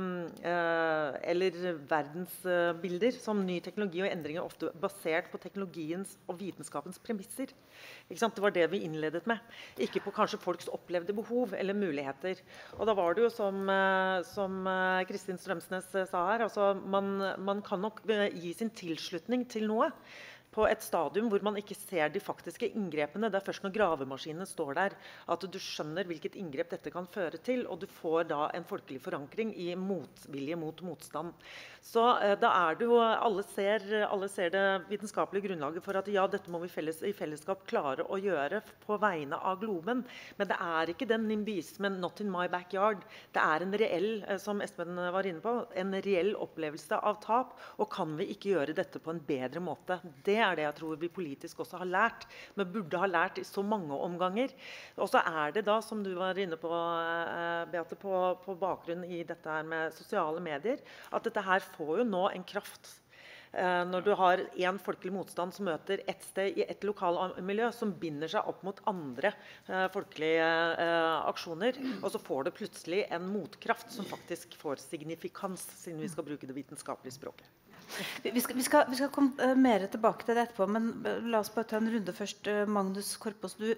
eller verdensbilder som ny teknologi og endringer ofte basert på teknologiens og vitenskapens premisser. Ikke sant? Det var det vi innledet med, ikke på kanskje folks opplevde behov eller muligheter. Og da var det jo som Kristin Strømsnes sa her, altså man kan nok gi sin tilslutning til noe på et stadium hvor man ikke ser de faktiske inngrepene. Det er først når gravemaskinene står der at du skjønner hvilket inngrep dette kan føre til, og du får da en folkelig forankring i motvilje mot motstand. Så da er det jo, alle ser det vitenskapelige grunnlaget for at ja, dette må vi i fellesskap klare å gjøre på vegne av globen, men det er ikke den nimbismen, not in my backyard. Det er en reell, som Espen var inne på, en reell opplevelse av tap, og kan vi ikke gjøre dette på en bedre måte? Det er det jeg tror vi politisk også har lært, men burde ha lært i så mange omganger. Og så er det da, som du var inne på, Beate, på bakgrunn i dette her med sosiale medier, at dette her får jo nå en kraft. Når du har en folkelig motstand som møter et sted i et lokalmiljø som binder seg opp mot andre folkelige aksjoner, og så får det plutselig en motkraft som faktisk får signifikans, siden vi skal bruke det vitenskapelige språket. Vi skal komme mer tilbake til det etterpå, men la oss bare ta en runde først. Magnus Korpås, du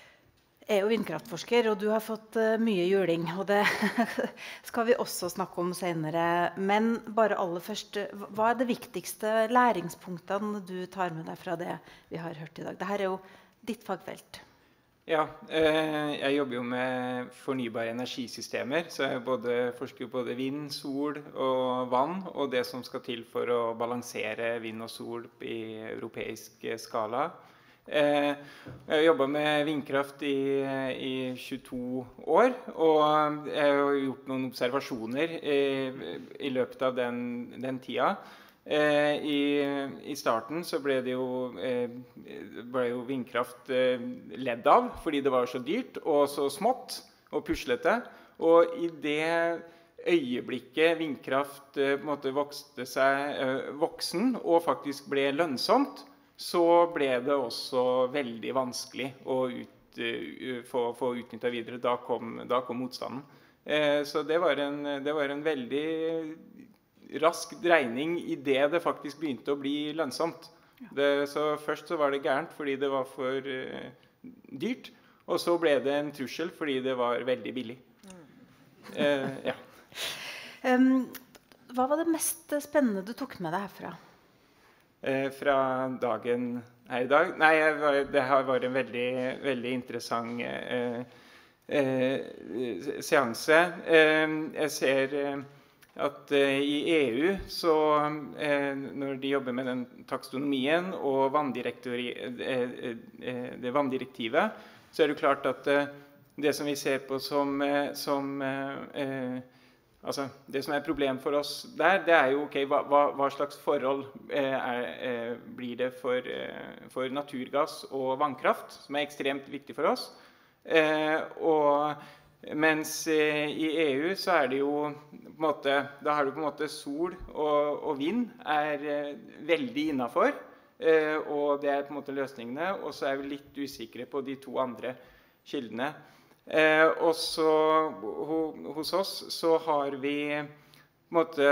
er jo vindkraftforsker, og du har fått mye juling, og det skal vi også snakke om senere. Men bare aller først, hva er det viktigste læringspunktene du tar med deg fra det vi har hørt i dag? Dette er jo ditt fagfelt. Ja, jeg jobber jo med fornybare energisystemer, så jeg forsker på både vind, sol og vann, og det som skal til for å balansere vind og sol i europeisk skala. Jeg har jobbet med vindkraft i 22 år, og jeg har gjort noen observasjoner i løpet av den tida. I starten så ble jo vindkraft ledd av, fordi det var så dyrt og så smått og puslete. Og i det øyeblikket vindkraft på en måte vokste seg voksen og faktisk ble lønnsomt, så ble det også veldig vanskelig å få utnyttet videre. Da kom motstanden. Så det var en veldig rask dreining i det faktisk begynte å bli lønnsomt. Så først så var det gærent fordi det var for dyrt, og så ble det en trussel fordi det var veldig billig. Ja. Hva var det mest spennende du tok med deg herfra? Fra dagen her i dag? Nei, det har vært en veldig, veldig interessant seanse. Jeg ser at i EU, så når de jobber med den taksonomien og det vanndirektivet, så det klart at det som vi ser på altså det som problem for oss der, det jo hva slags forhold blir det for naturgass og vannkraft, som ekstremt viktig for oss. Mens i EU så det jo på en måte, da har du på en måte sol og vind veldig innenfor, og det på en måte løsningene, og så vi litt usikre på de to andre kildene. Og så hos oss så har vi på en måte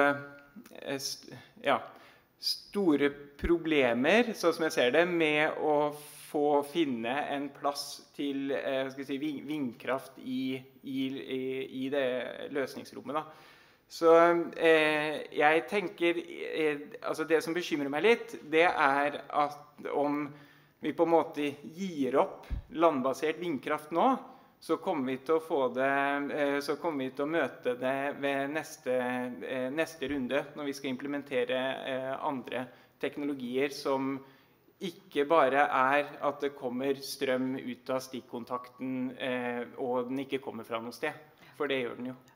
store problemer, sånn som jeg ser det, med å finne en plass til vindkraft i det løsningsrommet. Da. Så jeg tenker, altså det som bekymrer meg litt, det at om vi på en måte gir opp landbasert vindkraft nå, så kommer vi til å møte det ved neste runde, når vi skal implementere andre teknologier som ikke bare at det kommer strøm ut av stikkontakten, og den ikke kommer fra noe sted, for det gjør den jo.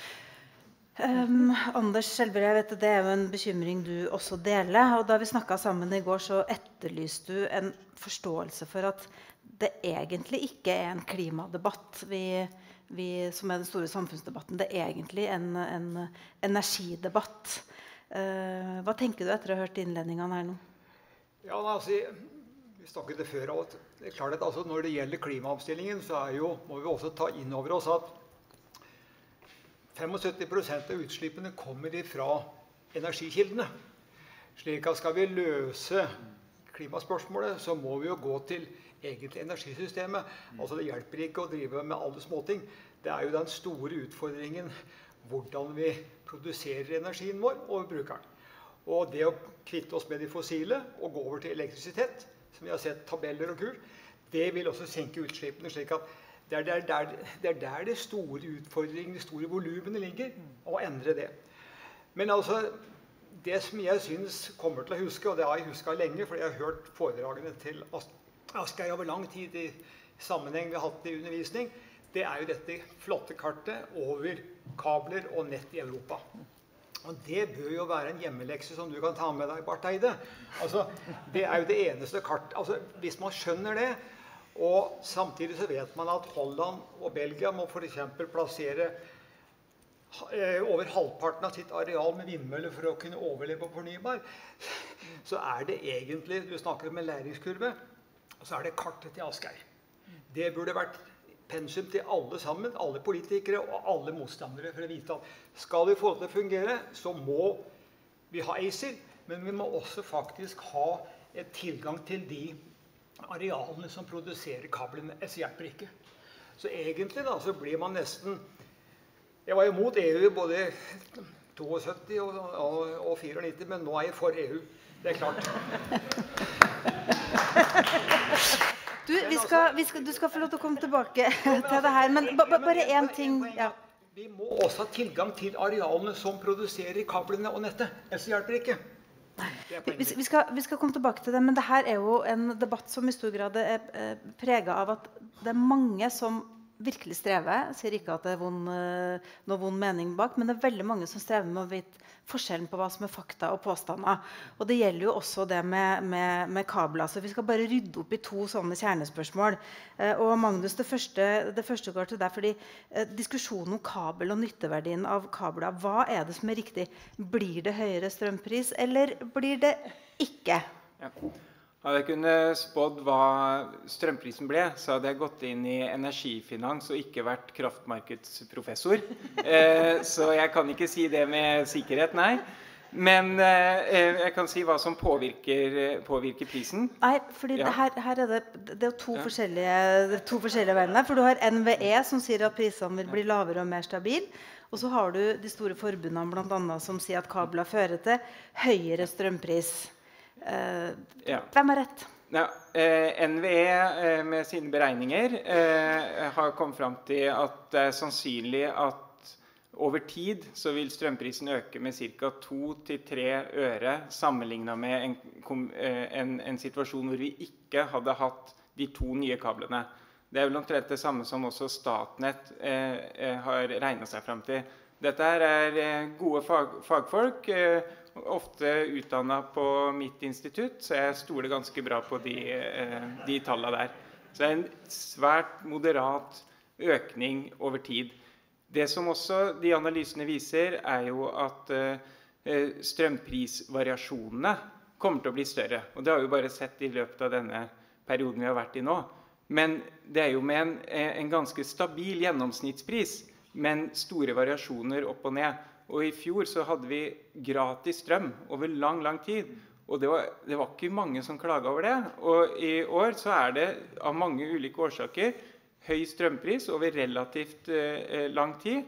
Anders Skjelbred, jeg vet at det jo en bekymring du også deler, og da vi snakket sammen i går, så etterlyste du en forståelse for at det egentlig ikke en klimadebatt, som den store samfunnsdebatten, det egentlig en energidebatt. Hva tenker du etter å ha hørt innledningene her nå? Ja, altså, vi snakket det før, og det klart at altså, når det gjelder klimaomstillingen, så må vi også ta inn over oss at 75% av utslippene kommer fra energikildene. Slik at skal vi løse klimaspørsmålet, så må vi jo gå til egentlig energisystemet. Altså det hjelper ikke å drive med alle småting. Det jo den store utfordringen hvordan vi produserer energien vår og bruker den. Og det å kvitte oss med de fossile og gå over til elektrisitet, som vi har sett tabeller og kurs, det vil også senke utslippene, slik at det der de store utfordringene, de store volumene ligger, å endre det. Men altså, det som jeg synes kommer til å huske, og det har jeg husket lenge, for jeg har hørt foredragene til Asgeir over lang tid i sammenheng vi har hatt i undervisning, det jo dette flotte kartet over kabler og nett i Europa. Og det bør jo være en hjemmelekse som du kan ta med deg, Barth Eide. Altså, det jo det eneste kartet. Altså, hvis man skjønner det, og samtidig så vet man at Holland og Belgia må for eksempel plassere over halvparten av sitt areal med vindmøller for å kunne overleve på fornybar, så det egentlig, du snakker om en læringskurve, og så det kartet til Asgeir. Det burde vært pensum til alle sammen, alle politikere og alle motstandere, for å vite at skal vi få det til å fungere, så må vi ha ACER, men vi må også faktisk ha et tilgang til de arealene som produserer kablene. Det hjelper ikke. Så egentlig da, så blir man nesten... Jeg var jo mot EU både 72 og 94, men nå jeg for EU. Det klart. Du skal få lov til å komme tilbake til det her, men bare en ting. Ja. Vi må også ha tilgang til arealene som produserer kablene og nettet. Ellers hjelper det ikke. Vi skal komme tilbake til det, men det her jo en debatt som i stor grad preget av at det mange som virkelig strever. Jeg sier ikke at det er noe vond mening bak, men det er veldig mange som strever med å vite forskjellen på hva som er fakta og påstander. Og det gjelder jo også det med kabler. Så vi skal bare rydde opp i 2 sånne kjernespørsmål. Og Magnus, det første går til deg, fordi diskusjonen om kabel og nytteverdien av kabler, hva er det som er riktig? Blir det høyere strømpris, eller blir det ikke? Ja. Hadde jeg kunne spådd hva strømprisen ble, så hadde jeg gått inn i energifinans og ikke vært kraftmarkedsprofessor. Så jeg kan ikke si det med sikkerhet, nei. Men jeg kan si hva som påvirker prisen. Nei, fordi her er det er to forskjellige verdener. For du har NVE som sier at prisene vil bli lavere og mer stabil. Og så har du de store forbundene blant annet, som sier at kabler fører til høyere strømpris. Hvem har rett? Ja, NVE med sine beregninger har kommet frem til at det er sannsynlig at over tid så vil strømprisen øke med ca. 2–3 øre sammenlignet med en situasjon hvor vi ikke hadde hatt de 2 nye kablene. Det er vel omtrent det samme som også Statnett har regnet seg frem til. Dette er gode fagfolk, ofte utdannet på mitt institutt, så jeg stoler ganske bra på de tallene der. Så det er en svært moderat økning over tid. Det som også de analysene viser, er jo at strømprisvariasjonene kommer til å bli større. Og det har vi bare sett i løpet av denne perioden vi har vært i nå. Men det er jo med en ganske stabil gjennomsnittspris, men store variasjoner opp og ned. Og i fjor så hadde vi gratis strøm over lang tid, og det var ikke mange som klaget over det. Og i år så er det av mange ulike årsaker høy strømpris over relativt lang tid.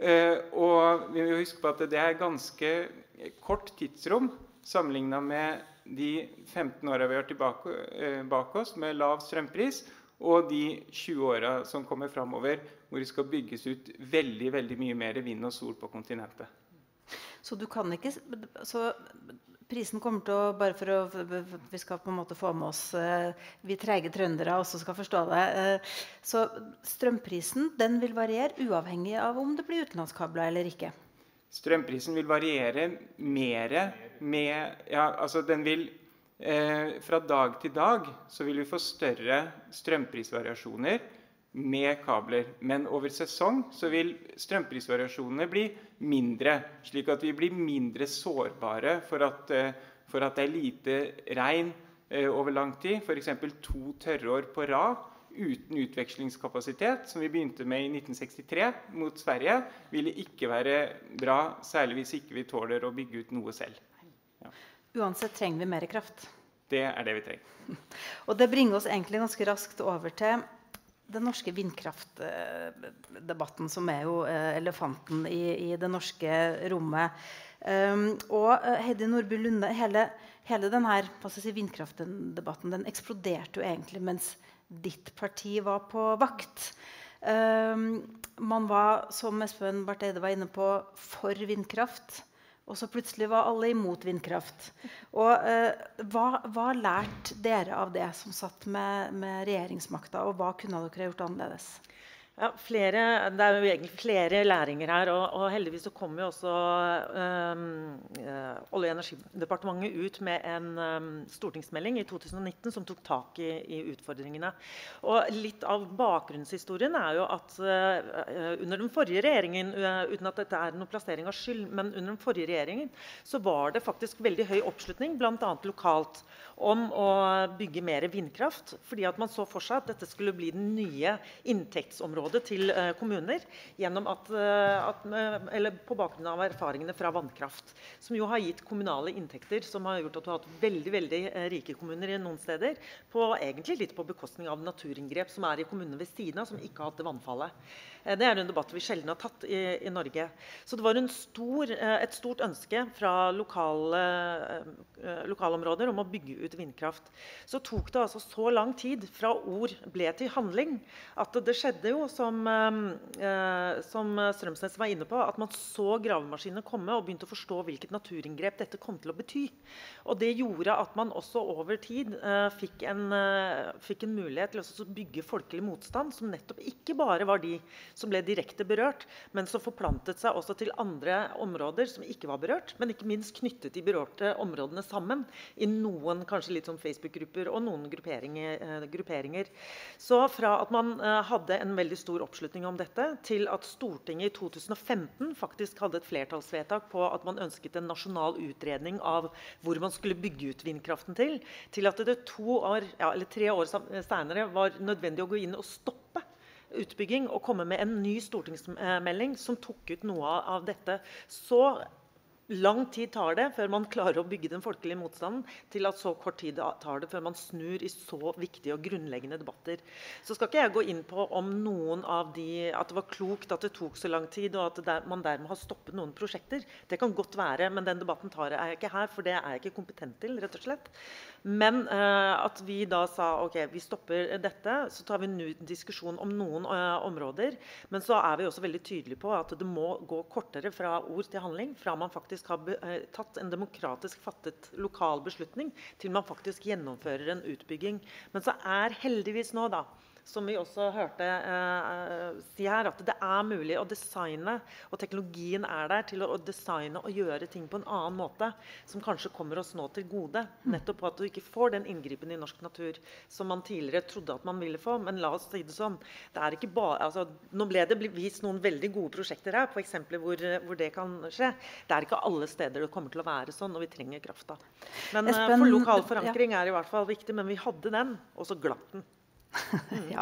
Og vi må huske på at det er ganske kort tidsrom sammenlignet med de 15 årene vi har bak oss med lav strømpris, og de 20 årene som kommer fremover, hvor det skal bygges ut veldig mye mer vind og sol på kontinentet. Så du kan ikke, så prisen kommer til å, bare for å, vi skal på en måte få med oss, vi trege trøndere også skal forstå det, så strømprisen, den vil variere uavhengig av om det blir utenlandskabler eller ikke? Strømprisen vil variere mer med, ja, altså den vil, fra dag til dag så vil vi få større strømprisvariasjoner med kabler, men over sesong så vil strømprisvariasjonene bli mindre, slik at vi blir mindre sårbare for at det er lite regn over lang tid. For eksempel 2 tørrår på rad uten utvekslingskapasitet, som vi begynte med i 1963 mot Sverige, ville ikke være bra, særlig hvis ikke vi tåler å bygge ut noe selv. Ja. Uansett trenger vi mer kraft. Det er det vi trenger. Og det bringer oss egentlig ganske raskt over til den norske vindkraftdebatten, som er jo elefanten i det norske rommet. Og Heidi Nordby Lunde, hele denne vindkraftdebatten, den eksploderte jo egentlig mens ditt parti var på vakt. Man var, som Espen Barth Eide var inne på, for vindkraft. Og så plutselig var alle imot vindkraft. Og hva lærte dere av det som satt med regjeringsmakta, og hva kunne dere gjort annerledes? Ja, det er jo egentlig flere læringer her, og heldigvis så kom jo også Olje- og energidepartementet ut med en stortingsmelding i 2019 som tok tak i utfordringene. Og litt av bakgrunnshistorien er jo at under den forrige regjeringen, uten at dette er noen plassering av skyld, men under den forrige regjeringen så var det faktisk veldig høy oppslutning, blant annet lokalt, om å bygge mer vindkraft, fordi at man så for seg at dette skulle bli den nye inntektsområdet til kommuner, gjennom eller på bakgrunn av erfaringene fra vannkraft, som jo har gitt kommunale inntekter, som har gjort at du har hatt veldig rike kommuner i noen steder, egentlig litt på bekostning av naturinngrep som er i kommunene ved siden av, som ikke har hatt det vannfallet. Det er en debatt vi sjelden har tatt i Norge. Så det var et stort ønske fra lokalområder om å bygge ut vindkraft. Så tok det altså så lang tid fra ord ble til handling, at det skjedde jo som Strømsnes var inne på, at man så gravemaskinene komme og begynte å forstå hvilket naturinngrep dette kom til å bety. Og det gjorde at man også over tid fikk en mulighet til å bygge folkelig motstand, som nettopp ikke bare var de som ble direkte berørt, men som forplantet seg også til andre områder som ikke var berørt, men ikke minst knyttet de berørte områdene sammen i noen kanskje litt sånn Facebook-grupper og noen grupperinger. Så fra at man hadde en veldig stor oppslutning om dette, til at Stortinget i 2015 faktisk hadde et flertallsvedtak på at man ønsket en nasjonal utredning av hvor man skulle bygge ut vindkraften til at det 3 år senere var nødvendig å gå inn og stoppe utbygging og komme med en ny stortingsmelding som tok ut noe av dette. Så lang tid tar det før man klarer å bygge den folkelige motstanden, til at så kort tid tar det før man snur i så viktige og grunnleggende debatter. Så skal ikke jeg gå inn på om noen av at det var klokt at det tok så lang tid, og at man dermed har stoppet noen prosjekter. Det kan godt være, men den debatten tar jeg ikke her, for det er jeg ikke kompetent til, rett og slett. Men at vi da sa, ok, vi stopper dette, så tar vi en diskusjon om noen områder, men så er vi også veldig tydelige på at det må gå kortere fra ord til handling, fra man faktisk har tatt en demokratisk fattet lokal beslutning, til man faktisk gjennomfører en utbygging. Men så heldigvis nå da, som vi også hørte si her, at det er mulig å designe, og teknologien der til å designe og gjøre ting på en annen måte, som kanskje kommer oss nå til gode, nettopp på at du ikke får den inngripen i norsk natur, som man tidligere trodde at man ville få. Men la oss si det sånn, det er ikke bare, altså, nå ble det vist noen veldig gode prosjekter her, på eksempler hvor det kan skje. Det er ikke alle steder det kommer til å være sånn, og vi trenger krafta. Men for lokal forankring er det i hvert fall viktig, men vi hadde den, og så glatt den. Ja.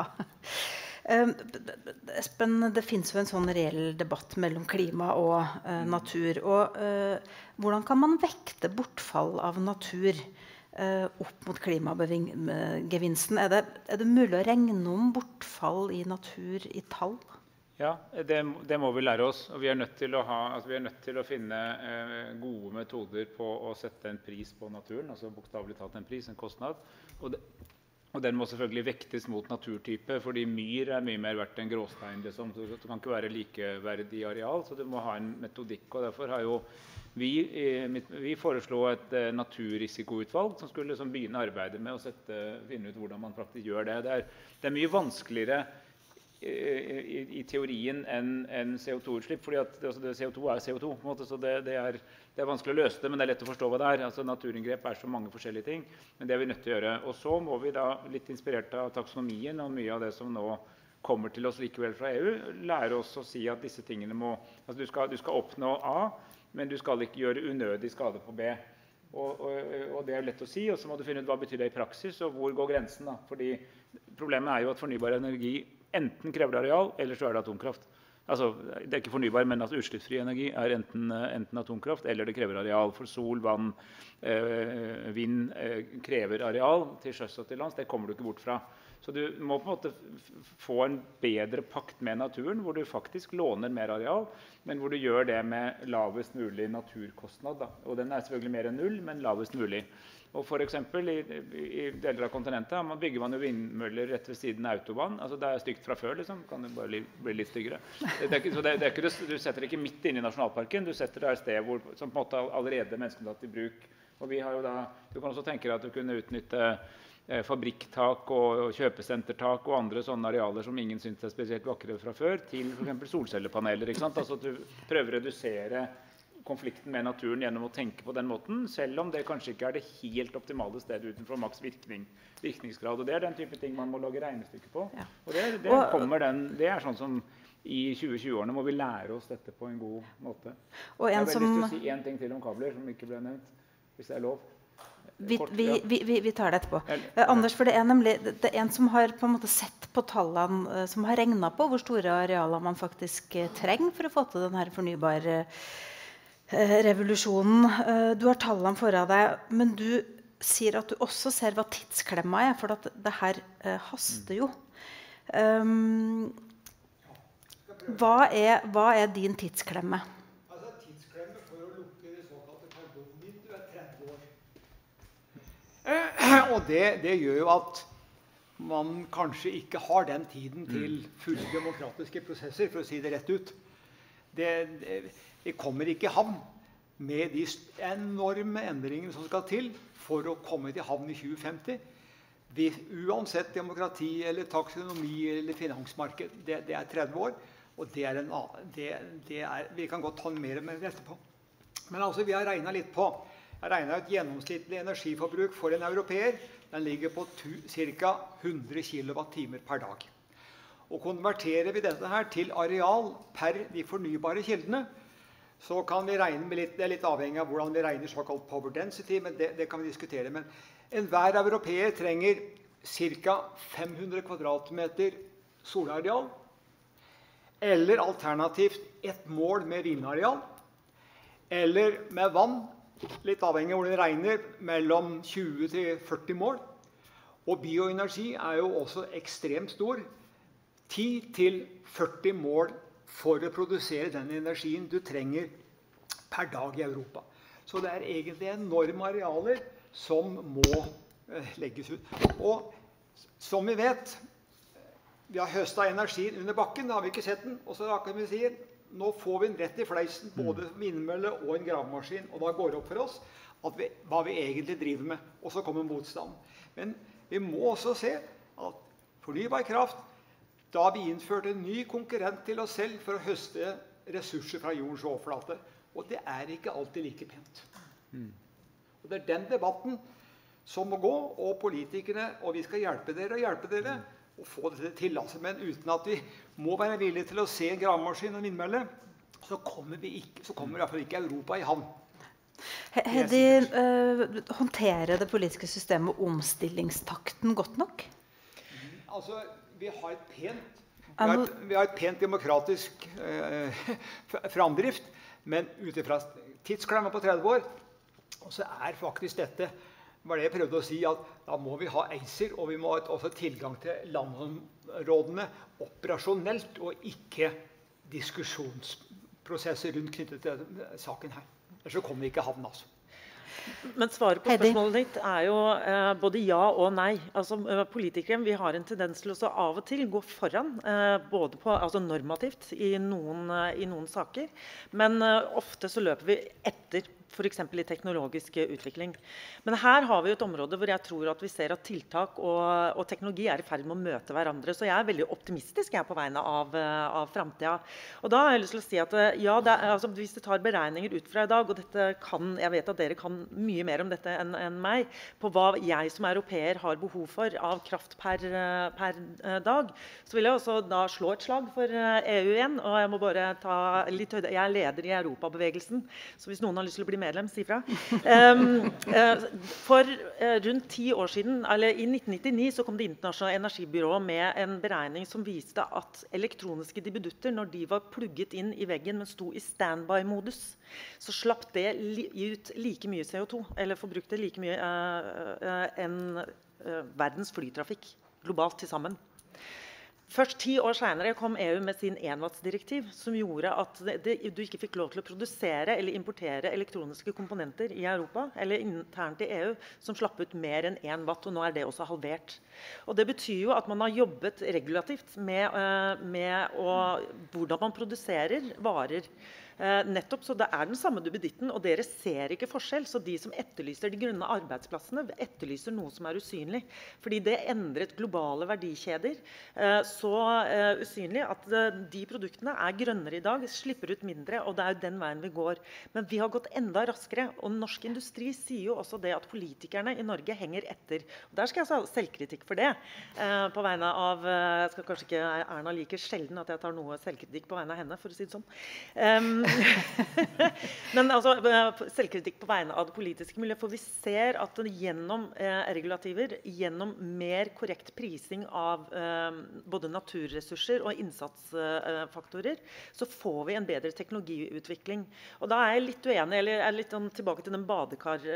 Espen, det finnes jo en sånn reell debatt mellom klima og natur. Og hvordan kan man vekte bortfall av natur opp mot klimagevinsten? Er det mulig å regne om bortfall i natur i tall? Ja, det må vi lære oss. Og vi er nødt til å finne gode metoder på å sette en pris på naturen, altså bokstavelig talt en pris, en kostnad. Og den må selvfølgelig vektes mot naturtype, fordi myr er mye mer verdt enn gråstein. Liksom. Så det kan ikke være likeverdig areal, så du må ha en metodikk. Og derfor har jo vi foreslo et naturrisikoutvalg som skulle begynne arbeidet med å finne ut hvordan man faktisk gjør det. Det er mye vanskeligere i teorien enn CO2-utslipp, fordi at CO2 er CO2, på en måte, så det er vanskelig å løse det, men det er lett å forstå hva det er. Altså, naturinngrep er så mange forskjellige ting, men det er vi nødt til å gjøre. Og så må vi da, litt inspirert av taksonomien og mye av det som nå kommer til oss likevel fra EU, lære oss å si at disse tingene altså du skal oppnå A, men du skal ikke gjøre unødig skade på B. Og det er lett å si, og så må du finne ut hva betyr det i praksis, og hvor går grensen da? Fordi problemet er jo at fornybar energi enten krever areal, eller så er det atomkraft. Altså, det er ikke fornybar, men altså utslippsfri energi er enten atomkraft, eller det krever areal. For sol, vann, vind krever areal til sjøs og til lands. Det kommer du ikke bort fra. Så du må på en måte få en bedre pakt med naturen, hvor du faktisk låner mer areal, men hvor du gjør det med lavest mulig naturkostnad. Da. Og den er selvfølgelig mer enn null, men lavest mulig. Og for eksempel i deler av kontinentet bygger man jo vindmøller rett ved siden av autobahn. Altså det er stygt fra før, liksom. Kan det bare bli litt styggere. Du setter det ikke midt inne i nasjonalparken, du setter det et sted som på en måte allerede menneskene har tatt i bruk. Og vi har jo da, du kan også tenke deg at du kunne utnytte fabrikktak og kjøpesentertak og andre sånne arealer som ingen synes er spesielt vakre fra før, til for eksempel solcellepaneler, ikke sant? Altså at du prøver å redusere konflikten med naturen gjennom å tenke på den måten, selv om det kanskje ikke er det helt optimale stedet utenfor maks virkningsgrad. Og det er den type ting man må lage regnestykker på. Ja. Og det er sånn som i 2020-årene må vi lære oss dette på en god måte. Jeg har veldig lyst til å si en ting til om kabler som ikke ble nevnt, hvis det er lov. Vi tar det etterpå. Anders, for det er en som har på en måte sett på tallene, som har regnet på hvor store arealer man faktisk trenger for å få til denne fornybare revolusjonen. Du har tallene foran deg, men du sier at du også ser hva tidsklemma er, for at det her haster jo. Hva er din tidsklemme? Altså, tidsklemme for å lukke det såkalte karbonvinduet er 30 år. Og det gjør jo at man kanskje ikke har den tiden til fulle demokratiske prosesser, for å si det rett ut. Vi kommer ikke i havn med de enorme endringene som skal til for å komme til havn i 2050. Uansett demokrati eller taksonomi eller finansmarked, det er 30 år, og vi kan godt ta mer med det etterpå. Men altså, vi har regnet litt på. Jeg regnet et gjennomsnittlig energiforbruk for en europeer. Den ligger på ca. 100 kWh per dag. Og konverterer vi dette her til areal per de fornybare kildene, så kan vi regne med litt, det er litt avhengig av hvordan vi regner såkalt power density, men det kan vi diskutere. Men enhver europeer trenger ca. 500 kvadratmeter solareal, eller alternativt et mål med vindareal, eller med vann, litt avhengig av hvor det regner, mellom 20 til 40 mål. Og bioenergi er jo også ekstremt stor. 10 til 40 mål for å produsere den energien du trenger per dag i Europa. Så det er egentlig enorme arealer som må legges ut. Og som vi vet, vi har høstet energien under bakken, da har vi ikke sett den. Og så kan vi si, nå får vi den rett i fleisen, både vindmølle og en gravemaskin, og da går det opp for oss hva vi egentlig driver med. Og så kommer motstanden. Men vi må også se at fornybar kraft, da vi innførte en ny konkurrent til oss selv for å høste ressurser fra jordens overflate. Og det er ikke alltid like pent. Og det er den debatten som må gå, og politikerne, og vi skal hjelpe dere, å få det til. Altså. Men uten at vi må være villige til å se en gravemaskin og en vindmølle, så kommer i hvert fall ikke Europa i havn. Håndterer det politiske systemet omstillingstakten godt nok? Altså, vi har et pent demokratisk framdrift, men ut fra tidsklemma på 30 år, og så er faktisk dette, var det jeg prøvde å si, at da må vi ha ACER, og vi må ha også tilgang til landområdene operasjonelt, og ikke diskusjonsprosesser rundt knyttet til saken her. Ellers så kommer vi ikke havn, altså. Men svaret på spørsmålet ditt er jo både ja og nei. Altså, politikere vi har en tendens til å av og til gå foran, både på, altså normativt i noen saker, men ofte så løper vi etter, for eksempel i teknologisk utvikling. Men her har vi et område hvor jeg tror at vi ser at tiltak og teknologi er i ferd med å møte hverandre. Så jeg er veldig optimistisk på vegne av fremtiden. Og da har jeg lyst til å si at ja, altså, hvis du tar beregninger ut fra i dag, og jeg vet at dere kan mye mer om dette enn meg, på hva jeg som europeer har behov for av kraft per dag, så vil jeg også da slå et slag for EU igjen, og jeg må bare ta litt høyde. Jeg er leder i Europabevegelsen, så hvis noen har lyst til å bli medlem, si fra. For rundt 10 år siden, eller i 1999, så kom det internasjonale energibyrået med en beregning som viste at elektroniske dibbedutter, når de var plugget inn i veggen, men sto i standby-modus, så slapp det ut like mye CO2, eller forbrukte like mye enn verdens flytrafikk globalt til sammen. Først 10 år senere kom EU med sin envattsdirektiv, som gjorde at du ikke fikk lov til å produsere eller importere elektroniske komponenter i Europa, eller internt i EU, som slapp ut mer enn 1 watt, og nå er det også halvert. Og det betyr jo at man har jobbet regulativt med hvordan man produserer varer. Nettopp, så det er den samme dubbeditten, og dere ser ikke forskjell, så de som etterlyser de grønne arbeidsplassene, etterlyser noe som er usynlig, fordi det endret globale verdikjeder så usynlig at de produktene er grønnere i dag, slipper ut mindre, og det er jo den veien vi går. Men vi har gått enda raskere, og norsk industri sier jo også det at politikerne i Norge henger etter. Og der skal jeg ha selvkritikk for det, på vegne av, jeg skal kanskje ikke, Erna liker sjelden at jeg tar noe selvkritikk på vegne av henne, for å si det sånn. Men altså, selvkritikk på vegne av det politiske miljøet, for vi ser at gjennom regulativer, gjennom mer korrekt prising av både naturressurser og innsatsfaktorer, så får vi en bedre teknologiutvikling. Og da er jeg litt uenig, eller er litt tilbake til den badekar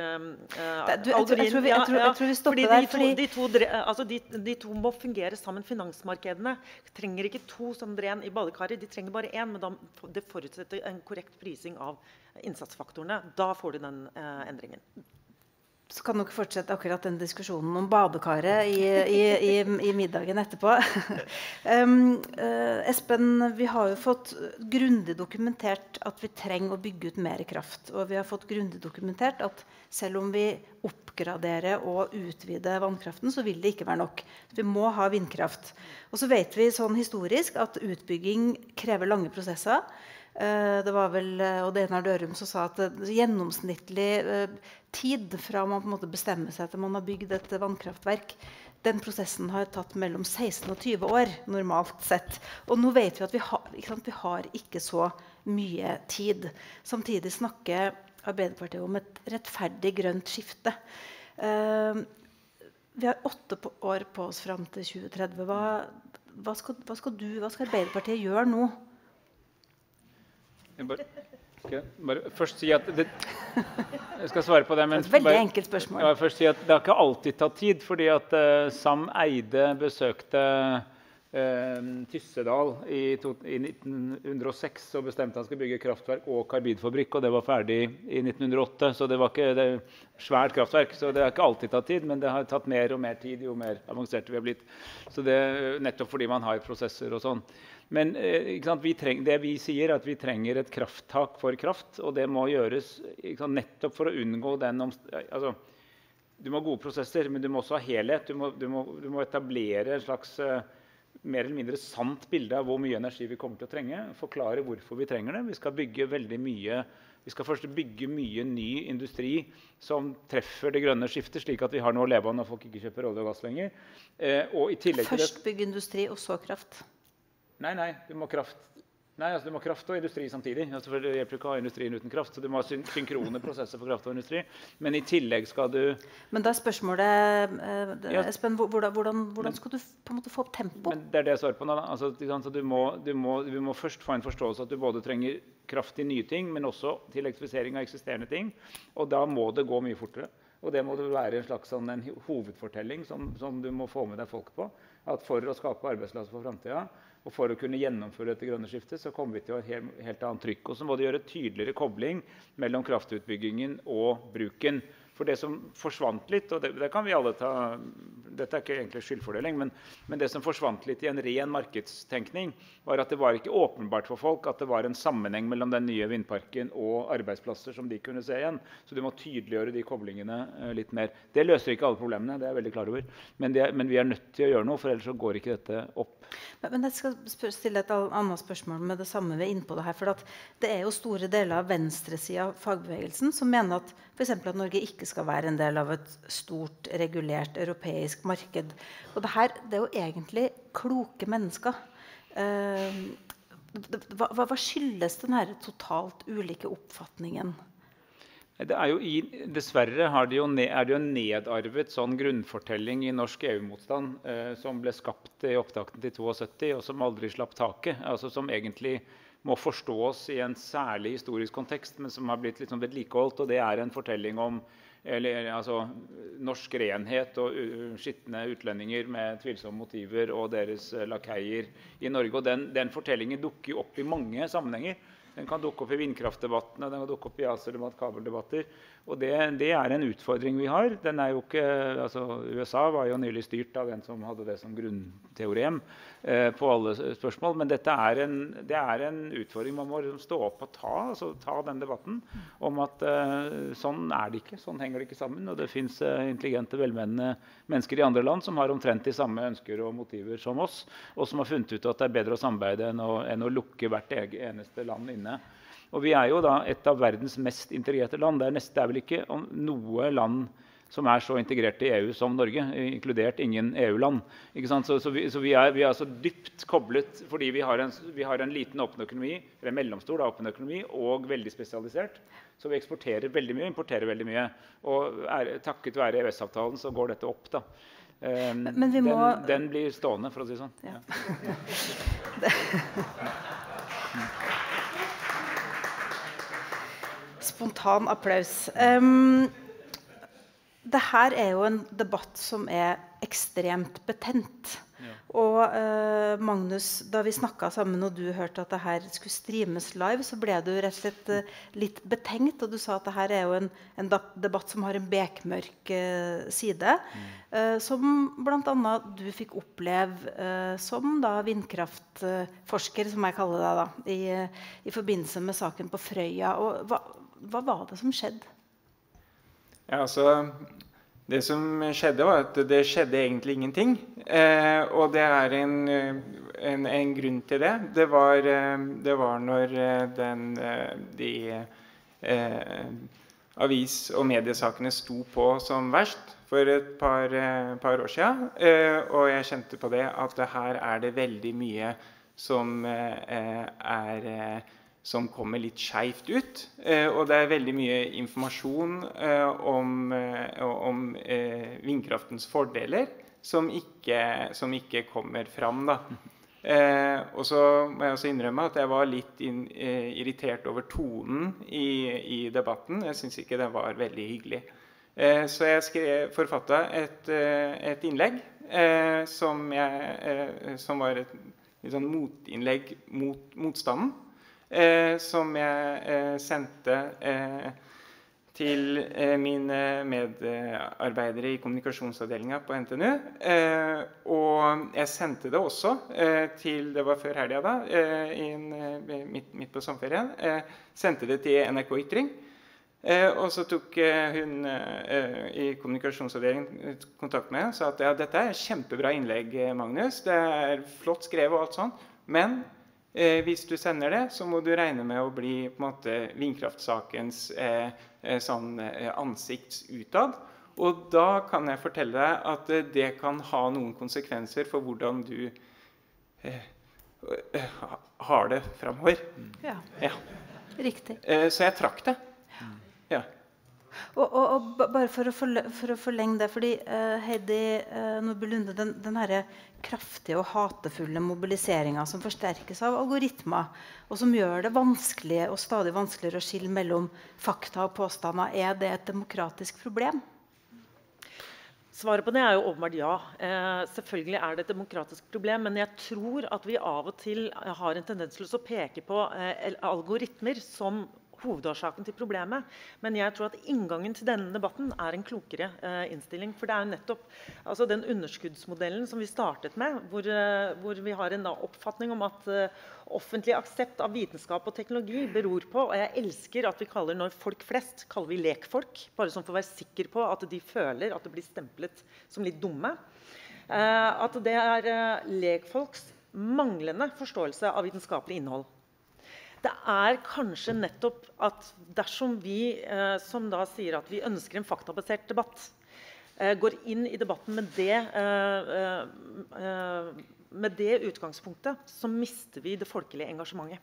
jeg tror vi stopper der, de to må fungere sammen. Finansmarkedene trenger ikke 2 som dren i badekaret, de trenger bare 1, men det forutsetter en korrekt prising av innsatsfaktorene. Da får du den endringen. så kan dere fortsette akkurat den diskusjonen om badekaret i middagen etterpå. Espen, vi har jo fått grundig dokumentert at vi trenger å bygge ut mer kraft. Og vi har fått grundig dokumentert at selv om vi oppgraderer og utvider vannkraften, så vil det ikke være nok. Vi må ha vindkraft. Og så vet vi sånn historisk at utbygging krever lange prosesser. Det var vel Odd Einar Dørum som sa at gjennomsnittlig tid fra man på en måte bestemmer seg til man har bygd et vannkraftverk, den prosessen har tatt mellom 16 og 20 år normalt sett. Og nå vet vi at vi har ikke så mye tid. Samtidig snakker Arbeiderpartiet om et rettferdig grønt skifte. Vi har 8 år på oss frem til 2030. Hva skal Arbeiderpartiet gjøre nå? Bare først si at jeg skal svare på det, men veldig enkelt spørsmål. Først si at det har ikke alltid tatt tid, fordi at Sam Eide besøkte Tyssedal i 1906 og bestemte han skulle bygge kraftverk og karbidfabrikk, og det var ferdig i 1908, så det var ikke svært kraftverk, så det har ikke alltid tatt tid, men det har tatt mer og mer tid jo mer avanserte vi har blitt, så det nettopp fordi man har prosesser og sånn. Men det vi sier at vi trenger et krafttak for kraft, og det må gjøres nettopp for å unngå den altså, du må ha gode prosesser, men du må også ha helhet. Du må etablere en slags mer eller mindre sant bilde av hvor mye energi vi kommer til å trenge, forklare hvorfor vi trenger det. Vi skal bygge veldig mye. Vi skal først bygge mye ny industri som treffer det grønne skiftet, slik at vi har noe å leve av når folk ikke kjøper olje og gass lenger. Og i tillegg til det, først bygge industri, og så kraft. Nei, du må kraft. Du må kraft og industri samtidig. Altså, det hjelper ikke å ha industrien uten kraft, så du må ha synkrone prosesser for kraft og industri. Men i tillegg skal du... Men da er spørsmålet, Espen, hvordan skal du på en måte få opp tempo? Men det er det jeg svarer på nå. Altså, du må først få en forståelse at du både trenger kraft til nye ting, men også til elektrifisering av eksisterende ting. Og da må det gå mye fortere. Og det må det være en slags en hovedfortelling som du må få med deg folk på. At for å skape arbeidsplasser for fremtiden, og for å kunne gjennomføre dette grønne skiftet, så kommer vi til å ha et helt annet trykk. Og så må det gjøre tydeligere kobling mellom kraftutbyggingen og bruken. For det som forsvant litt, og det kan vi alle ta, dette er ikke egentlig skyldfordeling, men det som forsvant litt i en ren markedstenkning, var at det var ikke åpenbart for folk at det var en sammenheng mellom den nye vindparken og arbeidsplasser som de kunne se igjen. Så du må tydeliggjøre de koblingene litt mer. Det løser ikke alle problemene, det er jeg veldig klar over. Men vi er nødt til å gjøre noe, for ellers så går ikke dette opp. Men jeg skal stille et annet spørsmål med det samme vi er inne på det her. For at det er jo store deler av venstresiden av fagbevegelsen som mener at for eksempel at Norge ikke skal være en del av et stort, regulert europeisk marked. Og det er jo egentlig kloke mennesker. Hva skyldes denne totalt ulike oppfatningen? Det er jo dessverre er det jo en nedarvet sånn grunnfortelling i norsk EU-motstand som ble skapt i opptakten til 72, og som aldri slapp taket. Altså som egentlig må forstås i en særlig historisk kontekst, men som har blitt liksom vedlikeholdt. Og det er en fortelling om norsk renhet og skittende utlendinger med tvilsomme motiver og deres lakeier i Norge. Og den fortellingen dukker jo opp i mange sammenhenger. Den kan dukke opp i vindkraftdebattene, den kan dukke opp i ACER-debatt, kabeldebatter. Og det er en utfordring vi har. Den er jo ikke, USA var jo nylig styrt av en som hadde det som grunnteorem på alle spørsmål, men det er en utfordring man må stå opp og ta den debatten om at sånn er det ikke, sånn henger det ikke sammen, og det finnes intelligente, velmenende mennesker i andre land som har omtrent de samme ønsker og motiver som oss, og som har funnet ut at det er bedre å samarbeide enn å lukke hvert eneste land inne. Og vi er jo da et av verdens mest integrerte land. Det er vel ikke noe land som er så integrert i EU som Norge, inkludert ingen EU-land. Så vi er altså dypt koblet, fordi vi har en liten åpen økonomi, eller mellomstor åpen økonomi, og veldig spesialisert. Så vi eksporterer veldig mye, importerer veldig mye. Og takket være EØS-avtalen så går dette opp da. Men vi må... den blir stående, for å si sånn. Ja. Spontan applaus. Dette er jo en debatt som er ekstremt betent. Ja. Og Magnus, da vi snakket sammen og du hørte at det her skulle streames live, så ble du rett og slett litt betenkt, og du sa at det her jo en debatt som har en bekmørk side, som blant annet du fikk oppleve som da vindkraftforsker, som jeg kaller det da, i forbindelse med saken på Frøya. Og hva var det som skjedde? Ja, altså, det som skjedde var at det skjedde egentlig ingenting, og det en grunn til det. Det var når de avis- og mediesakene sto på som verst for et par år siden, og jeg kjente på det at her det veldig mye som kommer litt skjevt ut, og det veldig mye informasjon om vindkraftens fordeler som ikke kommer fram da. Og så må jeg også innrømme at jeg var litt irritert over tonen i debatten. Jeg synes ikke det var veldig hyggelig. Så jeg forfattet et innlegg som var et litt sånn motinnlegg mot motstanden, som jeg sendte til mine medarbeidere i kommunikasjonsavdelingen på NTNU, og jeg sendte det også til, det var før helgen da, midt på sommerferien, sendte det til NRK Ytring, og så tok hun i kommunikasjonsavdelingen kontakt med henne og sa at ja, dette kjempebra innlegg, Magnus, det flott skrevet og alt sånt, men hvis du sender det, så må du regne med å bli på en måte vindkraftsakens sånn ansiktsutad. Og da kan jeg fortelle deg at det kan ha noen konsekvenser for hvordan du har det fremover. Ja. Riktig. Så jeg trakk det. Ja. Og bare for å forlenge det, fordi Heidi Nordby Lunde, den her kraftige og hatefulle mobiliseringen som forsterkes av algoritmer, og som gjør det vanskelig og stadig vanskeligere å skille mellom fakta og påstander, det et demokratisk problem? Svaret på det jo åpenbart ja. Selvfølgelig det et demokratisk problem, men jeg tror at vi av og til har en tendens til å peke på algoritmer som hovedårsaken til problemet, men jeg tror at inngangen til denne debatten en klokere innstilling, for det jo nettopp altså den underskuddsmodellen som vi startet med, hvor vi har en oppfatning om at offentlig aksept av vitenskap og teknologi beror på, og jeg elsker at vi kaller når folk flest, kaller vi lekfolk, bare sånn for å være sikker på at de føler at det blir stemplet som litt dumme, at det lekfolks manglende forståelse av vitenskapelig innhold. Det kanskje nettopp at dersom vi, som da sier at vi ønsker en faktabasert debatt, går inn i debatten med det utgangspunktet, så mister vi det folkelige engasjementet.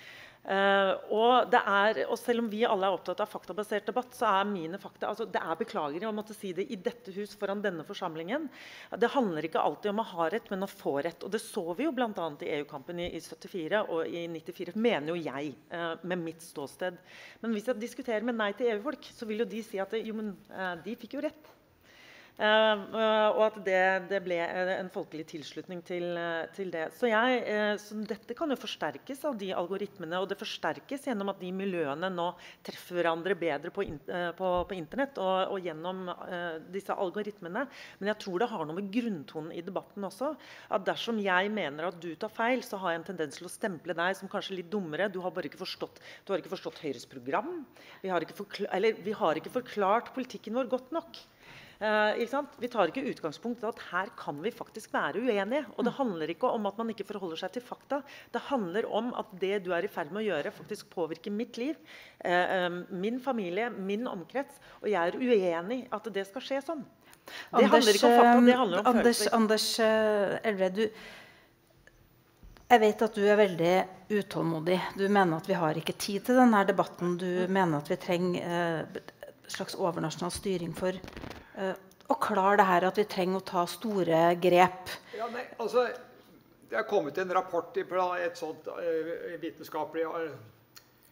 Og selv om vi alle opptatt av faktabasert debatt, så mine fakta, altså det beklagelig å måtte si det i dette hus foran denne forsamlingen. Det handler ikke alltid om å ha rett, men å få rett. Og det så vi jo blant annet i EU-kampen i 74 og i 94, mener jo jeg, med mitt ståsted. Men hvis jeg diskuterer med nei til EU-folk, så vil jo de si at de fikk jo rett. Og at det ble en folkelig tilslutning til det. Så dette kan jo forsterkes av de algoritmene, og det forsterkes gjennom at de miljøene nå treffer hverandre bedre på internett og gjennom disse algoritmene. Men jeg tror det har noe med grunntonen i debatten også, at dersom jeg mener at du tar feil, så har jeg en tendens til å stemple deg som kanskje litt dummere. Du har ikke forstått Høyres program. Vi har ikke forklart politikken vår godt nok. Vi tar ikke utgangspunkt i at her kan vi faktisk være uenige, og det handler ikke om at man ikke forholder seg til fakta. Det handler om at det du i ferd med å gjøre faktisk påvirker mitt liv, min familie, min omkrets, og jeg uenig i at det skal skje sånn. Det handler ikke om fakta, det handler om følelser. Anders Elvred, jeg vet at du veldig utålmodig. Du mener at vi har ikke tid til denne debatten. Du mener at vi trenger slags overnasjonal styring for å klare det her, at vi trenger å ta store grep. Ja, nei, altså, det kommet en rapport fra et sånt vitenskapelig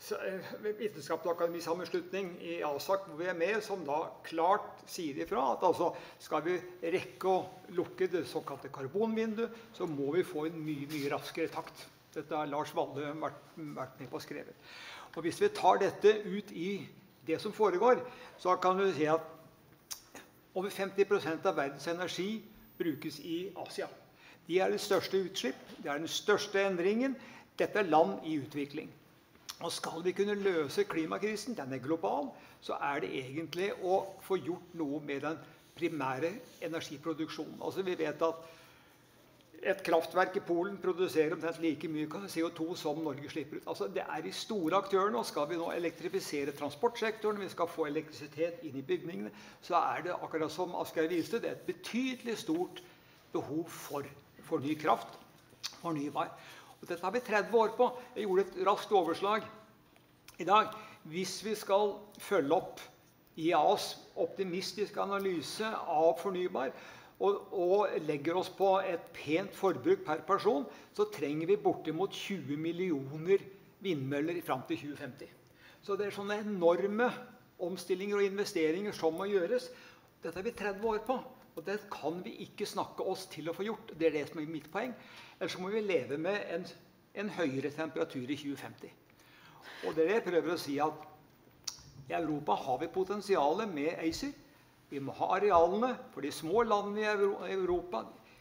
Vitenskapelig akademisammenslutning i ASAK, hvor vi med, som da klart sier ifra at altså, skal vi rekke å lukke det såkalte karbonvinduet, så må vi få en mye raskere takt. Dette har Lars Valle vært med på skrevet. Og hvis vi tar dette ut i det som foregår, så kan du si at over 50% av verdens energi brukes i Asia. De det største utslipp, det den største endringen. Dette land i utvikling. Og skal vi kunne løse klimakrisen, den global, så det egentlig å få gjort noe med den primære energiproduksjonen. Altså vi vet at et kraftverk i Polen produserer omtrent like mye CO2 som Norge slipper ut. Altså det de store aktørene, og skal vi nå elektrifisere transportsektoren, vi skal få elektrisitet inn i bygningene, så det akkurat som Asgeir viste, det et betydelig stort behov for ny kraft, fornybar. Og dette har vi 30 år på. Jeg gjorde et raskt overslag i dag. Hvis vi skal følge opp IEAs optimistiske analyse av fornybar, og legger oss på et pent forbruk per person, så trenger vi bortimot 20 millioner vindmøller frem til 2050. Så det sånne enorme omstillinger og investeringer som må gjøres. Dette har vi 30 år på, og det kan vi ikke snakke oss til å få gjort. Det det som mitt poeng. Ellers må vi leve med en høyere temperatur i 2050. Og det jeg prøver å si at i Europa har vi potensialet med ACER. Vi må ha arealene for de små landene i Europa.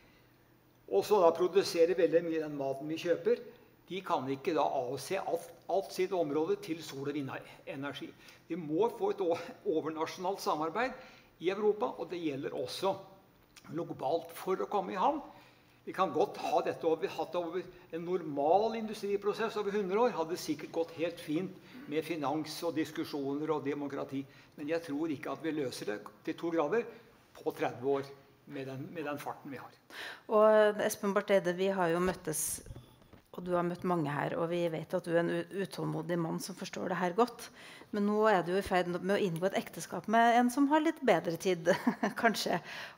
Og så da produsere veldig mye den maten vi kjøper. De kan ikke da avse alt sitt område til sol- og vindenergi. Vi må få et overnasjonalt samarbeid i Europa, og det gjelder også globalt for å komme i havn. Vi kan godt ha dette over, hatt over en normal industriprosess over 100 år, hadde sikkert gått helt fint med finans og diskusjoner og demokrati. Men jeg tror ikke at vi løser det til 2 grader på 30 år med den farten vi har. Og Espen Barth Eide, vi har jo møttes, og du har møtt mange her, og vi vet at du en utålmodig mann som forstår det her godt. Men nå du i ferd med å inngå et ekteskap med en som har litt bedre tid, kanskje.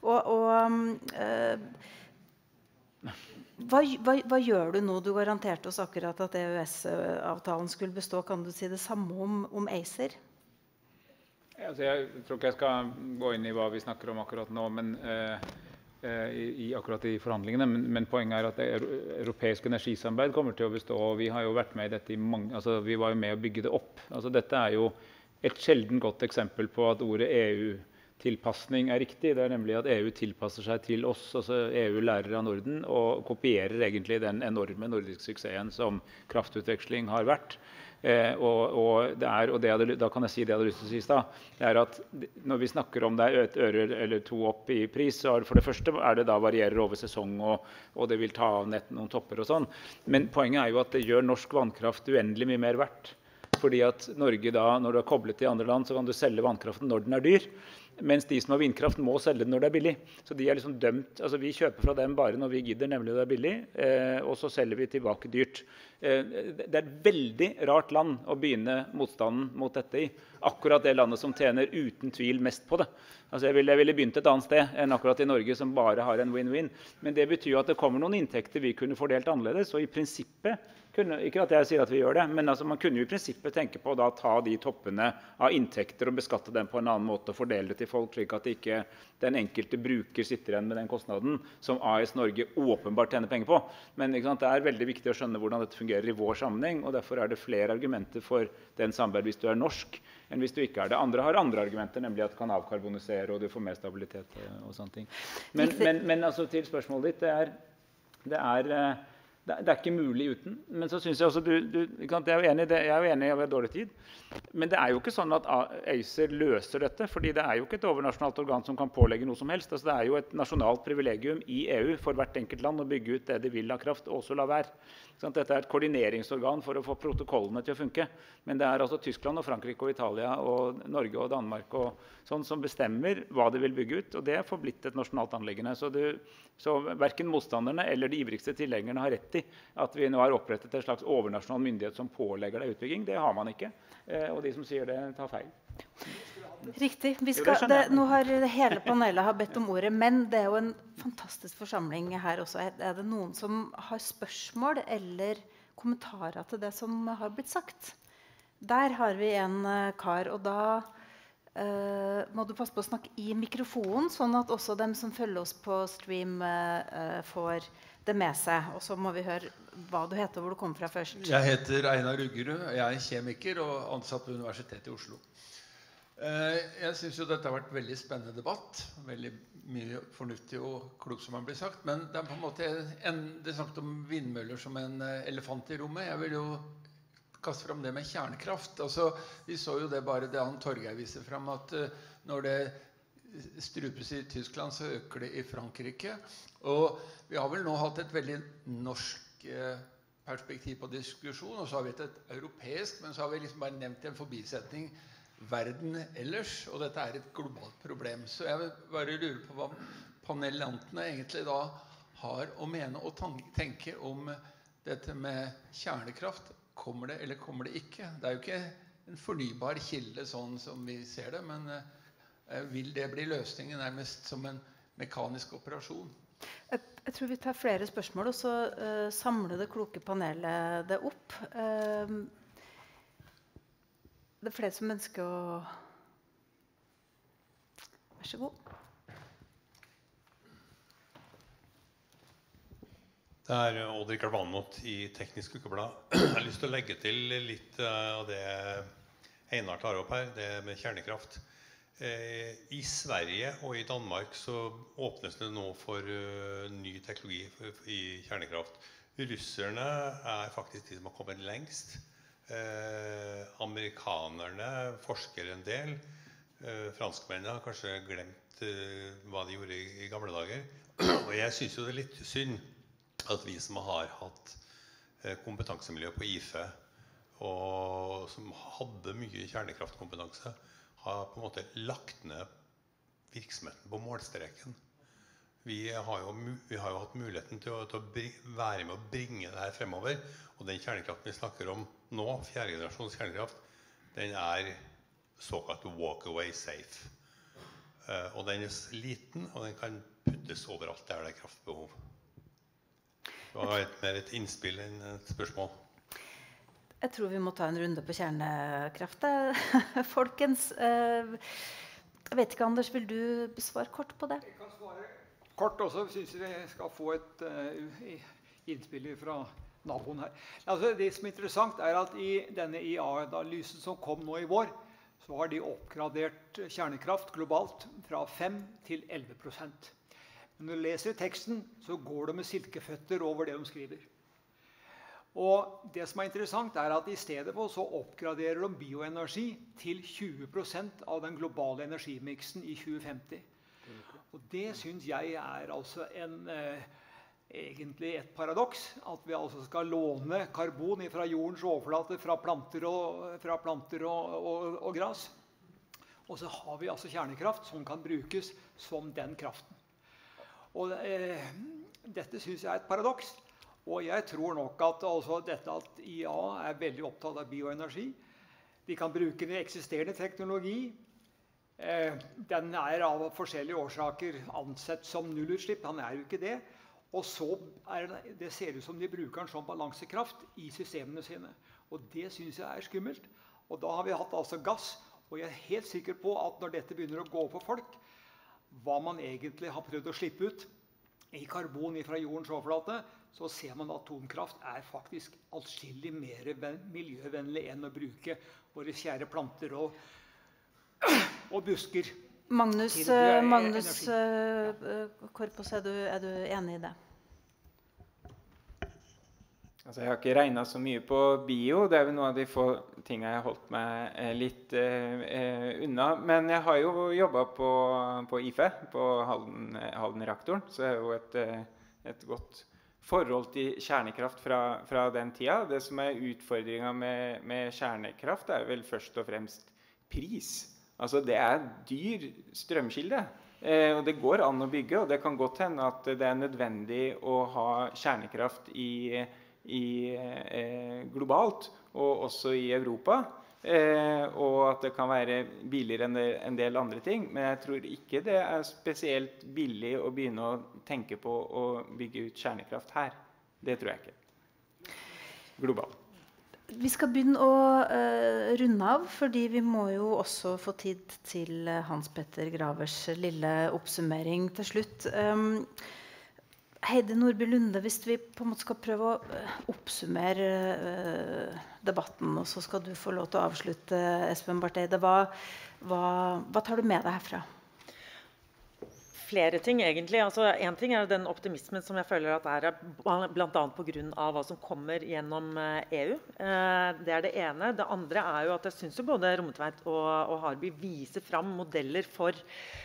Hva gjør du nå? Du garanterte oss akkurat at EØS-avtalen skulle bestå. Kan du si det samme om ACER? Altså, jeg tror ikke jeg skal gå inn i hva vi snakker om akkurat nå, men akkurat i forhandlingene, men poenget at det europeiske energisamarbeid kommer til å bestå, og vi har jo vært med i dette vi var jo med å bygge det opp. Altså, dette jo et sjelden godt eksempel på at ordet EU-tilpasning riktig. Det nemlig at EU tilpasser seg til oss, altså EU lærer av Norden, og kopierer egentlig den enorme nordiske suksessen som kraftutveksling har vært. Da kan jeg si det jeg hadde lyst til å si i stad, at når vi snakker om det et øre eller 2 opp i pris, så for det første det da varierer over sesong, og det vil ta av nett noen topper og sånn. Men poenget jo at det gjør norsk vannkraft uendelig mye mer verdt. Fordi at Norge da, når du koblet til andre land, så kan du selge vannkraften når den dyr. Mens de som har vindkraft må selge den når det billig. Så de liksom dømt, altså vi kjøper fra dem bare når vi gidder, nemlig når det billig, og så selger vi tilbake dyrt. Det et veldig rart land å begynne motstanden mot dette i. Akkurat det landet som tjener uten tvil mest på det. Altså jeg ville begynt et annet sted enn akkurat i Norge, som bare har en win-win. Men det betyr jo at det kommer noen inntekter vi kunne fordelt annerledes, og i prinsippet ikke at jeg sier at vi gjør det, men altså man kunne jo i prinsippet tenke på å da ta de toppene av inntekter og beskatte dem på en annen måte og fordele det til folk, slik at ikke den enkelte bruker sitter igjen med den kostnaden som AS Norge åpenbart tjener penger på. Men ikke sant, det veldig viktig å skjønne hvordan dette fungerer i vår sammenheng, og derfor det flere argumenter for den samarbeid hvis du norsk, enn hvis du ikke det. Andre har andre argumenter, nemlig at du kan avkarbonisere og du får mer stabilitet og sånne ting. Men altså til spørsmålet ditt, det ikke mulig uten, men så synes jeg også jeg jo enig i at vi har dårlig tid, men det jo ikke sånn at ACER løser dette, fordi det jo ikke et overnasjonalt organ som kan pålegge noe som helst. Altså det jo et nasjonalt privilegium i EU for hvert enkelt land å bygge ut det de vil ha kraft, og også la være. Dette et koordineringsorgan for å få protokollene til å funke, men det altså Tyskland og Frankrike og Italia og Norge og Danmark og sånn som bestemmer hva de vil bygge ut, og det forblitt et nasjonalt anliggende. Så hverken motstanderne eller de ivrigste tilhengerne har rett i at vi nå har opprettet en slags overnasjonal myndighet som pålegger deg utbygging. Det har man ikke, og de som sier det tar feil. Riktig. Nå har hele panelet bedt om ordet, men det jo en fantastisk forsamling her også. Det noen som har spørsmål eller kommentarer til det som har blitt sagt? Der har vi en kar, og da må du passe på å snakke i mikrofonen, sånn at også dem som følger oss på stream får det med seg. Og så må vi høre hva du heter og hvor du kommer fra først. Jeg heter Einar Ruggerud, jeg er kjemiker og ansatt på Universitetet i Oslo. Jeg synes jo dette har vært en veldig spennende debatt, veldig mye fornuftig og klokt som har blitt sagt, men det er på en måte det snakket om vindmøller som en elefant i rommet. Jeg vil jo kaste frem det med kjernekraft. Altså, vi så jo det bare det han Torgeir viser frem, at når det strupes i Tyskland, så øker det i Frankrike. Og vi har vel nå hatt et veldig norsk perspektiv på diskusjon, og så har vi et europeisk, men så har vi liksom bare nevnt en forbisetning verden ellers, og dette er et globalt problem. Så jeg vil bare lure på hva panelantene egentlig da har å mene og tenke om dette med kjernekraft. Kommer det, eller kommer det ikke? Det er jo ikke en fornybar kilde sånn som vi ser det, men vil det bli løsningen nærmest som en mekanisk operasjon? Jeg tror vi tar flere spørsmål, og så samler det kloke panelet det opp. Det er flere som ønsker å... Vær så god. Det er Odd-Rikard Valmot i Teknisk Ukeblad. Jeg har lyst til å legge til litt av det Einar tar opp her, det med kjernekraft. I Sverige og i Danmark så åpnes det nå for ny teknologi i kjernekraft. Russerne er faktisk de som har kommet lengst. Amerikanerne forsker en del. Franskmennene har kanskje glemt hva de gjorde i gamle dager. Og jeg synes jo det er litt synd at vi som har hatt kompetansemiljø på IFE, og som hadde mye kjernekraftkompetanse, har på en måte lagt ned virksomheten på målstreken. Vi har jo hatt muligheten til å være med å bringe det her fremover, og den kjernekraften vi snakker om nå, 4. generasjons kjernekraft, den er såkalt walk away safe. Og den er liten, og den kan puttes overalt der det er kraftbehov. Det var mer et innspill enn et spørsmål. Jeg tror vi må ta en runde på kjernekraft. Folkens, jeg vet ikke, Anders, vil du svare kort på det? Jeg kan svare kort også, synes jeg skal få et innspill fra naboen her. Altså, det som er interessant er at i denne IA-analysen som kom nå i vår, så har de oppgradert kjernekraft globalt fra 5 til 11%. Men når du leser teksten, så går det med silkeføtter over det de skriver. Og det som er interessant er at i stedet for så oppgraderer de bioenergi til 20% av den globale energimiksen i 2050. Og det synes jeg er altså egentlig et paradoks, at vi altså skal låne karbon fra jordens overflate, fra planter og gras. Og så har vi altså kjernekraft som kan brukes som den kraften. Og dette synes jeg er et paradoks, og jeg tror nok at at IA er veldig opptatt av bioenergi. Vi kan bruke den eksisterende teknologi. Den er av forskjellige årsaker ansett som nullutslipp, han er jo ikke det. Og så det ser ut som de bruker den som balansekraft i systemene sine. Og det synes jeg er skummelt. Og da har vi hatt altså gass, og jeg er helt sikker på at når dette begynner å gå for folk, hva man egentlig har prøvd å slippe ut i karbon fra jordens overflate, så ser man at atomkraft er faktisk atskillig mer miljøvennlig enn å bruke våre kjære planter og busker. Magnus Korpås, er du enig i det? Altså, jeg har ikke regnet så mye på bio, det er vel noen av de få tingene jeg har holdt meg litt unna. Men jeg har jo jobbet på IFE, på Halden-reaktoren, så jeg har jo et godt forhold til kjernekraft fra den tida. Det som er utfordringen med kjernekraft er vel først og fremst pris. Altså, det er dyr strømkilde, og det går an å bygge, og det kan godt hende at det er nødvendig å ha kjernekraft globalt, og også i Europa, og at det kan være billigere enn en del andre ting, men jeg tror ikke det er spesielt billig å begynne å tenke på å bygge ut kjernekraft her. Det tror jeg ikke. Globalt. Vi skal begynne å runde av, fordi vi må jo også få tid til Hans Petter Gravers lille oppsummering til slutt. Heidi Nordby Lunde, hvis vi på en måte skal prøve å oppsummere debatten, og så skal du få lov til å avslutte, Espen Barth Eide, hva tar du med deg herfra? Flere ting egentlig. Altså, en ting den optimismen som jeg føler at blant annet på grunn av hva som kommer gjennom EU. Det det ene. Det andre jo at jeg synes jo både Rommetveit og Harby viser fram modeller for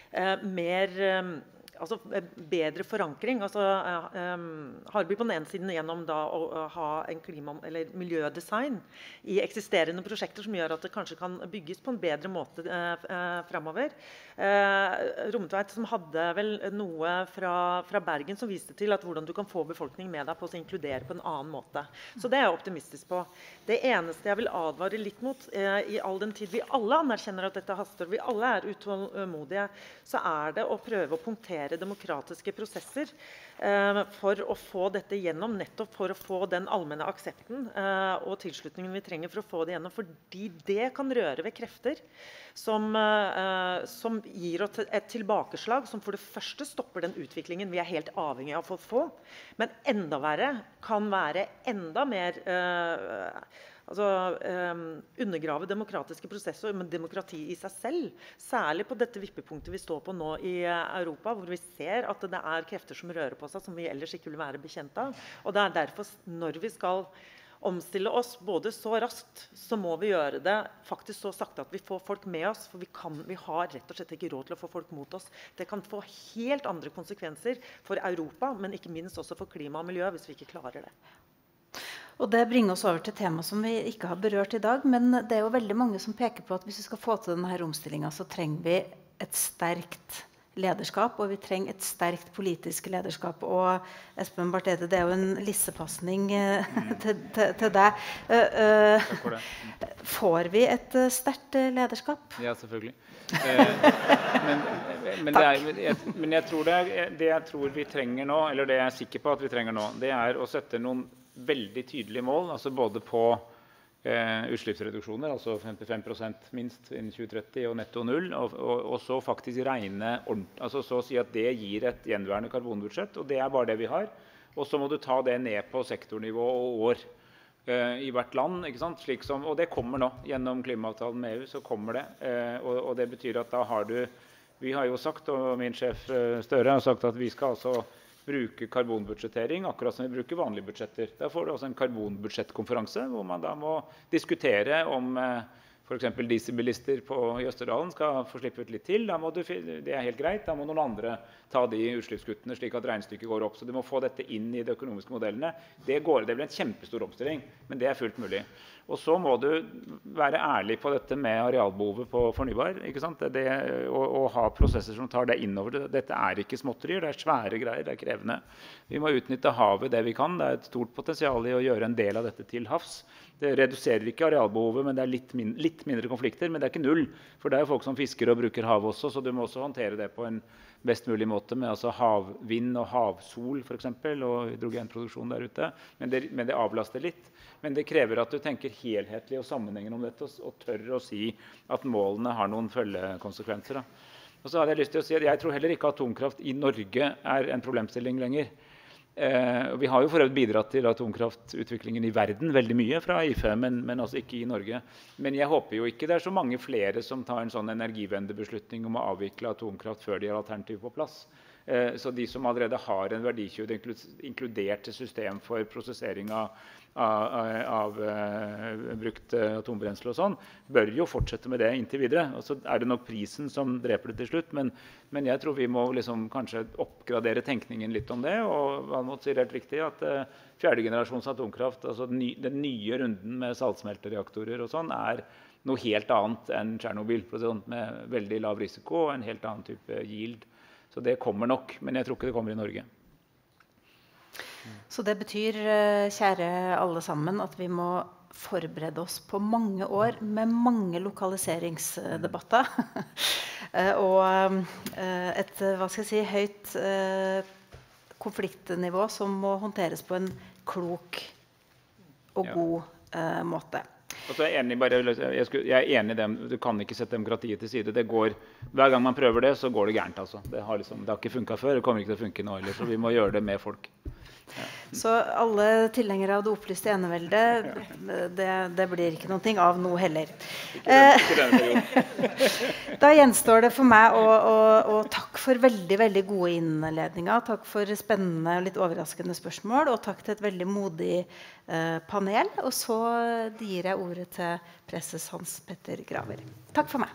bedre forankring. Altså, Harby på den ene siden gjennom da å ha en eller miljødesign i eksisterende prosjekter som gjør at det kanskje kan bygges på en bedre måte fremover. Rommetveit som hadde vel noe fra Bergen som viste til at hvordan du kan få befolkningen med deg på å inkludere på en annen måte. Så det jeg optimistisk på. Det eneste jeg vil advare litt mot, i all den tid vi alle anerkjenner at dette haster, vi alle utålmodige, så det å prøve å punktere demokratiske prosesser for å få dette gjennom, nettopp for å få den allmenne aksepten og tilslutningen vi trenger for å få det gjennom, fordi det kan røre ved krefter som gir oss et tilbakeslag som for det første stopper den utviklingen vi helt avhengig av å få, men enda verre kan være enda mer undergrave demokratiske prosesser, men demokrati i seg selv, særlig på dette vippepunktet vi står på nå i Europa, hvor vi ser at det krefter som rører på seg, som vi ellers ikke vil være bekjent av. Og det derfor, når vi skal omstille oss både så raskt, så må vi gjøre det faktisk så sakte at vi får folk med oss, for vi har rett og slett ikke råd til å få folk mot oss. Det kan få helt andre konsekvenser for Europa, men ikke minst også for klima og miljø, hvis vi ikke klarer det. Og det bringer oss over til tema som vi ikke har berørt i dag, men det jo veldig mange som peker på at hvis vi skal få til denne omstillingen, så trenger vi et sterkt lederskap, og vi trenger et sterkt politisk lederskap. Og Espen Barth Eide, det jo en lissepasning til deg. Får vi et sterkt lederskap? Ja, selvfølgelig. Men jeg tror det jeg tror vi trenger nå, eller det jeg sikker på at vi trenger nå, det å sette noen veldig tydelige mål, altså både på utslippsreduksjoner, altså 55% minst innen 2030 og netto null, og så faktisk regne altså så å si at det gir et gjenværende karbonbudsjett, og det bare det vi har, og så må du ta det ned på sektornivå og år i hvert land, ikke sant? Slik som, og det kommer nå, gjennom klimaavtalen med EU så kommer det, og det betyr at da vi har jo sagt, og min sjef Støre har sagt at vi skal altså bruke karbonbudsjettering akkurat som vi bruker vanlige budsjetter. Da får du også en karbonbudsjettkonferanse hvor man da må diskutere om for eksempel dieselbilister i Østerdalen skal få slippe ut litt til. Det helt greit, da må noen andre ta de utslippskuttene slik at regnestykket går opp. Så du må få dette inn i de økonomiske modellene. Det blir en kjempestor omstilling, men det fullt mulig. Og så må du være ærlig på dette med arealbehovet på fornybar, ikke sant? Og ha prosesser som tar det innover. Dette ikke småtterier, det svære greier, det krevende. Vi må utnytte havet det vi kan. Det et stort potensial i å gjøre en del av dette til havs. Det reduserer ikke arealbehovet, men det litt mindre konflikter, men det ikke null. For det jo folk som fisker og bruker hav også, så du må også håndtere det på en best mulig måte med altså havvind og havsol for eksempel, og hydrogenproduksjon der ute. Men det avlaster litt. Men det krever at du tenker helhetlig og sammenhengende om dette, og tør å si at målene har noen følgekonsekvenser. Da. Og så hadde jeg lyst til å si at jeg tror heller ikke atomkraft i Norge en problemstilling lenger. Vi har jo for øvrig bidratt til atomkraftutviklingen i verden veldig mye fra IFE, men altså ikke i Norge. Men jeg håper jo ikke det så mange flere som tar en sånn energivennlig beslutning om å avvikle atomkraft før de har alternativer på plass. Så de som allerede har en verdikjede inkludert system for prosessering av brukt atombrensel og sånn, bør jo fortsette med det inntil videre. Og så det nok prisen som dreper det til slutt, men jeg tror vi må liksom kanskje oppgradere tenkningen litt om det, og Valmont sier helt riktig at fjerde generasjons atomkraft, altså den nye runden med saltsmeltereaktorer og sånn, noe helt annet enn Tsjernobyl, med veldig lav risiko og en helt annen type yield. Så det kommer nok, men jeg tror ikke det kommer i Norge. Så det betyr, kjære alle sammen, at vi må forberede oss på mange år med mange lokaliseringsdebatter. Og et, høyt konfliktnivå som må håndteres på en klok og god måte. Altså jeg er enig i dem. Du kan ikke sette demokratiet til side. Hver gang man prøver det, så går det gærent. Altså. Det har ikke funket før, det kommer ikke til å funke nå heller, så vi må gjøre det med folk. Ja. Så alle tilhengere av det opplyste eneveldet, det blir ikke noe av nå heller. Da gjenstår det for meg å takke for veldig, veldig gode innledninger. Takk for spennende og litt overraskende spørsmål, og takk til et veldig modig panel. Og så gir jeg ordet til presses Hans Petter Graver. Takk for meg.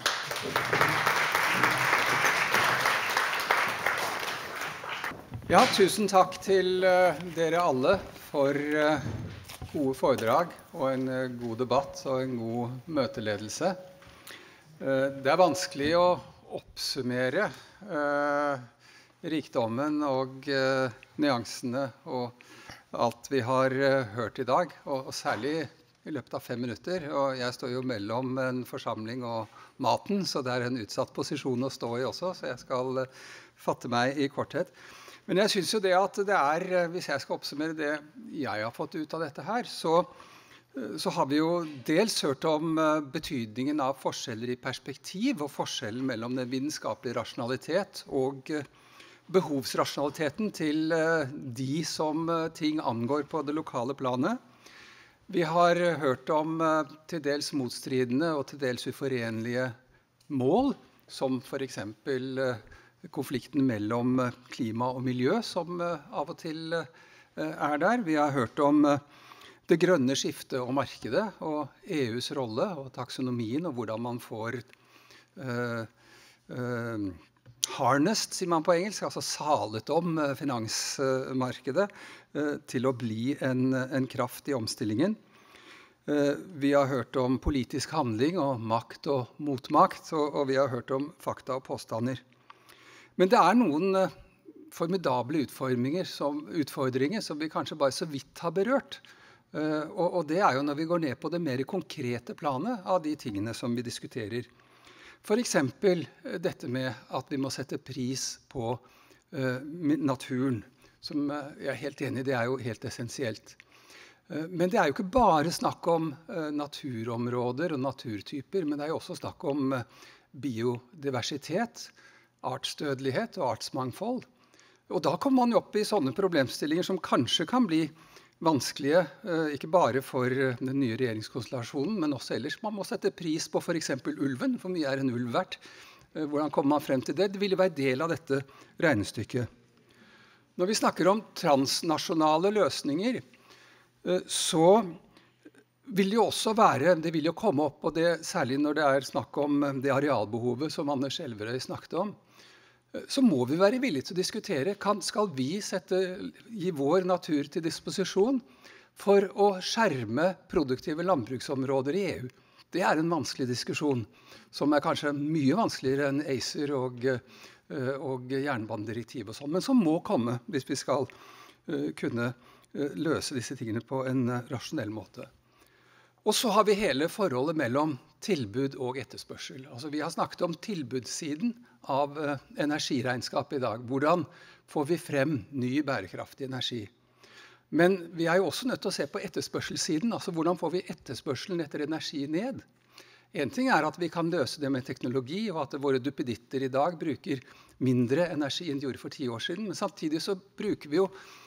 Ja, tusen takk til dere alle for gode foredrag og en god debatt og en god møteledelse. Det vanskelig å oppsummere rikdommen og nyansene og alt vi har hørt i dag, og særlig i løpet av 5 minutter. Og jeg står jo mellom en forsamling og maten, så det en utsatt posisjon å stå i også, så jeg skal fatte meg i korthet. Men jeg synes jo det at hvis jeg skal oppsummere det jeg har fått ut av dette her, så har vi jo dels hørt om betydningen av forskjeller i perspektiv, og forskjellen mellom den vitenskapelige rasjonalitet og behovsrasjonaliteten til de som ting angår på det lokale planet. Vi har hørt om til dels motstridende og til dels uforenlige mål, som for eksempel konflikten mellom klima og miljø, som av og til der. Vi har hørt om det grønne skiftet og markedet, og EUs rolle og taksonomien, og hvordan man får harnessed, sier man på engelsk, altså salet om finansmarkedet til å bli en kraft i omstillingen. Vi har hørt om politisk handling og makt og motmakt, og vi har hørt om fakta og påstander. Men det noen formidable utfordringer som vi kanskje bare så vidt har berørt. Og det jo når vi går ned på det mer konkrete planet av de tingene som vi diskuterer. For eksempel dette med at vi må sette pris på naturen, som jeg helt enig i, det jo helt essensielt. Men det jo ikke bare snakk om naturområder og naturtyper, men det jo også snakk om biodiversitet, artsdødelighet og artsmangfold. Og da kommer man jo opp i sånne problemstillinger som kanskje kan bli vanskelige, ikke bare for den nye regjeringskonstellasjonen, men også ellers. Man må sette pris på for eksempel ulven, for mye en ulv verdt. Hvordan kommer man frem til det? Det vil jo være del av dette regnestykket. Når vi snakker om transnasjonale løsninger, så vil det jo også det vil jo komme opp, og det, særlig når det snakk om det arealbehovet som Anders Elverøy snakket om, så må vi være villige til å diskutere, skal vi gi vår natur til disposisjon for å skjerme produktive landbruksområder i EU? Det en vanskelig diskusjon, som kanskje mye vanskeligere enn ACER og jernbanedirektiv og sånn, men som må komme hvis vi skal kunne løse disse tingene på en rasjonell måte. Og så har vi hele forholdet mellom tilbud og etterspørsel. Altså, vi har snakket om tilbudssiden av energiregnskap i dag. Hvordan får vi frem ny bærekraftig energi? Men vi jo også nødt til å se på etterspørselssiden. Altså, hvordan får vi etterspørselen etter energi ned? En ting at vi kan løse det med teknologi, og at våre duppeditter i dag bruker mindre energi enn de gjorde for 10 år siden. Men samtidig så bruker vi jo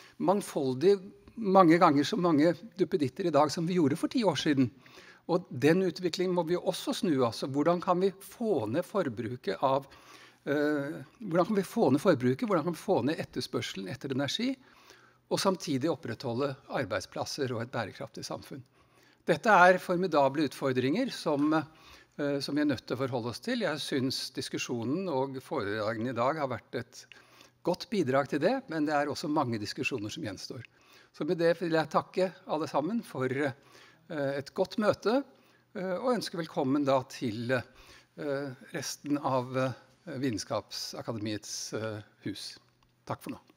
mange ganger så mange duppeditter i dag som vi gjorde for 10 år siden. Og den utviklingen må vi også snu. Altså, hvordan kan vi få ned forbruket hvordan kan vi få ned etterspørselen etter energi, og samtidig opprettholde arbeidsplasser og et bærekraftig samfunn? Dette formidable utfordringer som vi nødt til å forholde oss til. Jeg synes diskusjonen og foredragene i dag har vært et godt bidrag til det, men det også mange diskusjoner som gjenstår. Så med det vil jeg takke alle sammen for et godt møte, og ønske velkommen da til resten av Vitenskapsakademiets hus. Takk for nå.